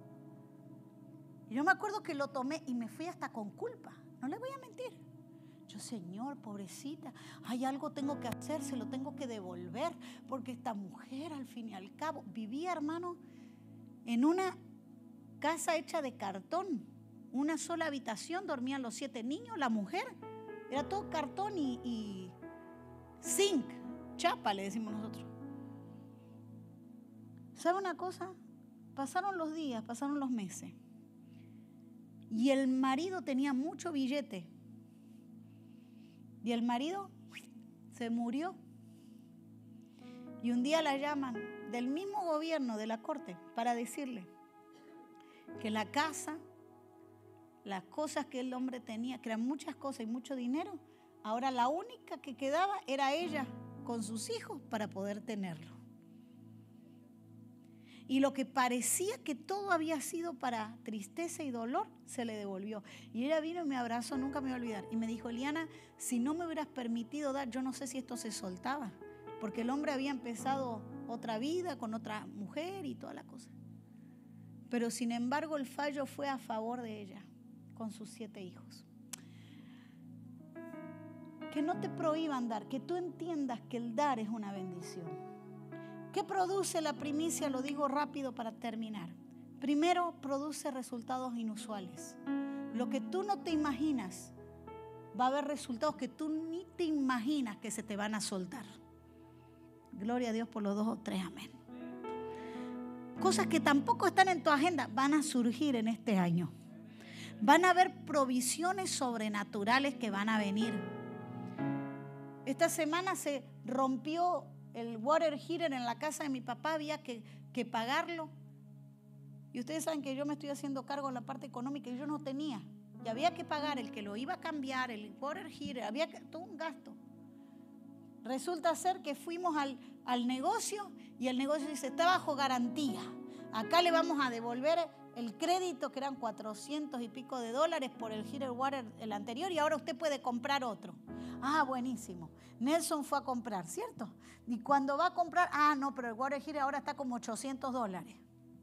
Y yo me acuerdo que lo tomé y me fui hasta con culpa. No le voy a mentir. Yo, Señor, pobrecita, hay algo tengo que hacer, se lo tengo que devolver, porque esta mujer al fin y al cabo vivía, hermano, en una casa hecha de cartón, una sola habitación, dormían los siete niños, la mujer, era todo cartón y, y zinc, chapa le decimos nosotros. ¿Sabe una cosa? Pasaron los días, pasaron los meses, y el marido tenía mucho billete. Y el marido se murió. Y un día la llaman del mismo gobierno, de la corte, para decirle que la casa, las cosas que el hombre tenía, que eran muchas cosas y mucho dinero, ahora la única que quedaba era ella con sus hijos para poder tenerlo. Y lo que parecía que todo había sido para tristeza y dolor, se le devolvió. Y ella vino y me abrazó, nunca me voy a olvidar. Y me dijo, Eliana, si no me hubieras permitido dar, yo no sé si esto se soltaba. Porque el hombre había empezado otra vida con otra mujer y toda la cosa. Pero sin embargo el fallo fue a favor de ella, con sus siete hijos. Que no te prohíban dar, que tú entiendas que el dar es una bendición. ¿Qué produce la primicia? Lo digo rápido para terminar. Primero, produce resultados inusuales. Lo que tú no te imaginas, va a haber resultados que tú ni te imaginas que se te van a soltar. Gloria a Dios por los dos o tres, amén. Cosas que tampoco están en tu agenda van a surgir en este año. Van a haber provisiones sobrenaturales que van a venir. Esta semana se rompió el water heater en la casa de mi papá, había que, que pagarlo. Y ustedes saben que yo me estoy haciendo cargo de la parte económica y yo no tenía. Y había que pagar el que lo iba a cambiar, el water heater, había que, todo un gasto. Resulta ser que fuimos al, al negocio y el negocio dice, está bajo garantía. Acá le vamos a devolver el crédito, que eran cuatrocientos y pico de dólares por el heater water el anterior, y ahora usted puede comprar otro. Ah, buenísimo. Nelson fue a comprar, ¿cierto? Y cuando va a comprar, ah, no, pero el water heater ahora está como ochocientos dólares.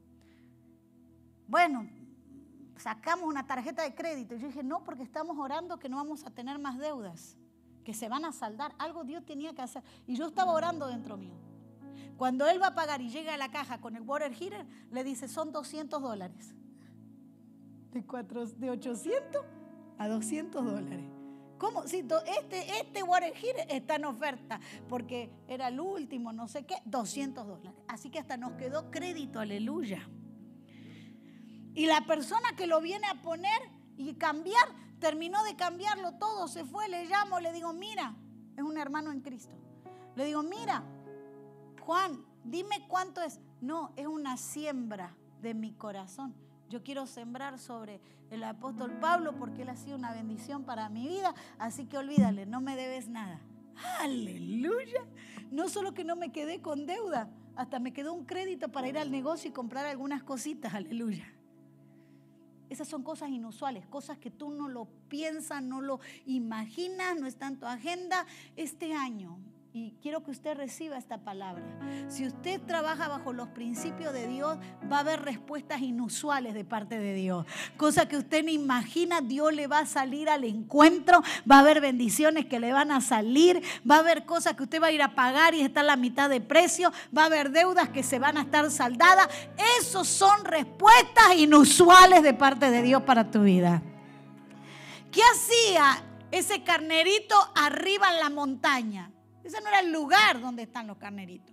Bueno, sacamos una tarjeta de crédito. Y yo dije, no, porque estamos orando que no vamos a tener más deudas, que se van a saldar. Algo Dios tenía que hacer. Y yo estaba orando dentro mío. Cuando él va a pagar y llega a la caja con el water heater, le dice, son doscientos dólares. De, cuatro, de ochocientos a doscientos dólares. ¿Cómo? Si este, este water heater está en oferta porque era el último, no sé qué, doscientos dólares. Así que hasta nos quedó crédito, aleluya. Y la persona que lo viene a poner y cambiar, terminó de cambiarlo todo, se fue, le llamo, le digo, mira, es un hermano en Cristo. Le digo, mira, Juan, dime cuánto es. No, es una siembra de mi corazón. Yo quiero sembrar sobre el apóstol Pablo porque él ha sido una bendición para mi vida. Así que olvídale, no me debes nada. Aleluya. No solo que no me quedé con deuda, hasta me quedó un crédito para ir al negocio y comprar algunas cositas. Aleluya. Esas son cosas inusuales, cosas que tú no lo piensas, no lo imaginas, no está en tu agenda. Este año Y quiero que usted reciba esta palabra. Si usted trabaja bajo los principios de Dios, va a haber respuestas inusuales de parte de Dios. Cosa que usted no imagina, Dios le va a salir al encuentro. Va a haber bendiciones que le van a salir. Va a haber cosas que usted va a ir a pagar y está a la mitad de precio. Va a haber deudas que se van a estar saldadas. Esos son respuestas inusuales de parte de Dios para tu vida. ¿Qué hacía ese carnerito arriba en la montaña? Ese no era el lugar donde están los carneritos.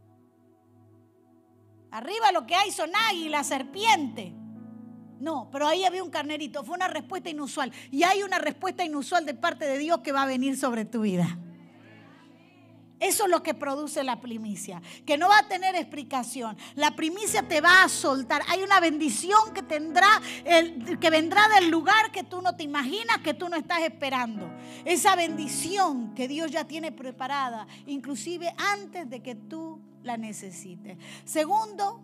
Arriba lo que hay son águilas, serpientes. No, pero ahí había un carnerito. Fue una respuesta inusual. Y hay una respuesta inusual de parte de Dios que va a venir sobre tu vida. Eso es lo que produce la primicia, que no va a tener explicación. La primicia te va a soltar. Hay una bendición que tendrá, el, que vendrá del lugar que tú no te imaginas, que tú no estás esperando. Esa bendición que Dios ya tiene preparada, inclusive antes de que tú la necesites. Segundo,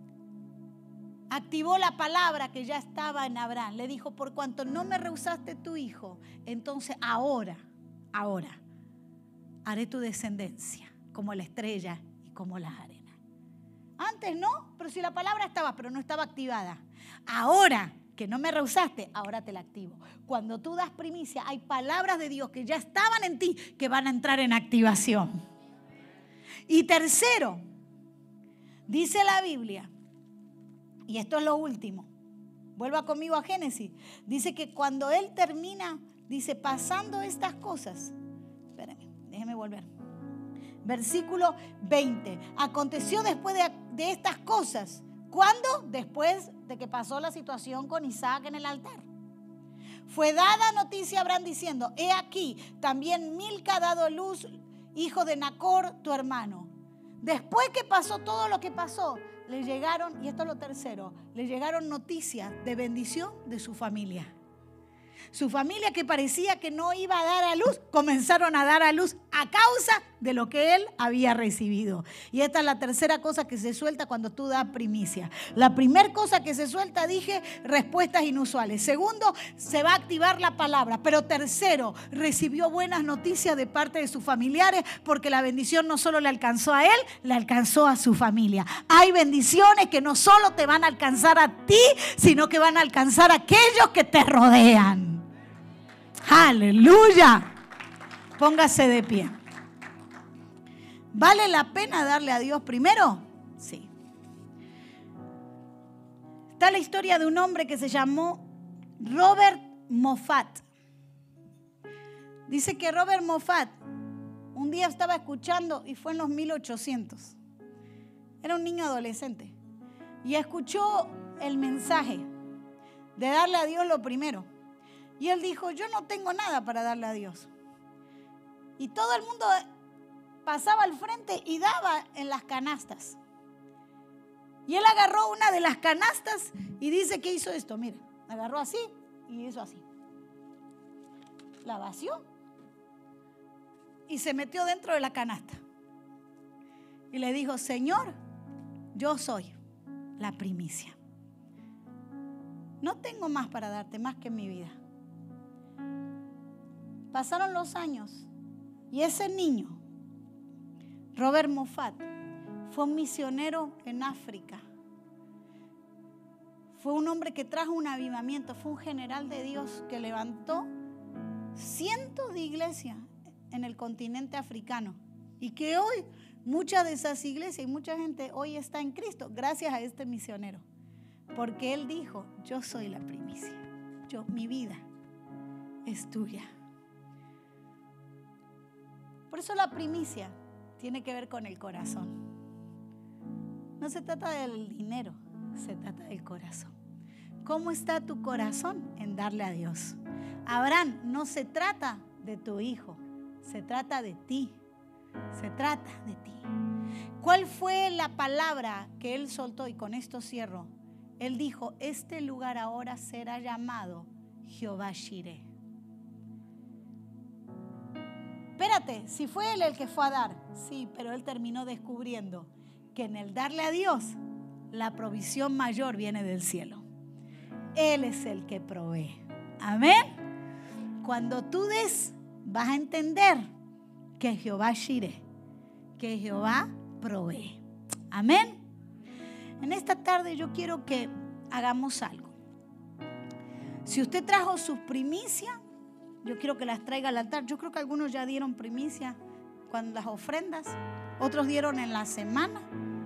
activó la palabra que ya estaba en Abraham. Le dijo, por cuanto no me rehusaste tu hijo, entonces ahora, ahora. haré tu descendencia como la estrella y como las arenas. Antes no, pero si la palabra estaba, pero no estaba activada. Ahora que no me rehusaste, ahora te la activo. Cuando tú das primicia, hay palabras de Dios que ya estaban en ti que van a entrar en activación. Y tercero, dice la Biblia, y esto es lo último, vuelva conmigo a Génesis, dice que cuando él termina, dice, pasando estas cosas, espérenme, déjeme volver. Versículo veinte. Aconteció después de, de estas cosas. ¿Cuándo? Después de que pasó la situación con Isaac en el altar. Fue dada noticia a Abraham diciendo, he aquí, también Milca ha dado luz, hijo de Nacor, tu hermano. Después que pasó todo lo que pasó, le llegaron, y esto es lo tercero, le llegaron noticias de bendición de su familia. Su familia, que parecía que no iba a dar a luz, comenzaron a dar a luz a causa de lo que él había recibido. Y esta es la tercera cosa que se suelta cuando tú das primicia. La primera cosa que se suelta, dije, respuestas inusuales. Segundo, se va a activar la palabra. Pero tercero, recibió buenas noticias de parte de sus familiares, porque la bendición no solo le alcanzó a él, le alcanzó a su familia. Hay bendiciones que no solo te van a alcanzar a ti, sino que van a alcanzar a aquellos que te rodean. ¡Aleluya! Póngase de pie. ¿Vale la pena darle a Dios primero? Sí. Está la historia de un hombre que se llamó Robert Moffat. Dice que Robert Moffat un día estaba escuchando, y fue en los mil ochocientos. Era un niño adolescente. Y escuchó el mensaje de darle a Dios lo primero. Y él dijo, yo no tengo nada para darle a Dios. Y todo el mundo pasaba al frente y daba en las canastas. Y él agarró una de las canastas y dice que hizo esto. Mira, agarró así y hizo así. La vació y se metió dentro de la canasta. Y le dijo, Señor, yo soy la primicia. No tengo más para darte, más que mi vida. Pasaron los años y ese niño, Robert Moffat, fue un misionero en África. Fue un hombre que trajo un avivamiento, fue un general de Dios que levantó cientos de iglesias en el continente africano. Y que hoy muchas de esas iglesias y mucha gente hoy está en Cristo gracias a este misionero. Porque él dijo, yo soy la primicia, yo, mi vida es tuya. Por eso la primicia tiene que ver con el corazón. No se trata del dinero, se trata del corazón. ¿Cómo está tu corazón en darle a Dios? Abraham, no se trata de tu hijo, se trata de ti, se trata de ti. ¿Cuál fue la palabra que él soltó? Y con esto cierro. Él dijo, este lugar ahora será llamado Jehová Shireh. Espérate, si fue él el que fue a dar, sí, pero él terminó descubriendo que en el darle a Dios, la provisión mayor viene del cielo. Él es el que provee. Amén. Cuando tú des, vas a entender que Jehová Shireh, que Jehová provee. Amén. En esta tarde yo quiero que hagamos algo. Si usted trajo sus primicias, yo quiero que las traiga al altar. Yo creo que algunos ya dieron primicias cuando las ofrendas, otros dieron en la semana.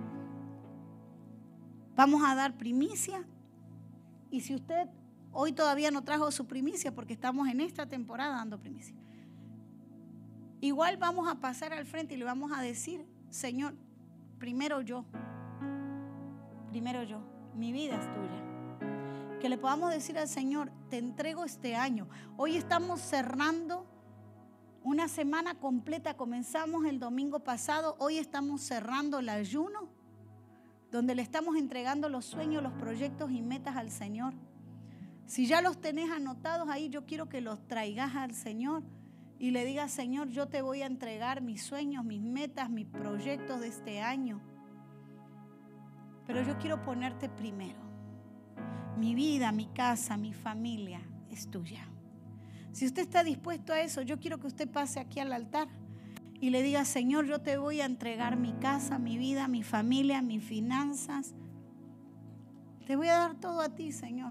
Vamos a dar primicia. Y si usted hoy todavía no trajo su primicia, porque estamos en esta temporada dando primicia, igual vamos a pasar al frente y le vamos a decir: Señor, primero yo, primero yo, mi vida es tuya. Que le podamos decir al Señor: te entrego este año. Hoy estamos cerrando una semana completa. Comenzamos el domingo pasado. Hoy estamos cerrando el ayuno, donde le estamos entregando los sueños, los proyectos y metas al Señor. Si ya los tenés anotados ahí, yo quiero que los traigas al Señor y le digas: Señor, yo te voy a entregar mis sueños, mis metas, mis proyectos de este año. Pero yo quiero ponerte primero. Mi vida, mi casa, mi familia es tuya. Si usted está dispuesto a eso, yo quiero que usted pase aquí al altar y le diga: Señor, yo te voy a entregar mi casa, mi vida, mi familia, mis finanzas. Te voy a dar todo a ti, Señor.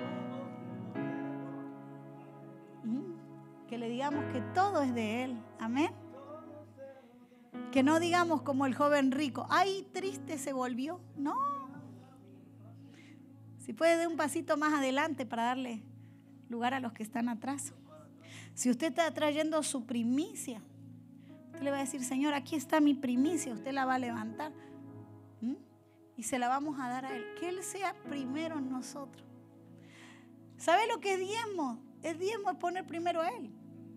Que le digamos que todo es de Él. Amén. Que no digamos como el joven rico: ay, triste se volvió. No. Si puede, dar un pasito más adelante para darle lugar a los que están atrás. Si usted está trayendo su primicia, usted le va a decir: Señor, aquí está mi primicia. Usted la va a levantar. ¿Mm? Y se la vamos a dar a Él. Que Él sea primero en nosotros. ¿Sabe lo que es diezmo? El diezmo es poner primero a Él.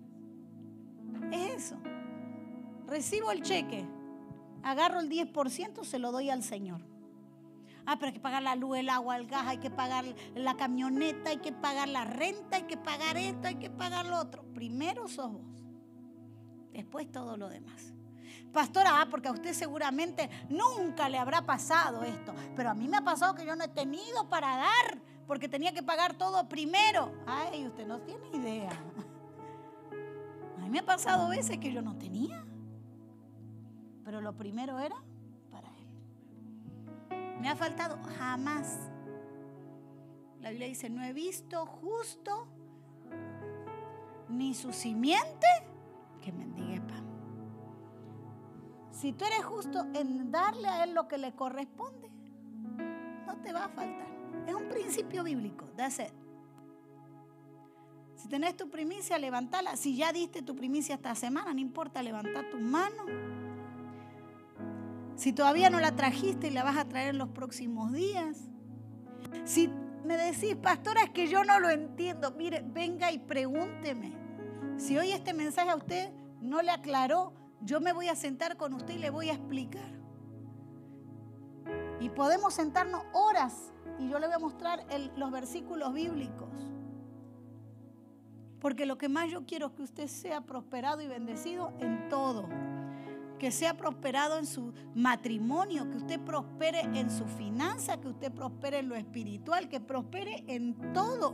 Es eso. Recibo el cheque, agarro el diez por ciento, se lo doy al Señor. Ah, pero hay que pagar la luz, el agua, el gas, hay que pagar la camioneta, hay que pagar la renta, hay que pagar esto, hay que pagar lo otro. Primero sos vos, después todo lo demás. Pastora, ah, porque a usted seguramente nunca le habrá pasado esto, pero a mí me ha pasado que yo no he tenido para dar, porque tenía que pagar todo primero. Ay, usted no tiene idea. A mí me ha pasado veces que yo no tenía, pero lo primero era para Él. ¿Me ha faltado? Jamás. La Biblia dice: no he visto justo ni su simiente que mendigue pan. Si tú eres justo en darle a Él lo que le corresponde, no te va a faltar. Es un principio bíblico. That's it. Si tenés tu primicia, levantala. Si ya diste tu primicia esta semana, no importa, levanta tus manos. Si todavía no la trajiste y la vas a traer en los próximos días. Si me decís: pastora, es que yo no lo entiendo, mire, venga y pregúnteme. Si hoy este mensaje a usted no le aclaró, yo me voy a sentar con usted y le voy a explicar. Y podemos sentarnos horas y yo le voy a mostrar el, los versículos bíblicos. Porque lo que más yo quiero es que usted sea prosperado y bendecido en todo. Que sea prosperado en su matrimonio, que usted prospere en su finanza, que usted prospere en lo espiritual, que prospere en todo.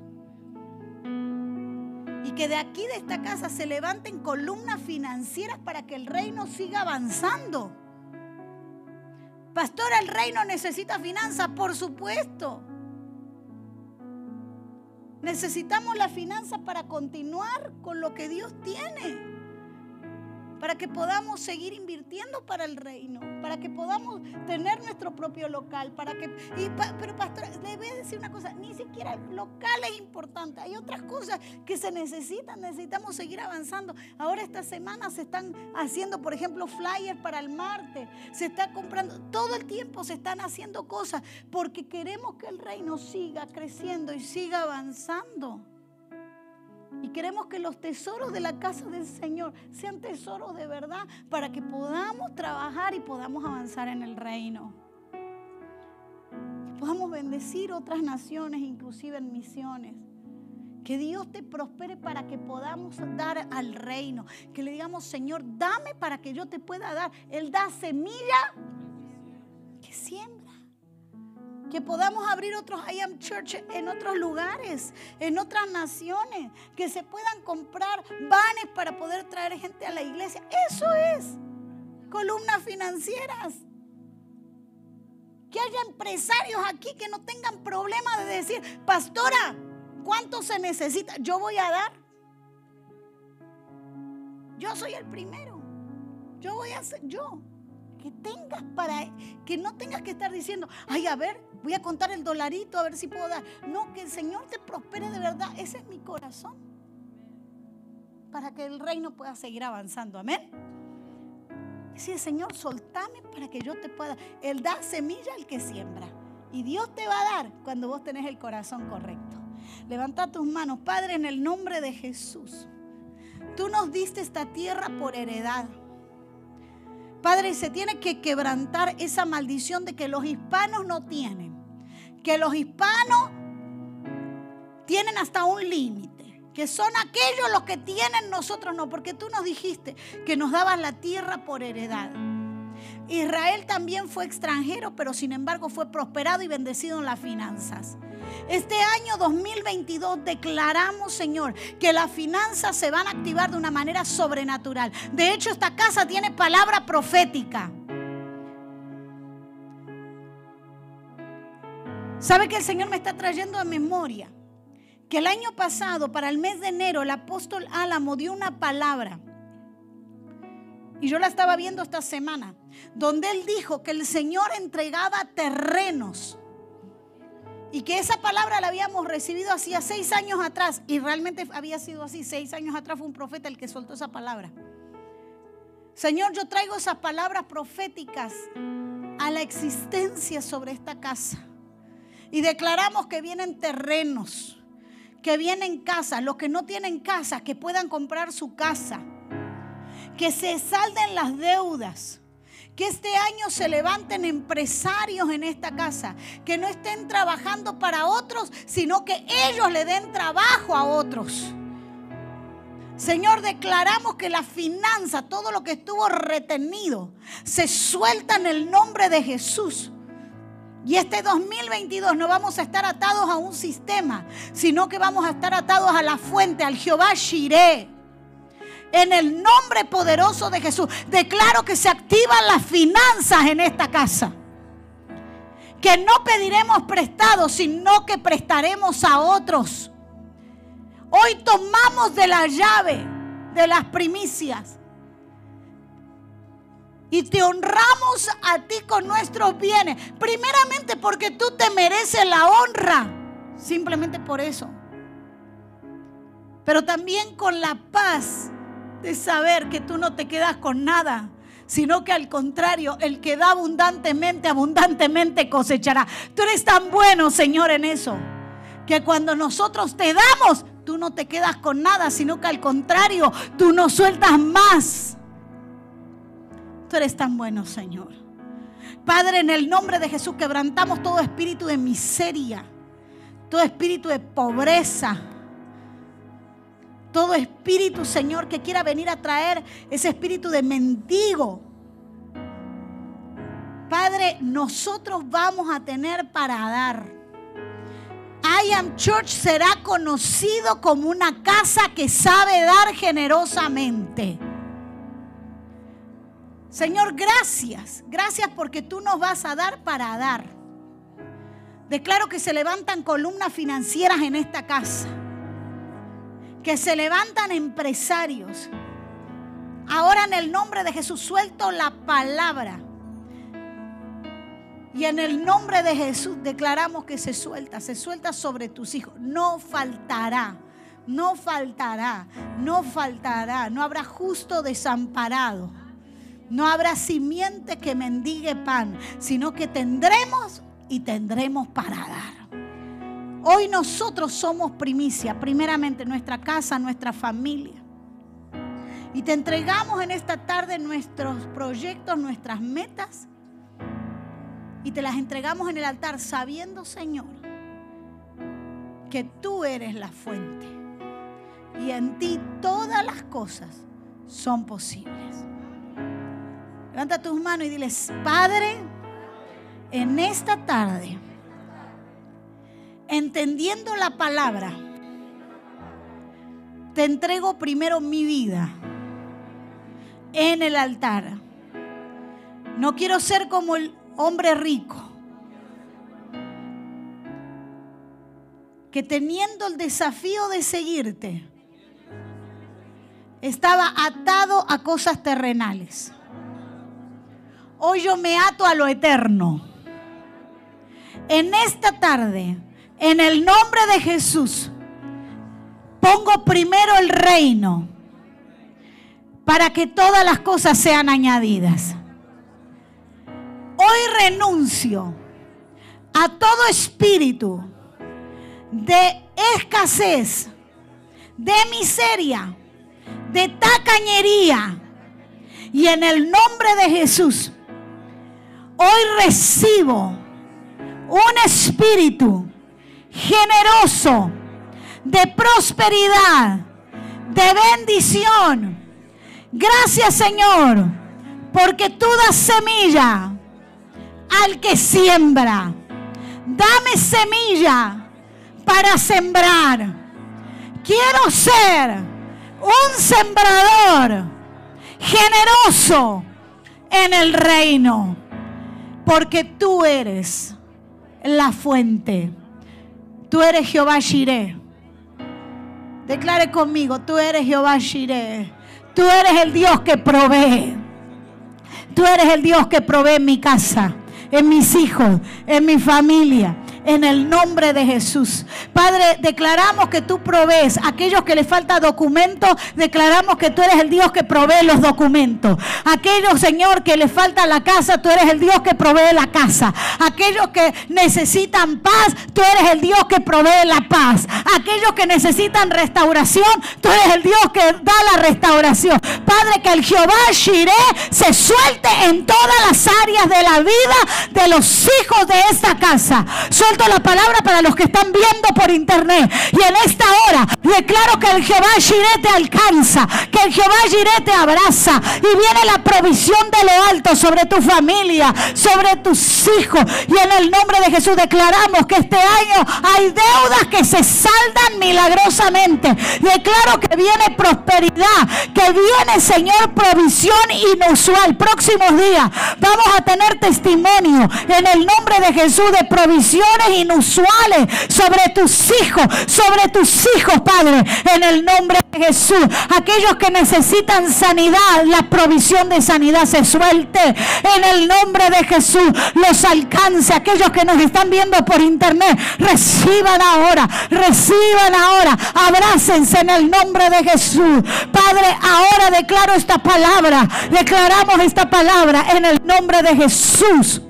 Y que de aquí, de esta casa, se levanten columnas financieras para que el reino siga avanzando. Pastora, ¿el reino necesita finanzas? Por supuesto. Necesitamos la finanza para continuar con lo que Dios tiene. Para que podamos seguir invirtiendo para el reino, para que podamos tener nuestro propio local, para que, y, pero pastora, le voy a decir una cosa, ni siquiera el local es importante, hay otras cosas que se necesitan, necesitamos seguir avanzando. Ahora esta semana se están haciendo, por ejemplo, flyers para el martes, se está comprando, todo el tiempo se están haciendo cosas, porque queremos que el reino siga creciendo y siga avanzando. Y queremos que los tesoros de la casa del Señor sean tesoros de verdad para que podamos trabajar y podamos avanzar en el reino. Que podamos bendecir otras naciones, inclusive en misiones. Que Dios te prospere para que podamos dar al reino. Que le digamos: Señor, dame para que yo te pueda dar. Él da semilla que siembra. Que podamos abrir otros I Am Church en otros lugares, en otras naciones, que se puedan comprar vanes para poder traer gente a la iglesia. Eso es columnas financieras. Que haya empresarios aquí que no tengan problema de decir, pastora, ¿cuánto se necesita? Yo voy a dar. Yo soy el primero. Yo voy a hacer, yo. Que tengas para, que no tengas que estar diciendo, ay, a ver, voy a contar el dolarito a ver si puedo dar. No, que el Señor te prospere de verdad. Ese es mi corazón. Para que el reino pueda seguir avanzando. Amén. Decir, Señor, soltame para que yo te pueda. Él da semilla al que siembra. Y Dios te va a dar cuando vos tenés el corazón correcto. Levanta tus manos. Padre, en el nombre de Jesús. Tú nos diste esta tierra por heredad. Padre, se tiene que quebrantar esa maldición de que los hispanos no tienen. Que los hispanos tienen hasta un límite. Que son aquellos los que tienen, nosotros no. Porque tú nos dijiste que nos dabas la tierra por heredad. Israel también fue extranjero, pero sin embargo fue prosperado y bendecido en las finanzas. Este año dos mil veintidós declaramos, Señor, que las finanzas se van a activar de una manera sobrenatural. De hecho, esta casa tiene palabra profética. ¿Sabe que el Señor me está trayendo a memoria? Que el año pasado, para el mes de enero, el apóstol Álamo dio una palabra. Y yo la estaba viendo esta semana, donde él dijo que el Señor entregaba terrenos. Y que esa palabra la habíamos recibido hacía seis años atrás. Y realmente había sido así. Seis años atrás fue un profeta el que soltó esa palabra. Señor, yo traigo esas palabras proféticas a la existencia sobre esta casa. Y declaramos que vienen terrenos, que vienen casas. Los que no tienen casa, que puedan comprar su casa. Que se salden las deudas. Que este año se levanten empresarios en esta casa. Que no estén trabajando para otros, sino que ellos le den trabajo a otros. Señor, declaramos que la finanza, todo lo que estuvo retenido, se suelta en el nombre de Jesús. Y este dos mil veintidós no vamos a estar atados a un sistema, sino que vamos a estar atados a la fuente, al Jehová Shireh. En el nombre poderoso de Jesús, declaro que se activan las finanzas en esta casa. Que no pediremos prestado, sino que prestaremos a otros. Hoy tomamos de la llave de las primicias. Y te honramos a ti con nuestros bienes. Primeramente porque tú te mereces la honra. Simplemente por eso. Pero también con la paz de saber que tú no te quedas con nada, sino que al contrario, el que da abundantemente, abundantemente cosechará. Tú eres tan bueno, Señor, en eso, que cuando nosotros te damos, tú no te quedas con nada, sino que al contrario, tú nos sueltas más. Tú eres tan bueno, Señor. Padre, en el nombre de Jesús quebrantamos todo espíritu de miseria, todo espíritu de pobreza, todo espíritu, Señor, que quiera venir a traer ese espíritu de mendigo. Padre, nosotros vamos a tener para dar. I Am Church será conocido como una casa que sabe dar generosamente. Señor, gracias. Gracias porque tú nos vas a dar para dar. Declaro que se levantan columnas financieras en esta casa. Que se levantan empresarios. Ahora en el nombre de Jesús suelto la palabra. Y en el nombre de Jesús declaramos que se suelta. Se suelta sobre tus hijos. No faltará. No faltará. No faltará. No habrá justo desamparado. No habrá simiente que mendigue pan. Sino que tendremos y tendremos para dar. Hoy nosotros somos primicia, primeramente nuestra casa, nuestra familia. Y te entregamos en esta tarde nuestros proyectos, nuestras metas. Y te las entregamos en el altar sabiendo, Señor, que tú eres la fuente. Y en ti todas las cosas son posibles. Levanta tus manos y diles, Padre, en esta tarde entendiendo la palabra, te entrego primero mi vida en el altar. No quiero ser como el hombre rico, que teniendo el desafío de seguirte, estaba atado a cosas terrenales. Hoy yo me ato a lo eterno. En esta tarde, en el nombre de Jesús, pongo primero el reino para que todas las cosas sean añadidas. Hoy renuncio a todo espíritu de escasez, de miseria, de tacañería. Y en el nombre de Jesús, hoy recibo un espíritu generoso, de prosperidad, de bendición. Gracias, Señor, porque tú das semilla al que siembra. Dame semilla para sembrar. Quiero ser un sembrador generoso en el reino, porque tú eres la fuente. Tú eres Jehová Jireh. Declare conmigo, tú eres Jehová Jireh. Tú eres el Dios que provee. Tú eres el Dios que provee en mi casa, en mis hijos, en mi familia. En el nombre de Jesús. Padre, declaramos que tú provees a aquellos que les falta documentos. Declaramos que tú eres el Dios que provee los documentos. Aquellos, Señor, que les falta la casa, tú eres el Dios que provee la casa. Aquellos que necesitan paz, tú eres el Dios que provee la paz. Aquellos que necesitan restauración, tú eres el Dios que da la restauración. Padre, que el Jehová Jireh se suelte en todas las áreas de la vida de los hijos de esta casa. Suelto la palabra para los que están viendo por internet. Y en esta hora declaro que el Jehová Jireh te alcanza, que el Jehová Jireh te abraza y viene la provisión de lo alto sobre tu familia, sobre tus hijos. Y en el nombre de Jesús declaramos que este año hay deudas que se saldan milagrosamente. Declaro que viene prosperidad, que viene, Señor, provisión inusual. Próximos días vamos a tener testimonio en el nombre de Jesús de provisiones inusuales sobre tus hijos, sobre tus hijos, Padre, en el nombre de Jesús. Aquellos que necesitan sanidad, la provisión de sanidad se suelte en el nombre de Jesús, los alcance. Aquellos que nos están viendo por internet, reciban ahora, reciban ahora, abrácense en el nombre de Jesús. Padre, ahora declaro esta palabra, declaramos esta palabra en el nombre de Jesús.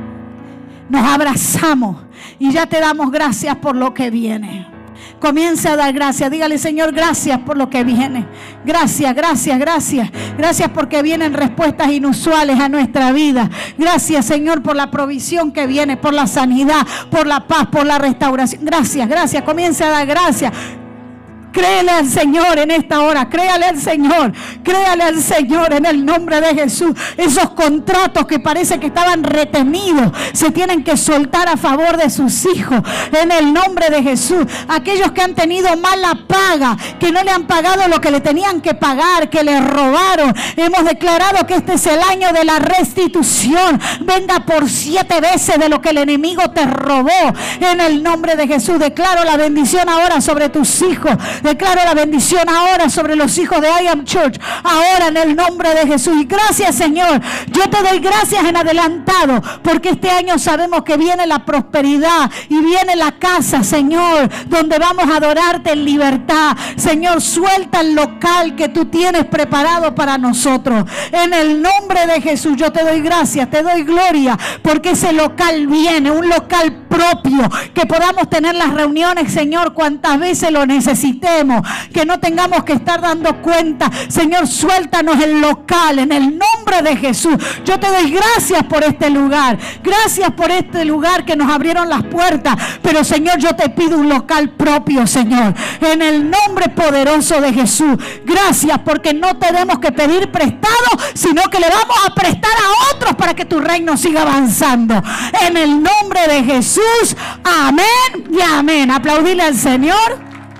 Nos abrazamos y ya te damos gracias por lo que viene. Comience a dar gracias. Dígale, Señor, gracias por lo que viene. Gracias, gracias, gracias. Gracias porque vienen respuestas inusuales a nuestra vida. Gracias, Señor, por la provisión que viene, por la sanidad, por la paz, por la restauración. Gracias, gracias. Comience a dar gracias. Créele al Señor en esta hora, créale al Señor, créale al Señor en el nombre de Jesús. Esos contratos que parece que estaban retenidos se tienen que soltar a favor de sus hijos en el nombre de Jesús. Aquellos que han tenido mala paga, que no le han pagado lo que le tenían que pagar, que le robaron, hemos declarado que este es el año de la restitución. Venga por siete veces de lo que el enemigo te robó en el nombre de Jesús. Declaro la bendición ahora sobre tus hijos. Declaro la bendición ahora sobre los hijos de I Am Church, ahora en el nombre de Jesús. Y gracias, Señor, yo te doy gracias en adelantado, porque este año sabemos que viene la prosperidad y viene la casa, Señor, donde vamos a adorarte en libertad. Señor, suelta el local que tú tienes preparado para nosotros. En el nombre de Jesús yo te doy gracias, te doy gloria, porque ese local viene, un local propio, que podamos tener las reuniones, Señor, cuantas veces lo necesitemos, que no tengamos que estar dando cuenta. Señor, suéltanos el local en el nombre de Jesús. Yo te doy gracias por este lugar, gracias por este lugar que nos abrieron las puertas, pero Señor, yo te pido un local propio, Señor, en el nombre poderoso de Jesús. Gracias, porque no tenemos que pedir prestado, sino que le vamos a prestar a otros para que tu reino siga avanzando. En el nombre de Jesús Jesús. Amén y amén. Aplaudirle al Señor.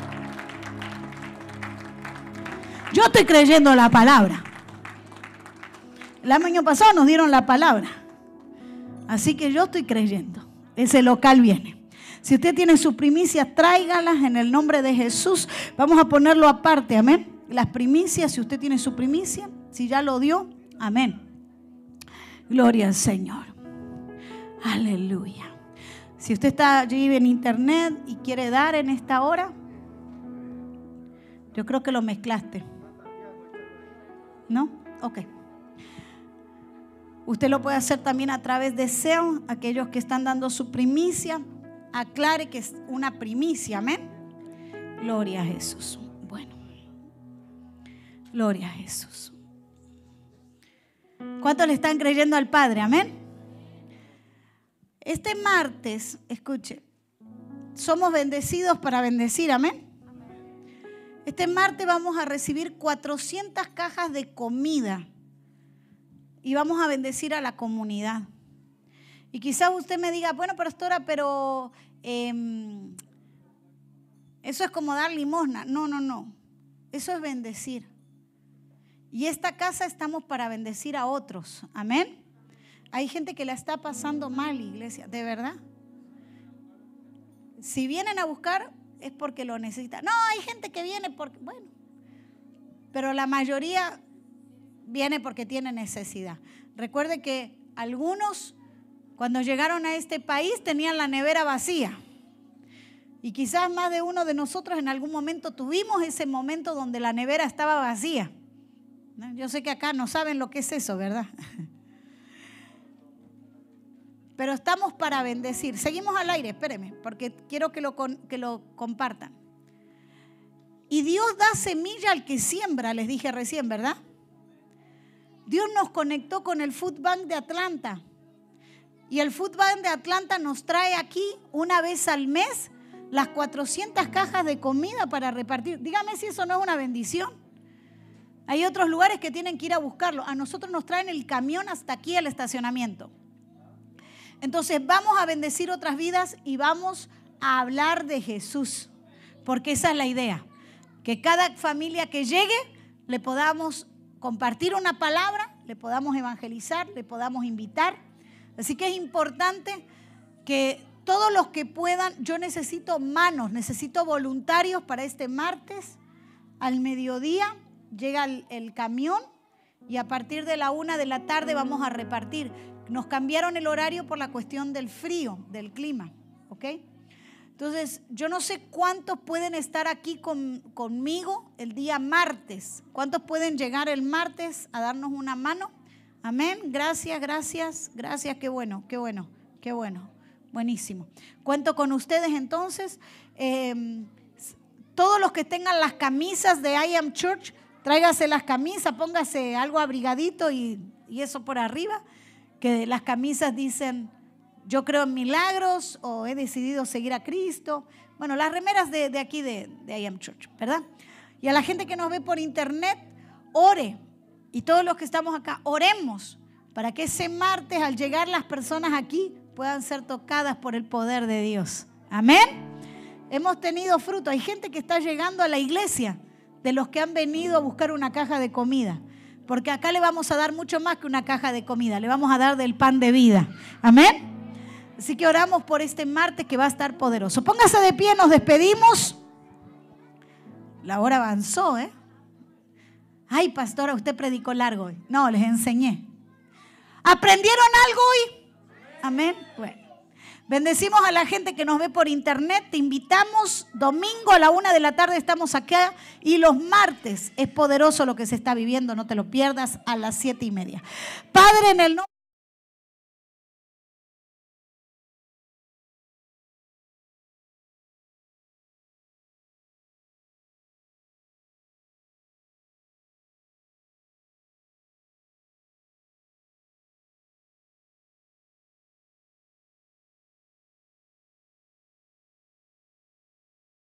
Yo estoy creyendo la palabra. El año pasado nos dieron la palabra. Así que yo estoy creyendo. Ese local viene. Si usted tiene sus primicias, tráigalas en el nombre de Jesús. Vamos a ponerlo aparte, amén. Las primicias, si usted tiene su primicia, si ya lo dio, amén. Gloria al Señor. Aleluya. Si usted está allí en internet y quiere dar en esta hora, yo creo que lo mezclaste. ¿No? Ok. Usted lo puede hacer también a través de Zelle. Aquellos que están dando su primicia, aclare que es una primicia, amén. Gloria a Jesús. Bueno, gloria a Jesús. ¿Cuántos le están creyendo al Padre? Amén. Este martes, escuche, somos bendecidos para bendecir, amén. Este martes vamos a recibir cuatrocientas cajas de comida y vamos a bendecir a la comunidad. Y quizás usted me diga, bueno, pastora, pero eh, eso es como dar limosna. No, no, no. Eso es bendecir. Y esta casa estamos para bendecir a otros. Amén. Hay gente que la está pasando mal, iglesia, de verdad. Si vienen a buscar es porque lo necesitan. No, hay gente que viene porque, bueno, pero la mayoría viene porque tiene necesidad. Recuerde que algunos, cuando llegaron a este país, tenían la nevera vacía. Y quizás más de uno de nosotros en algún momento tuvimos ese momento donde la nevera estaba vacía. Yo sé que acá no saben lo que es eso, ¿verdad? Pero estamos para bendecir. Seguimos al aire, espéreme, porque quiero que lo, que lo compartan. Y Dios da semilla al que siembra, les dije recién, ¿verdad? Dios nos conectó con el Food Bank de Atlanta. Y el Food Bank de Atlanta nos trae aquí una vez al mes las cuatrocientas cajas de comida para repartir. Dígame si eso no es una bendición. Hay otros lugares que tienen que ir a buscarlo. A nosotros nos traen el camión hasta aquí al estacionamiento. Entonces vamos a bendecir otras vidas y vamos a hablar de Jesús. Porque esa es la idea. Que cada familia que llegue le podamos compartir una palabra, le podamos evangelizar, le podamos invitar. Así que es importante que todos los que puedan, yo necesito manos, necesito voluntarios para este martes al mediodía. Llega el, el camión y a partir de la una de la tarde vamos a repartir. Nos cambiaron el horario por la cuestión del frío, del clima, ¿ok? Entonces, yo no sé cuántos pueden estar aquí con, conmigo el día martes. ¿Cuántos pueden llegar el martes a darnos una mano? Amén. Gracias, gracias, gracias. Qué bueno, qué bueno, qué bueno. Buenísimo. Cuento con ustedes entonces. Eh, todos los que tengan las camisas de I Am Church, tráigase las camisas, póngase algo abrigadito y, y eso por arriba. Que las camisas dicen, yo creo en milagros o he decidido seguir a Cristo. Bueno, las remeras de, de aquí de, de I Am Church, ¿verdad? Y a la gente que nos ve por internet, ore. Y todos los que estamos acá, oremos para que ese martes al llegar las personas aquí puedan ser tocadas por el poder de Dios. Amén. Hemos tenido fruto. Hay gente que está llegando a la iglesia de los que han venido a buscar una caja de comida. Porque acá le vamos a dar mucho más que una caja de comida. Le vamos a dar del pan de vida. Amén. Así que oramos por este martes que va a estar poderoso. Póngase de pie, nos despedimos. La hora avanzó, ¿eh? Ay, pastora, usted predicó largo hoy. No, les enseñé. ¿Aprendieron algo hoy? Amén. Bueno. Bendecimos a la gente que nos ve por internet. Te invitamos. Domingo a la una de la tarde estamos acá. Y los martes es poderoso lo que se está viviendo. No te lo pierdas a las siete y media. Padre, en el nombre